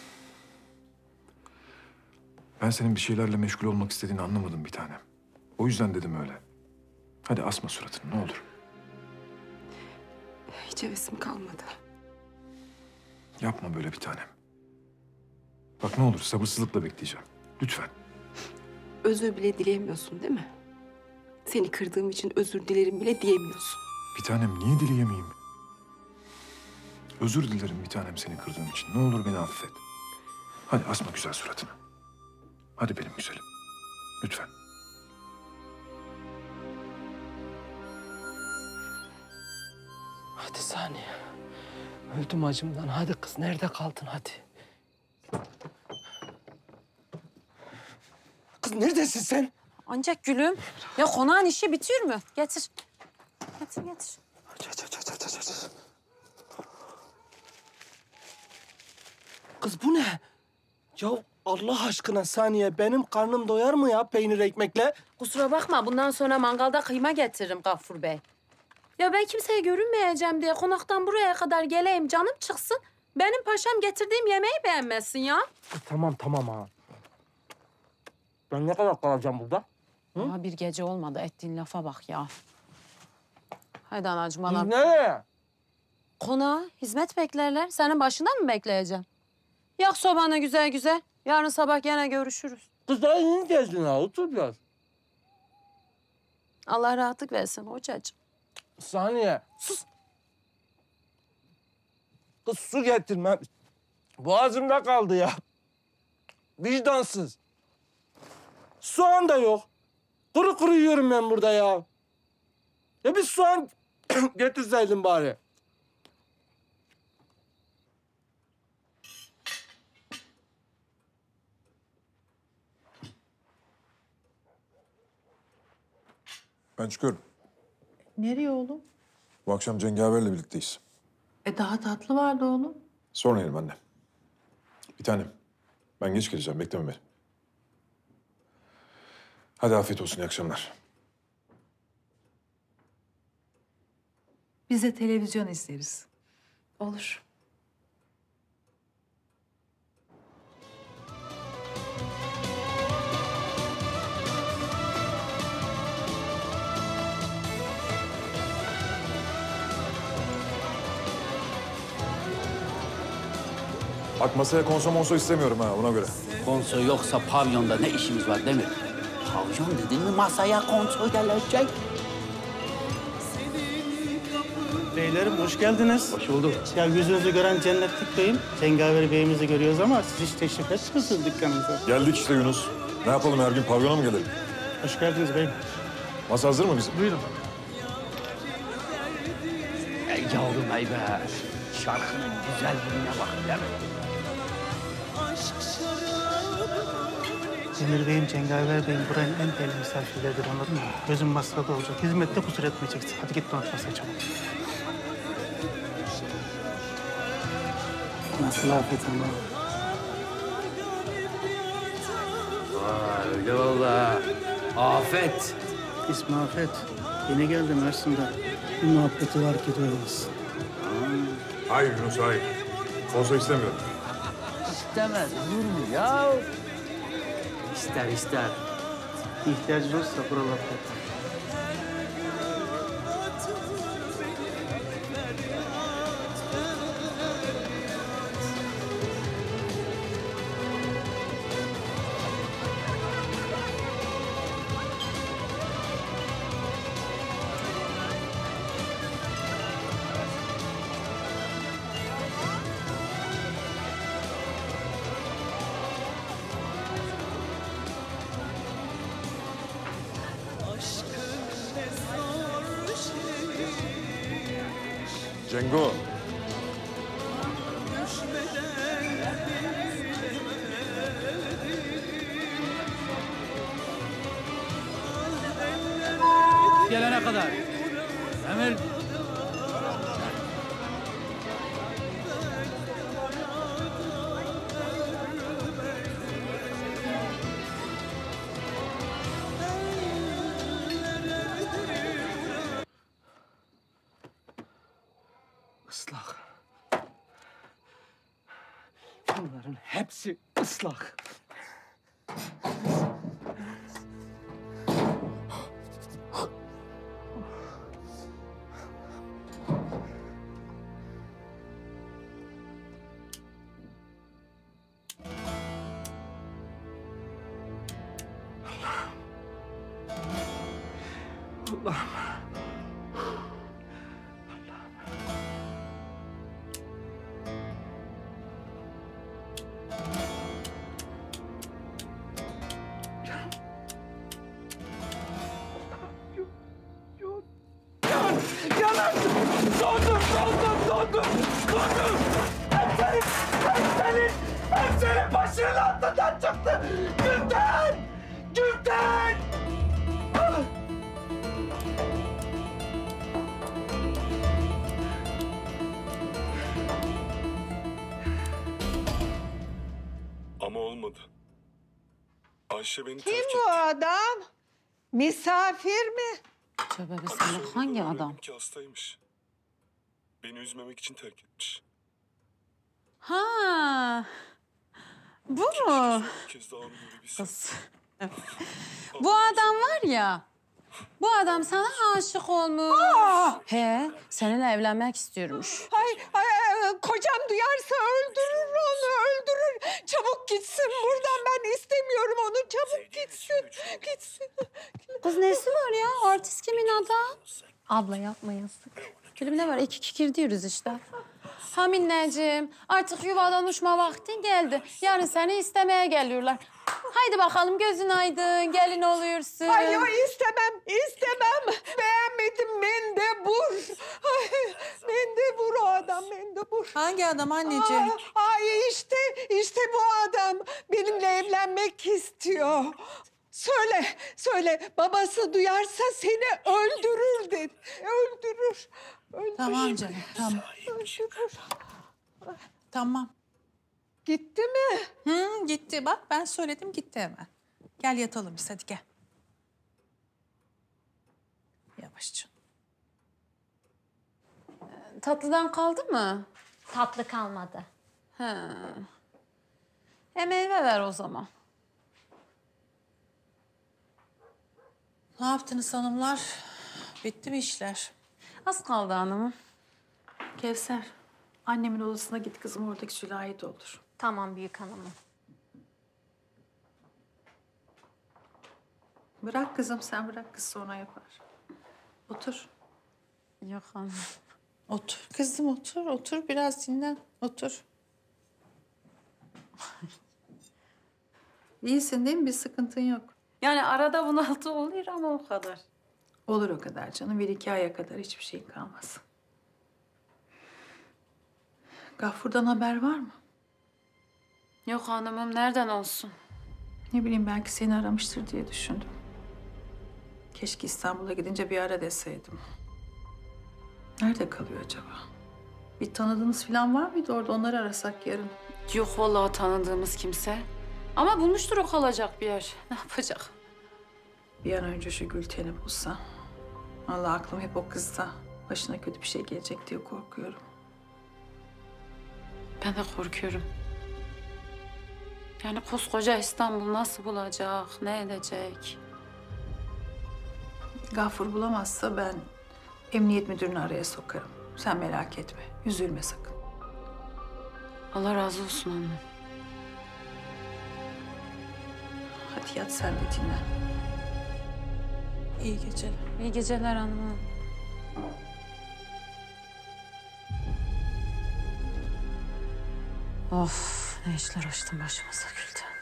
A: Ben senin bir şeylerle meşgul olmak istediğini anlamadım bir tanem. O yüzden dedim öyle. Hadi asma suratını ne olur.
H: Hiç hevesim kalmadı.
A: Yapma böyle bir tanem. Bak ne olur sabırsızlıkla bekleyeceğim. Lütfen.
H: Özür bile dileyemiyorsun değil mi? Seni kırdığım için özür dilerim bile diyemiyorsun.
A: Bir tanem niye dileyemeyeyim? Özür dilerim bir tanem seni kırdığım için. Ne olur beni affet. Hadi asma güzel suratını. Hadi benim güzelim. Lütfen.
C: Hadi saniye. Öldüm acımdan. Hadi kız nerede kaldın hadi. Kız neredesin sen?
I: Ancak gülüm. Ya konağın işi bitiyor mu? Getir. Getir getir.
C: Aç aç aç aç aç aç. Kız bu ne? Ya Allah aşkına saniye benim karnım doyar mı ya peynir ekmekle?
I: Kusura bakma bundan sonra mangalda kıyma getiririm Gaffur Bey. Ya ben kimseye görünmeyeceğim diye konaktan buraya kadar geleyim canım çıksın. Benim paşam getirdiğim yemeği beğenmezsin ya.
C: Tamam tamam ha. Ben ne kadar kalacağım burada? Hı?
I: Ama bir gece olmadı ettiğin lafa bak ya. Haydi anacığım anam.
C: Nereye?
I: Konağa hizmet beklerler. Senin başından mı bekleyeceğim? Yak sobanı güzel güzel. Yarın sabah gene görüşürüz.
C: Kız daha yeni gezdin ha otur biraz.
I: Allah rahatlık versin hocacığım.
C: Saniye sus. Kız su getirmem. Boğazımda kaldı ya. Vicdansız. Soğan da yok. Kuru kuru yiyorum ben burada ya. Ya bir soğan getirseydin bari.
A: Ben çıkıyorum.
B: Nereye oğlum?
A: Bu akşam Cengaver'le birlikteyiz.
B: E daha tatlı vardı oğlum.
A: Sonra yiyelim anne. Bir tanem. Ben geç geleceğim. Bekleme beni. Hadi afiyet olsun. İyi akşamlar.
B: Biz de televizyon izleriz.
H: Olur.
A: Bak masaya konso monso istemiyorum ha ona göre.
O: Konso yoksa pavyonda ne işimiz var değil mi? Pavyon dedin mi masaya konso gelecek.
P: Beylerim hoş geldiniz.
C: Hoş bulduk.
P: Ya yüzünüzü gören cennetlik beyim. Cengaver beyimizi görüyoruz ama siz hiç teşrif etmiyorsunuz dükkanımıza.
A: Geldik işte Yunus. Ne yapalım her gün pavyona mı gelelim?
P: Hoş geldiniz beyim.
A: Masa hazır mı bizim?
P: Buyurun.
C: Ey yavrum ey be. Şarkının güzelliğine bak değil mi?
P: Demir beyim, Cengaver beyim buranın en değerli misafirleridir anladın mı? Gözün masrafta olacak. Hizmette kusur etmeyeceksin. Hadi git donat masaya çabuk. Nasıl afet ama?
C: Vay öyle valla. Afet.
P: İsmi Afet. Yeni geldim Mersin'den. Bir muhabbeti var ki duymaz.
A: Hayır Yunus, hayır. Olsa istemiyorum.
C: İstemez olur mu ya? İster ister.
P: İhtiyacın olursa buralarda.
A: Cengo.
S: Gelene kadar. Emir.
C: Islak. Bunların hepsi ıslak. Allah'ım.
S: Yanardım! Dondum, dondum, dondum! Dondum! Hep senin, hep senin, hep senin başının altından çıktı! Gülten! Gülten! Ah!
T: Ama olmadı. Ayşe beni
M: Kim
T: terk etti.
M: bu adam? Misafir mi?
R: Tövbe bismillah, hangi adam?
T: Ki hastaymış. Beni üzmemek için terk etmiş.
I: Ha. Bu mu?
T: Bir kez daha onu görebilsem.
I: Kız. Bu adam var ya. Bu adam sana aşık olmuş.
M: Aa!
I: He, seninle evlenmek istiyormuş.
M: Ay, ay, ay, kocam duyarsa öldürür onu, öldürür. Çabuk gitsin buradan, ben istemiyorum onu. Çabuk gitsin, gitsin.
I: Kız nesi var ya? Artist kimin adam? Abla yapma yazık. Filmde var, iki kikir diyoruz işte. Ha minneciğim, artık yuvadan uçma vaktin geldi. Yarın seni istemeye geliyorlar. Haydi bakalım gözün aydın, gelin oluyorsun.
M: Ay yok istemem, istemem. Beğenmedim mendebur. Ay, mendebur o adam, mendebur.
I: Hangi adam anneciğim?
M: Aa, ay işte, işte bu adam benimle evlenmek istiyor. Söyle, söyle. Babası duyarsa seni öldürür dedi. Öldürür, öldürür.
I: Tamam canım, tamam.
M: Öldürür.
I: Tamam.
M: Gitti mi?
I: Hı, gitti. Bak ben söyledim, gitti hemen. Gel yatalım biz, hadi gel. Yavaşça. Tatlıdan kaldı mı?
V: Tatlı kalmadı.
I: He. E meyve ver o zaman. Ne yaptınız hanımlar? Bitti mi işler? Az kaldı hanımım.
B: Kevser, annemin odasına git kızım, oradaki sülahi doldur.
V: Tamam büyük hanımım.
B: Bırak kızım, sen bırak, kız sonra yapar. Otur.
I: Yok hanım.
B: Otur kızım otur, otur biraz dinlen, otur. İyisin değil mi? Bir sıkıntın yok. Yani arada bunaltı oluyor ama o kadar. Olur o kadar canım. Bir iki aya kadar hiçbir şeyin kalmaz. Gafur'dan haber var mı?
R: Yok hanımım, nereden olsun?
B: Ne bileyim belki seni aramıştır diye düşündüm. Keşke İstanbul'a gidince bir ara deseydim. Nerede kalıyor acaba? Bir tanıdığınız falan var mıydı orada? Onları arasak yarın.
R: Yok vallahi tanıdığımız kimse. Ama bulmuştur o kalacak bir yer. Ne yapacak?
B: Bir an önce şu Gülten'i bulsa. Vallahi aklım hep o kızda. Başına kötü bir şey gelecek diye korkuyorum.
R: Ben de korkuyorum. Yani koskoca İstanbul nasıl bulacak, ne edecek?
B: Gafur bulamazsa ben emniyet müdürünü araya sokarım. Sen merak etme, üzülme sakın.
R: Allah razı olsun anne.
B: Hadi yat sen de dinle. İyi geceler.
R: İyi geceler hanımım. Of, ne işler açtın başımıza Gülten.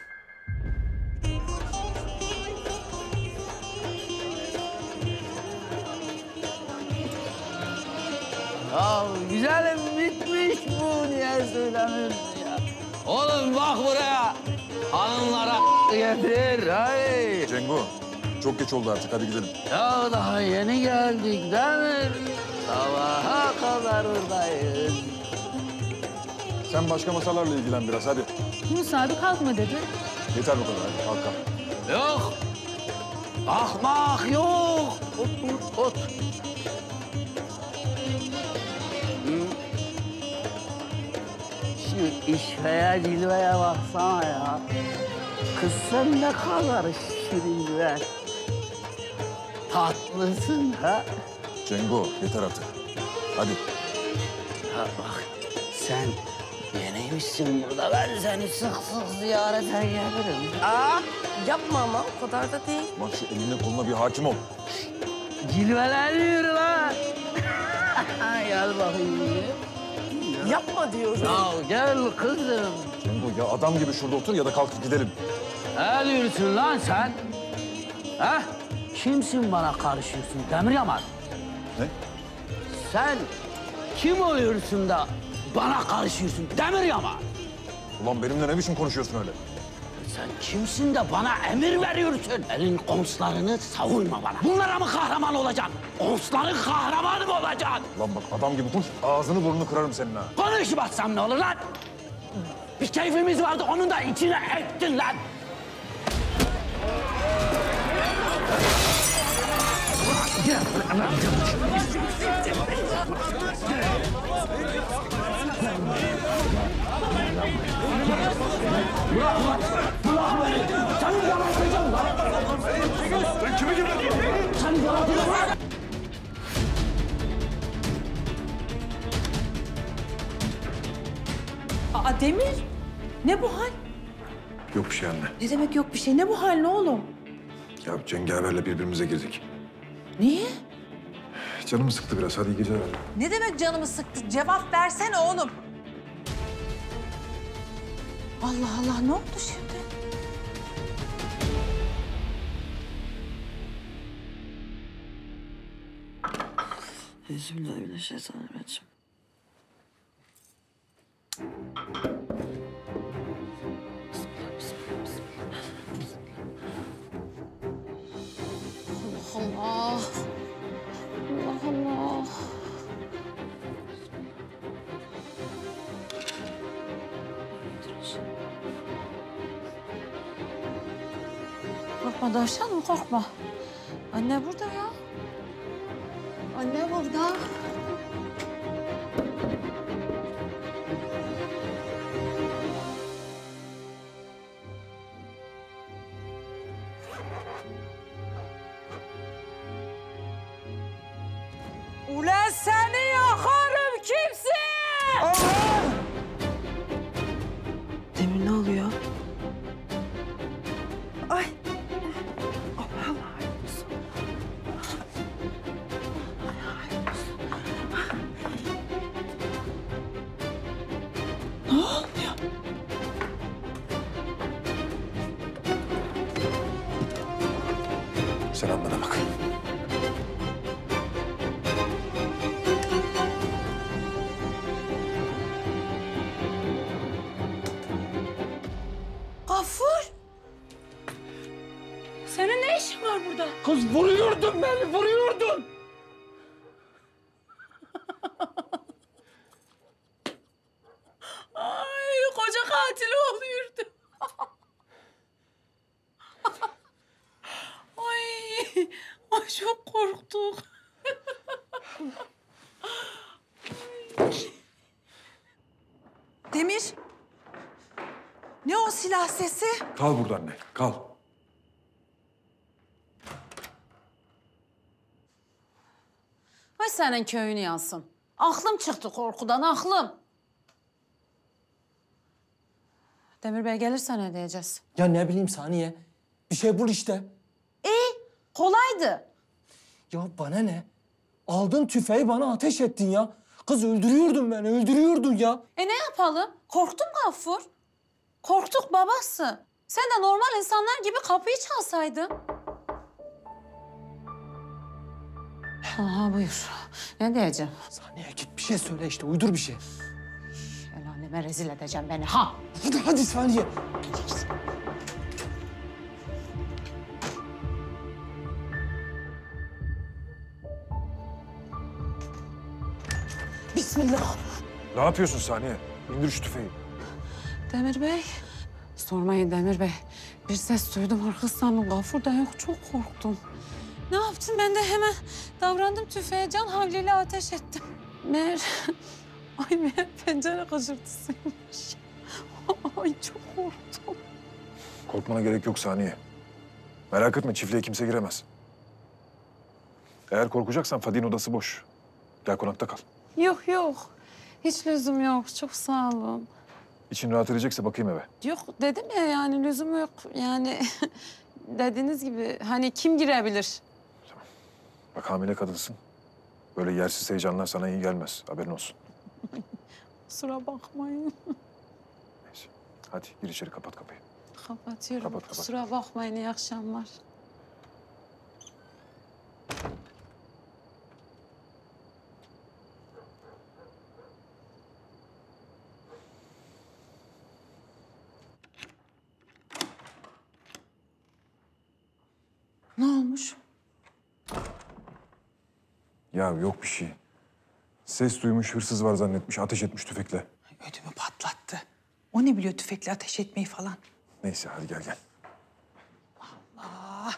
K: Ya güzelim bitmiş bu, niye söylemiyorsun ya? Oğlum bak buraya, hanımlara getir, hadi.
A: Cengo, çok geç oldu artık, hadi gidelim.
K: Ya daha yeni geldik Demir. Sabaha kadar buradayız.
A: Sen başka masalarla ilgilen biraz, hadi.
R: Yunus abi kalkma dedi.
A: Yeter bu kadar, hadi kalk kalk.
K: Yok. Kalkmak yok. Otur, otur. Şu işveye cilveye baksana ya. Kız sen ne kadar şirin ve tatlısın ha.
A: Cengo, yeter artık. Hadi.
K: Ha bak, sen yeniymişsin burada. Ben seni sık sık ziyarete gelirim.
D: Aa, yapma ama o kadar da değil.
A: Bak şu eline koluna bir hakim ol.
K: Cilveleniyor lan. Gel bakayım.
D: Yapma diyorum.
K: Ya gel kızım.
A: Cengo ya adam gibi şurada otur ya da kalkıp gidelim.
K: Ne diyorsun lan sen? Ha? Kimsin bana karışıyorsun Demir Yaman?
A: Ne?
K: Sen kim oluyorsun da bana karışıyorsun Demir Yaman?
A: Ulan benimle ne biçim konuşuyorsun öyle?
K: Sen kimsin de bana emir veriyorsun? Elin konslarını savunma bana. Bunlara mı kahraman olacaksın? Konsların kahramanı mı olacaksın?
A: Lan bak adam gibi konuş, ağzını burnunu kırarım senin ha.
K: Konuşmazsam ne olur lan? Bir keyfimiz vardı, onun da içine ettin lan. Bırak lan! Bırak beni! Seni yaratacağım lan!
S: Ben kimi yaratacağım?
K: Seni yaratacağım lan!
I: Aa Demir, ne bu hal?
A: Yok bir şey anne.
I: Ne demek yok bir şey? Ne bu hal ne oğlum?
A: Ya Cengaver'le birbirimize girdik.
I: Niye?
A: Canımı sıktı biraz, hadi iyi geceler.
I: Ne demek canımı sıktı? Cevap versene oğlum. Allah Allah, ne oldu şimdi?
D: Bismillahirrahmanirrahim.
H: Allah. Allah Allah.
I: Korkma Davşanım, korkma. Anne burada ya. Anne burada. Ulan seni yakarım kimsin?
S: Allah!
D: Demir ne oluyor?
I: Ay.
D: Allah Allah.
C: Kız vuruyordun beni, vuruyordun.
I: Ay koca katil oluyordu. Ay, ay çok korktuk.
M: Demir. Ne o silah sesi?
A: Kal burada anne, kal.
I: Ay senin köyünü yansın. Aklım çıktı korkudan, aklım. Demir Bey gelirse ne diyeceğiz?
C: Ya ne bileyim Saniye. Bir şey bul işte.
I: İyi, kolaydı.
C: Ya bana ne? Aldın tüfeği bana ateş ettin ya. Kız öldürüyordun beni, öldürüyordun ya.
I: E ne yapalım? Korktun Gaffur. Korktuk babası. Sen de normal insanlar gibi kapıyı çalsaydın. Aha buyur. Ne diyeceğim?
C: Saniye git bir şey söyle işte, uydur bir şey.
I: El aleme rezil edeceğim beni ha.
C: Hadi hadi Saniye.
I: Bismillah.
A: Ne yapıyorsun Saniye? İndir şu tüfeği.
I: Demir Bey. Sormayın Demir Bey. Bir ses duydum arkasından Gaffur da yok. Çok korktum. Ne yaptım? Ben de hemen davrandım tüfeğe can havliyle ateş ettim. Meğer... Ay meğer pencere kaçırtısıymış. Ay çok korktum.
A: Korkmana gerek yok Saniye. Merak etme, çiftliğe kimse giremez. Eğer korkacaksan Fadi'nin odası boş. Gel konakta kal.
I: Yok yok. Hiç lüzum yok. Çok sağ olun.
A: İçin rahat edecekse bakayım eve.
I: Yok dedim ya yani lüzum yok. Yani dediğiniz gibi hani kim girebilir?
A: Bak hamile kadınsın. Böyle yersiz heyecanlar sana iyi gelmez. Haberin olsun.
I: Kusura bakmayın.
A: Neyse. Hadi gir içeri, kapat kapıyı.
I: Kapatıyorum.
A: Kapat, kapat.
I: Kusura bakmayın. İyi akşamlar. Ne olmuş?
A: Ya yok bir şey. Ses duymuş, hırsız var zannetmiş, ateş etmiş tüfekle.
F: Ödümü patlattı. O ne biliyor tüfekle ateş etmeyi falan?
A: Neyse hadi gel gel.
F: Aa.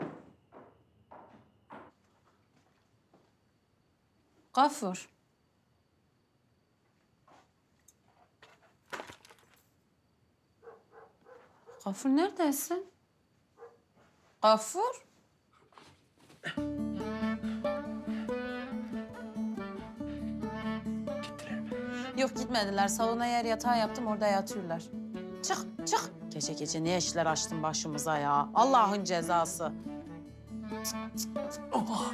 I: Gaffur. Gaffur neredesin? Gaffur? Yok gitmediler. Salona yer yatağı yaptım, orada yatıyorlar. Çık, çık. Gece gece ne işler açtın başımıza ya? Allah'ın cezası. Cık, cık, cık. Oh.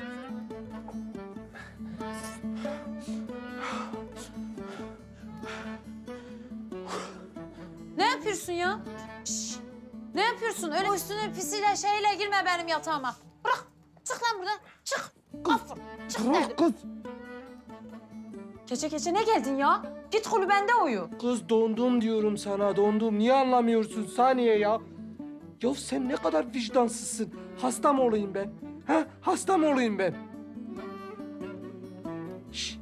I: Ne yapıyorsun ya? Şş, ne yapıyorsun? Öyle üstüne pisiyle şeyle girme benim yatağıma. Bırak. Çık lan buradan. Çık. Gaffur. Çık dedim.
C: Kız.
I: Gece gece ne geldin ya? Git kulübende uyu.
C: Kız dondum diyorum sana, dondum. Niye anlamıyorsun Saniye ya? Ya sen ne kadar vicdansızsın. Hasta mı olayım ben? Ha? Hasta mı olayım ben? Şş.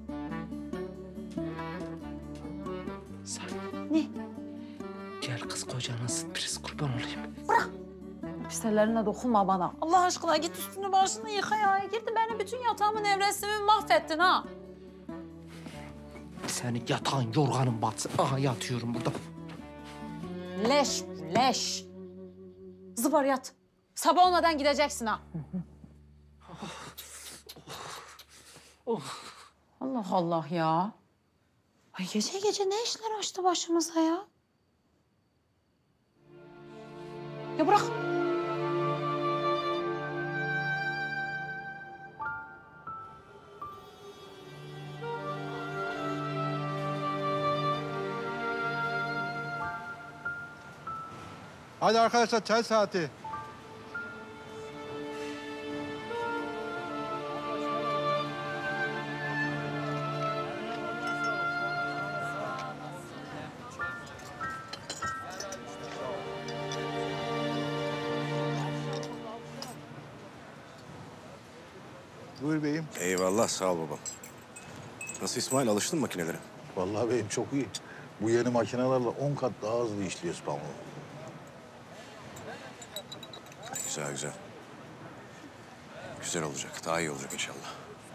C: Saniye.
I: Ne?
C: Gel kız kocana sıt priz kurban olayım.
I: Bırak. Pislerine dokunma bana. Allah aşkına git üstünü başını yıka ya. Girdin benim bütün yatağımın evresimi mahvettin ha.
C: Senin yatağın, yorganın batsın. Aha yatıyorum burada.
I: Leş, leş. Zıbar yat. Sabah olmadan gideceksin ha. Allah Allah ya. Ay gece gece ne işler açtı başımıza ya? Ya bırak.
N: Hadi arkadaşlar çay saati. Buyur beyim.
G: Eyvallah, sağ ol babam. Nasıl İsmail, alıştın mı makinelere?
N: Vallahi beyim çok iyi. Bu yeni makinelerle on kat daha hızlı işliyoruz pamuğu.
G: Güzel güzel. Güzel olacak, daha iyi olacak inşallah.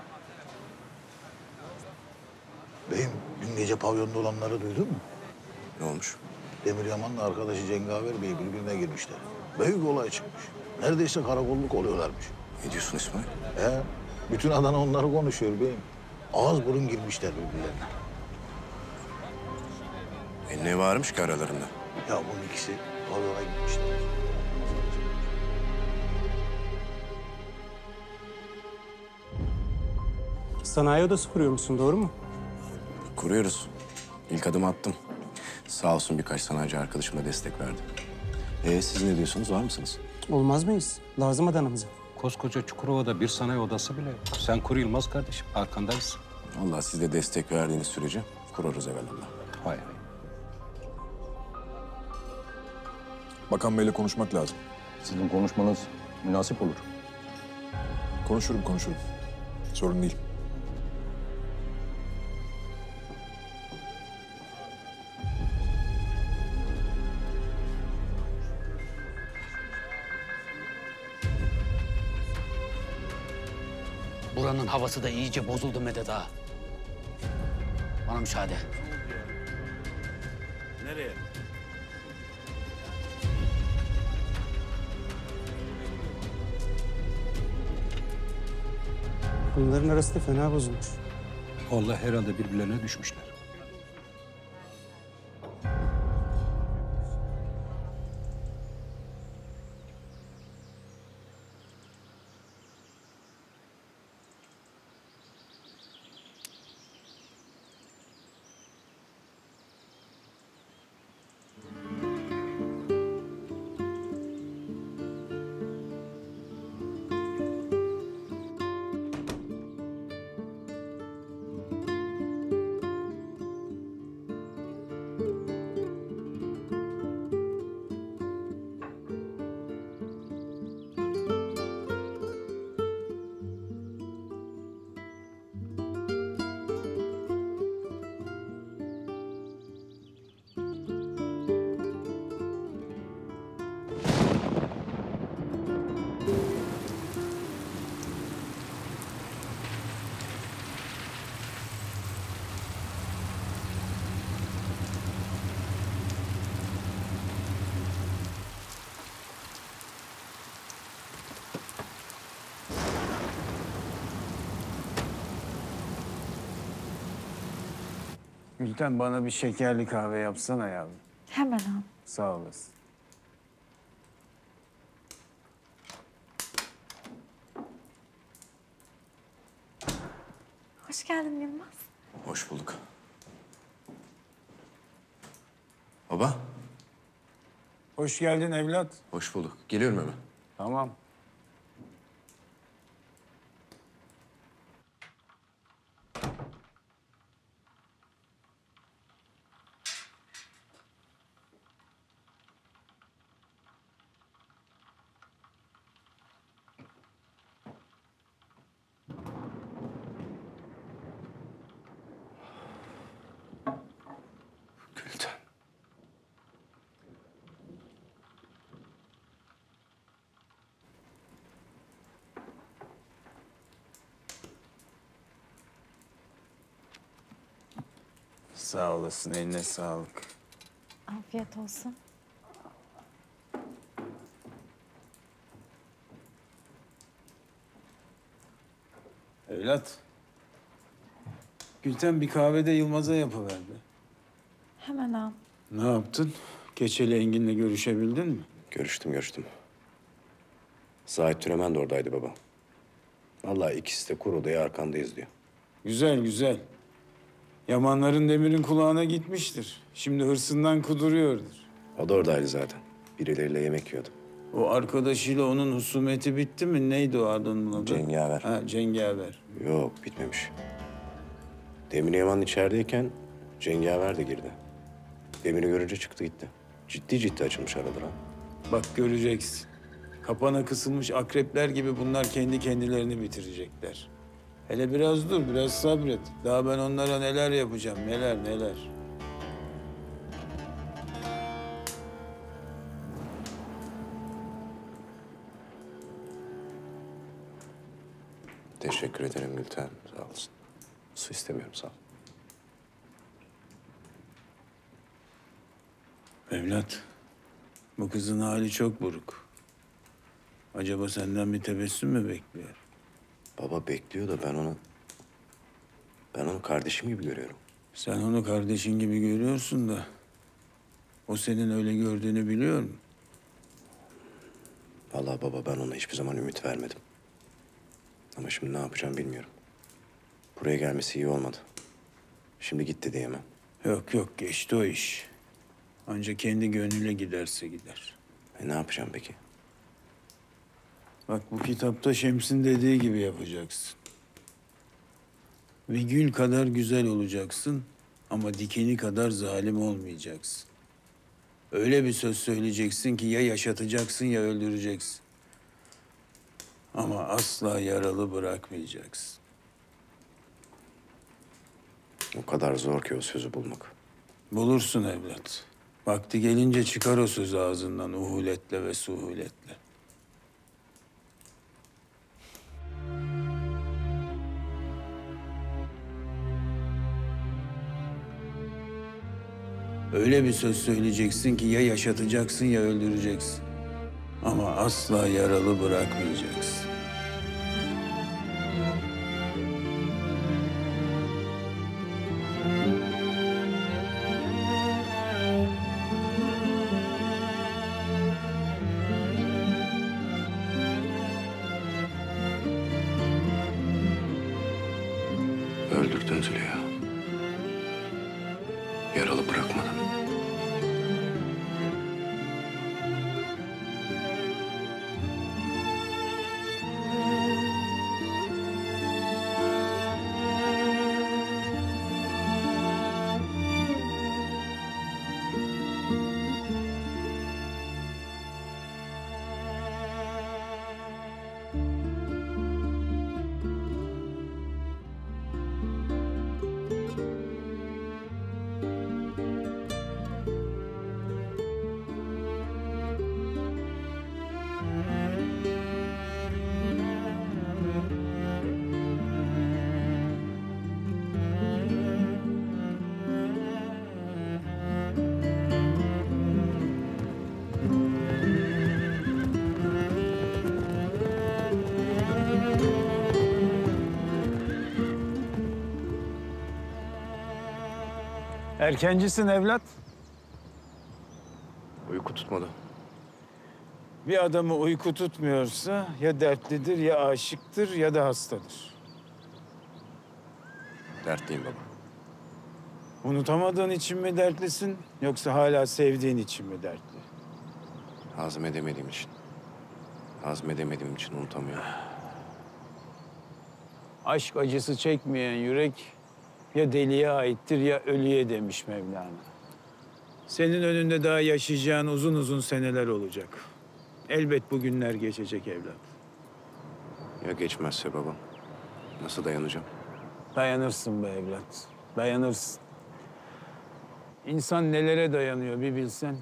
N: Beyim, dün gece pavyonda olanları duydun mu?
G: Ne olmuş?
N: Demir Yaman'la arkadaşı Cengaver Bey birbirine girmişler. Büyük olay çıkmış. Neredeyse karakolluk oluyorlarmış.
G: Ne diyorsun İsmail?
N: He, bütün Adana onları konuşuyor beyim. Ağız burun girmişler birbirlerine.
G: E ne varmış ki aralarında?
N: Ya bunun ikisi pavyona gitmişler.
Q: Sanayi odası kuruyor musun, doğru mu?
G: Kuruyoruz. İlk adımı attım. Sağ olsun birkaç sanayici arkadaşım da destek verdi. E siz ne diyorsunuz, var mısınız?
Q: Olmaz mıyız? Lazım Adana'mıza.
W: Koskoca Çukurova'da bir sanayi odası bile yok. Sen kur Yılmaz kardeşim, arkandayız.
G: Allah siz de destek verdiğiniz sürece kurarız evvelallah.
W: Hay hay.
A: Bakan Bey'le konuşmak lazım.
W: Sizin konuşmanız münasip olur.
A: Konuşurum, konuşurum. Sorun değil.
K: Buranın havası da iyice bozuldu Medet ağa. Bana müsaade.
N: Nereye?
Q: Bunların arası da fena bozulmuş.
W: Vallahi herhalde birbirlerine düşmüşler.
X: Gülten bana bir şekerli kahve yapsana yavrum.
J: Hemen al.
X: Sağ olasın.
J: Hoş geldin Yılmaz.
G: Hoş bulduk. Baba.
X: Hoş geldin evlat.
G: Hoş bulduk. Geliyorum hemen.
X: Tamam.
W: Gülten.
X: Sağ olasın, eline sağlık.
J: Afiyet olsun.
X: Evlat. Gülten bir kahvede Yılmaz'a yapıverdi.
J: Hemen al.
X: Ne yaptın? Keçeli Engin'le görüşebildin mi?
G: Görüştüm, görüştüm. Zahit Türemen de oradaydı baba. Vallahi ikisi de kur odaya arkandayız diyor.
X: Güzel, güzel. Yamanların Demir'in kulağına gitmiştir. Şimdi hırsından kuduruyordur.
G: O da oradaydı zaten. Birileriyle yemek yiyordu.
X: O arkadaşıyla onun husumeti bitti mi? Neydi o adamın adı?
G: Cengaver.
X: Ha, Cengaver.
G: Yok, bitmemiş. Demir Yaman içerideyken Cengaver de girdi. Demir'i görünce çıktı gitti. Ciddi ciddi açılmış aralar ha.
X: Bak göreceksin. Kapana kısılmış akrepler gibi bunlar kendi kendilerini bitirecekler. Hele biraz dur, biraz sabret. Daha ben onlara neler yapacağım, neler neler.
G: Teşekkür ederim Gülten. Sağ olasın. Su istemiyorum, sağ ol.
X: Evlat, bu kızın hali çok buruk. Acaba senden bir tebessüm mü bekliyor?
G: Baba bekliyor da ben onu... Ben onu kardeşim gibi görüyorum.
X: Sen onu kardeşin gibi görüyorsun da... O senin öyle gördüğünü biliyor mu?
G: Vallahi baba ben ona hiçbir zaman ümit vermedim. Ama şimdi ne yapacağım bilmiyorum. Buraya gelmesi iyi olmadı. Şimdi gitti diyemem.
X: Yok yok, geçti o iş. Ancak kendi gönlüyle giderse gider.
G: E ne yapacağım peki?
X: Bak bu kitapta Şems'in dediği gibi yapacaksın. Bir gül kadar güzel olacaksın ama dikeni kadar zalim olmayacaksın. Öyle bir söz söyleyeceksin ki ya yaşatacaksın ya öldüreceksin. Ama asla yaralı bırakmayacaksın.
G: O kadar zor ki o sözü bulmak.
X: Bulursun evlat. Vakti gelince çıkar o söz ağzından uhuletle ve suhuletle. Öyle bir söz söyleyeceksin ki ya yaşatacaksın ya öldüreceksin. Ama asla yaralı bırakmayacaksın.
G: Öldürdün Züleyha. Yaralı bırakmadın.
X: Erkencisin evlat.
G: Uyku tutmadı.
X: Bir adamı uyku tutmuyorsa ya dertlidir ya aşıktır ya da hastadır.
G: Dertliyim baba.
X: Unutamadığın için mi dertlisin yoksa hala sevdiğin için mi dertli?
G: Hazmedemediğim için. Hazmedemediğim için unutamıyorum.
X: Aşk acısı çekmeyen yürek ya deliye aittir ya ölüye demiş Mevlana. Senin önünde daha yaşayacağın uzun uzun seneler olacak. Elbet bu günler geçecek evlat.
G: Ya geçmezse babam? Nasıl dayanacağım?
X: Dayanırsın be evlat, dayanırsın. İnsan nelere dayanıyor bir bilsen.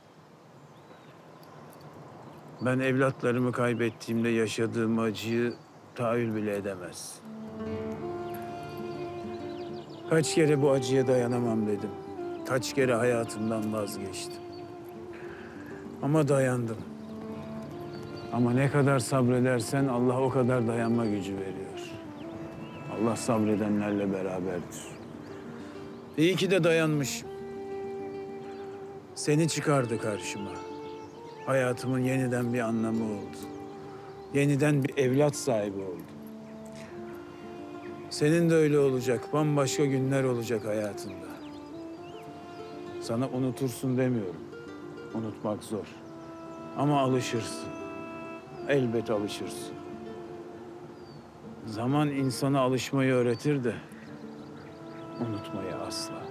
X: Ben evlatlarımı kaybettiğimde yaşadığım acıyı tahayyül bile edemezsin. Kaç kere bu acıya dayanamam dedim. Kaç kere hayatımdan vazgeçtim. Ama dayandım. Ama ne kadar sabredersen Allah o kadar dayanma gücü veriyor. Allah sabredenlerle beraberdir. İyi ki de dayanmışım. Seni çıkardı karşıma. Hayatımın yeniden bir anlamı oldu. Yeniden bir evlat sahibi oldum. Senin de öyle olacak. Bambaşka günler olacak hayatında. Sana unutursun demiyorum. Unutmak zor. Ama alışırsın. Elbet alışırsın. Zaman insana alışmayı öğretir de unutmayı asla.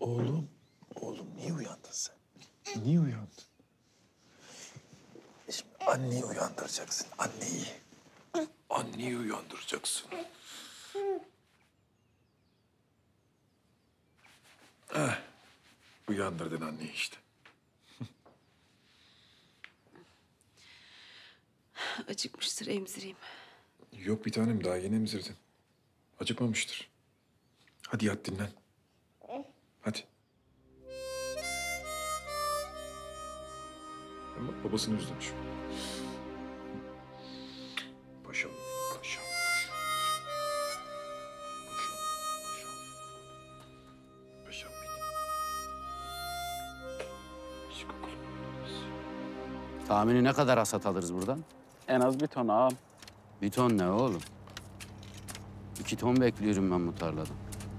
A: Oğlum, oğlum niye uyandın sen? Niye uyandın? Şimdi anneyi uyandıracaksın, anneyi. Anneyi uyandıracaksın. Eh, uyandırdın anneyi işte.
H: Acıkmıştır, emzireyim.
A: Yok bir tanem, daha yeni emzirdin. Acıkmamıştır. Hadi yat dinlen. Hadi. Ama babasını özlemiş. Paşam, paşam, paşam. Paşam, paşam. Paşam benim. Aşk okulum.
K: Tahmini ne kadar hasat alırız buradan?
Q: En az bir ton ağam.
K: Bir ton ne oğlum? İki ton bekliyorum ben bu tarladan.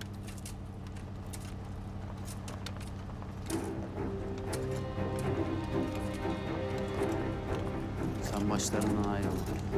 K: Sen başlarından ayrıl.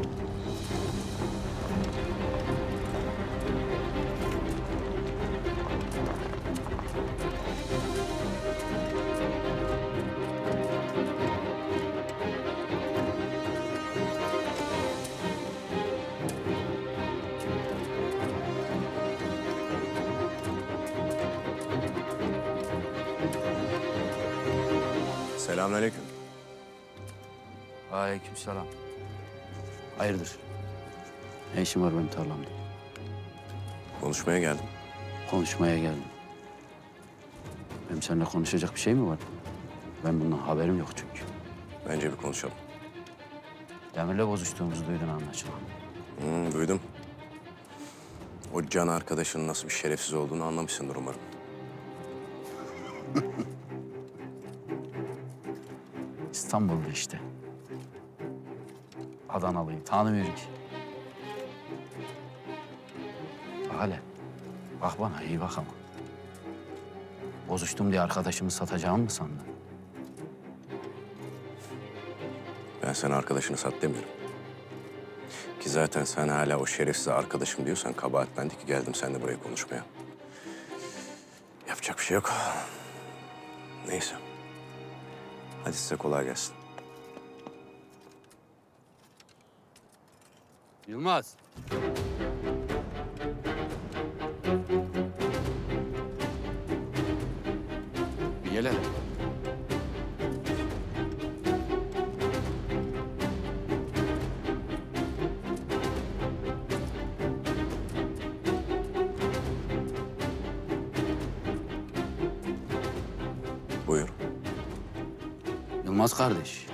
G: Selamünaleyküm.
K: Aleykümselam. Hayırdır? Ne işin var benim tarlamda?
G: Konuşmaya geldim.
K: Konuşmaya geldim. Benim seninle konuşacak bir şey mi var? Ben bundan haberim yok çünkü.
G: Bence bir konuşalım.
K: Demir'le bozuştuğumuzu duydun anlaşılan.
G: Hmm, duydum. O can arkadaşının nasıl bir şerefsiz olduğunu anlamışsındır umarım.
K: İstanbul'da işte. Adanalıyım, tanımıyorum ki. Bak hele, bak bana iyi bak ama. Bozuştum diye arkadaşımı satacağım mı sandın?
G: Ben sana arkadaşını sat demiyorum. Ki zaten sen hala o şerefsiz arkadaşım diyorsan kabahat bende ki geldim seninle buraya konuşmaya. Yapacak bir şey yok. Neyse. Hadi size kolay gelsin.
K: Yılmaz. Bir gel hele.
G: Buyur.
K: Yılmaz kardeş.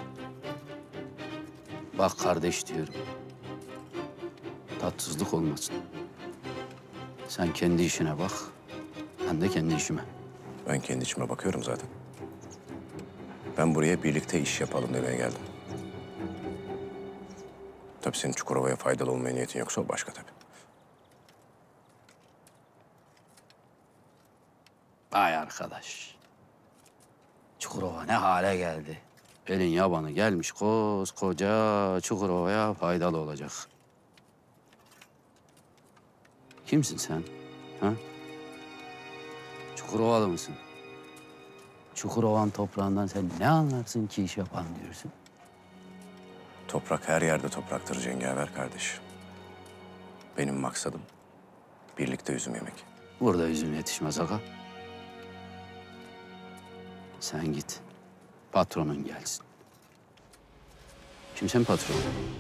K: Bak kardeş diyorum. Tatsızlık olmasın. Sen kendi işine bak. Ben de kendi işime.
G: Ben kendi içime bakıyorum zaten. Ben buraya birlikte iş yapalım demeye geldim. Tabii senin Çukurova'ya faydalı olmaya niyetin yoksa o başka tabii.
K: Vay arkadaş. Çukurova ne hale geldi. Elin yabanı gelmiş koskoca Çukurova'ya faydalı olacak. Kimsin sen? Ha? Çukurovalı mısın? Çukurova'nın toprağından sen ne anlarsın ki iş yapan diyorsun?
G: Toprak her yerde topraktır cengaver kardeş. Benim maksadım birlikte üzüm yemek.
K: Burada üzüm yetişmez aga. Sen git. Patronun gelsin. Kimsin patron?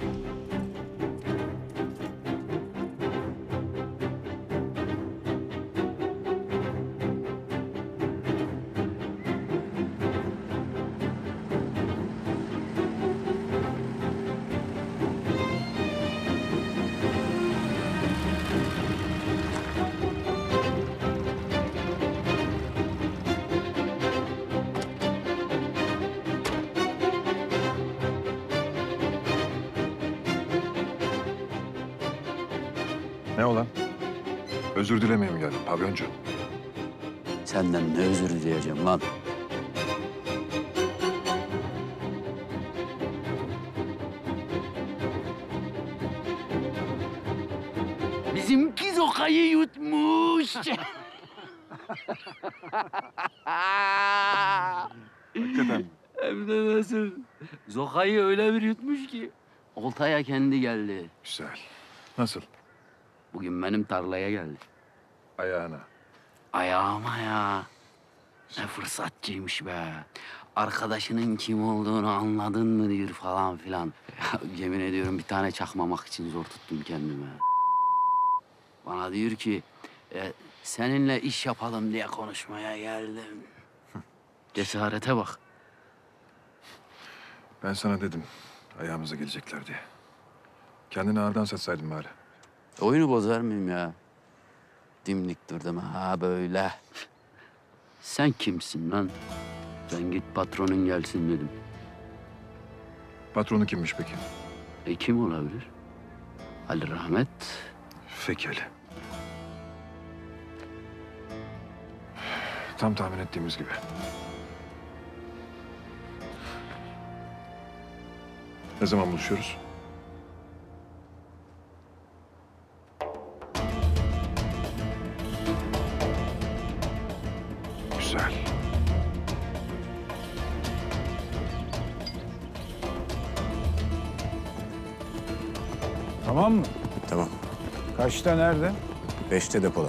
A: Ne olan? Özür dilemeye mi geldin pavyoncu?
K: Senden ne özür dileyeceğim lan? Bizimki zokayı yutmuş.
A: Hakikaten.
K: Hem de nasıl? Zoka'yı öyle bir yutmuş ki oltaya kendi geldi.
A: Güzel. Nasıl?
K: Bugün benim tarlaya geldi.
A: Ayağına.
K: Ayağıma ya. Ne fırsatçıymış be. Arkadaşının kim olduğunu anladın mı diyor falan filan. Ya, yemin ediyorum bir tane çakmamak için zor tuttum kendimi. Bana diyor ki e, seninle iş yapalım diye konuşmaya geldim. Cesarete bak.
A: Ben sana dedim ayağımıza gelecekler diye. Kendini ağırdan satsaydın bari.
K: Oyunu bozar mıyım ya? Dimdik durdum ha böyle. Sen kimsin lan? Sen git patronun gelsin dedim.
A: Patronu kimmiş peki?
K: E kim olabilir? Ali Rahmet.
A: Fekeli. Tam tahmin ettiğimiz gibi. Ne zaman buluşuyoruz? Güzel.
X: Tamam mı?
G: Tamam.
X: Kaçta nerede?
G: Beşte depoda.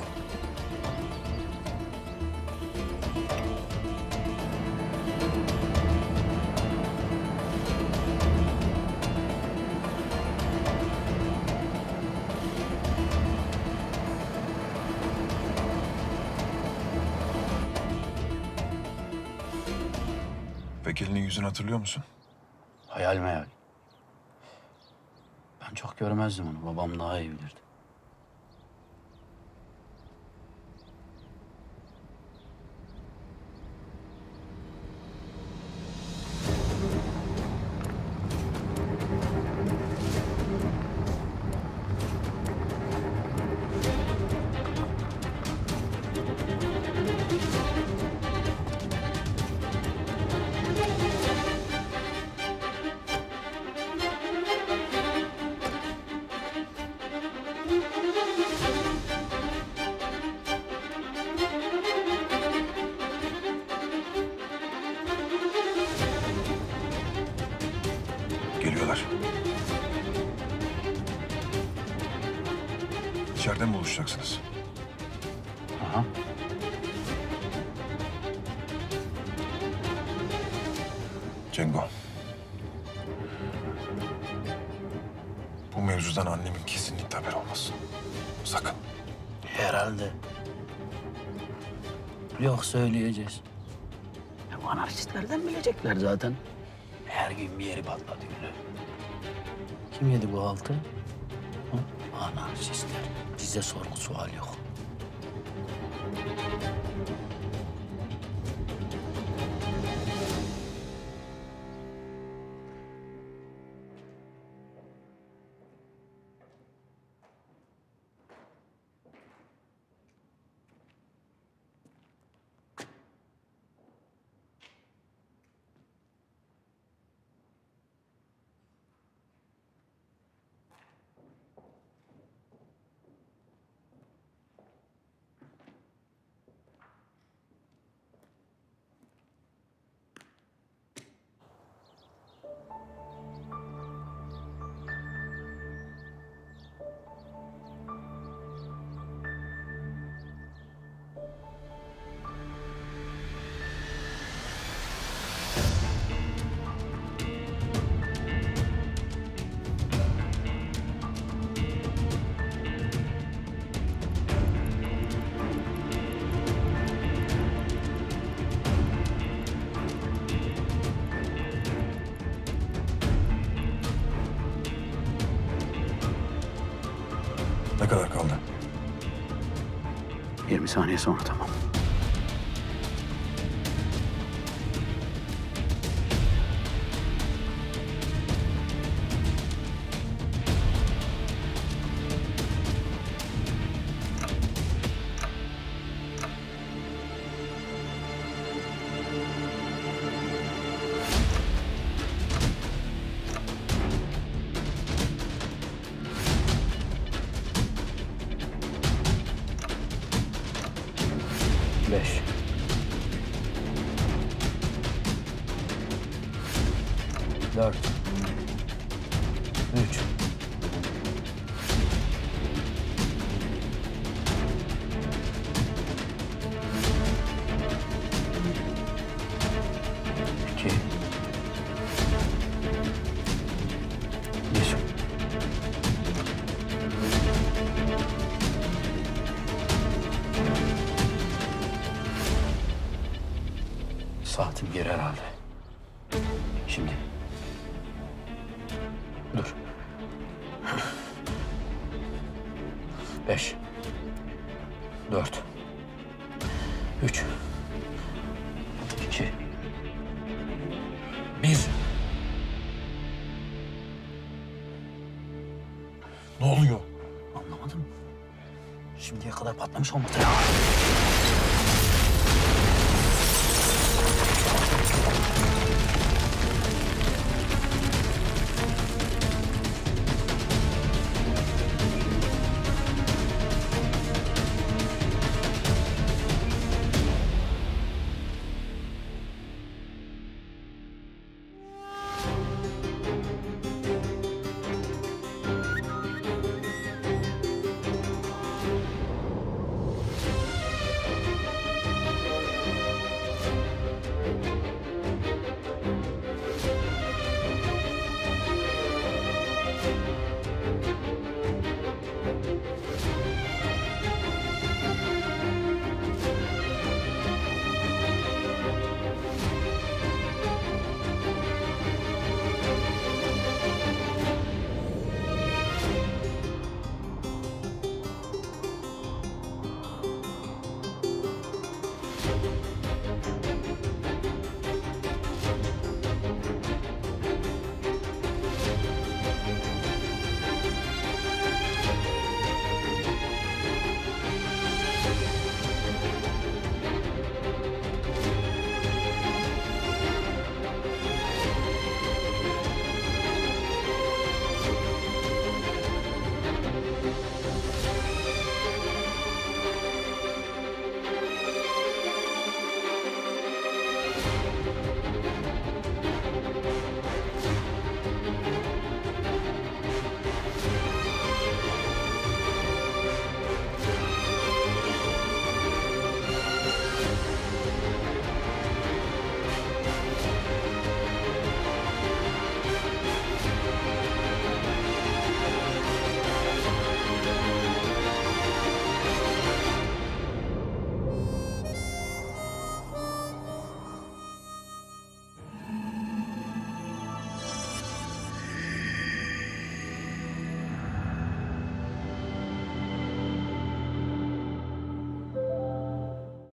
A: Fekeli'nin yüzünü hatırlıyor musun?
K: Hayal meyal. Ben çok görmezdim onu. Babam daha iyi bilirdi.
A: Geliyorlar. İçeride mi buluşacaksınız?
K: Aha.
A: Cengo. Bu mevzudan annemin kesinlikle haberi olmasın. Sakın.
K: Herhalde. Yok söyleyeceğiz. Ya anarşistlerden bilecekler zaten. Her gün bir yeri patlatıyorlar. Kim yedi bu haltı? Hı? Anarşistler. Bize sorgu sual yok.
A: Ne kadar kaldı?
K: yirmi saniye sonra tamam.
G: dört, üç. İki. Bir. Saatim geri herhalde. Şimdi. Dur. Beş. Dört. Üç. İki. Bir. Ne oluyor? Anlamadım. Şimdiye kadar patlamış olmadı ya.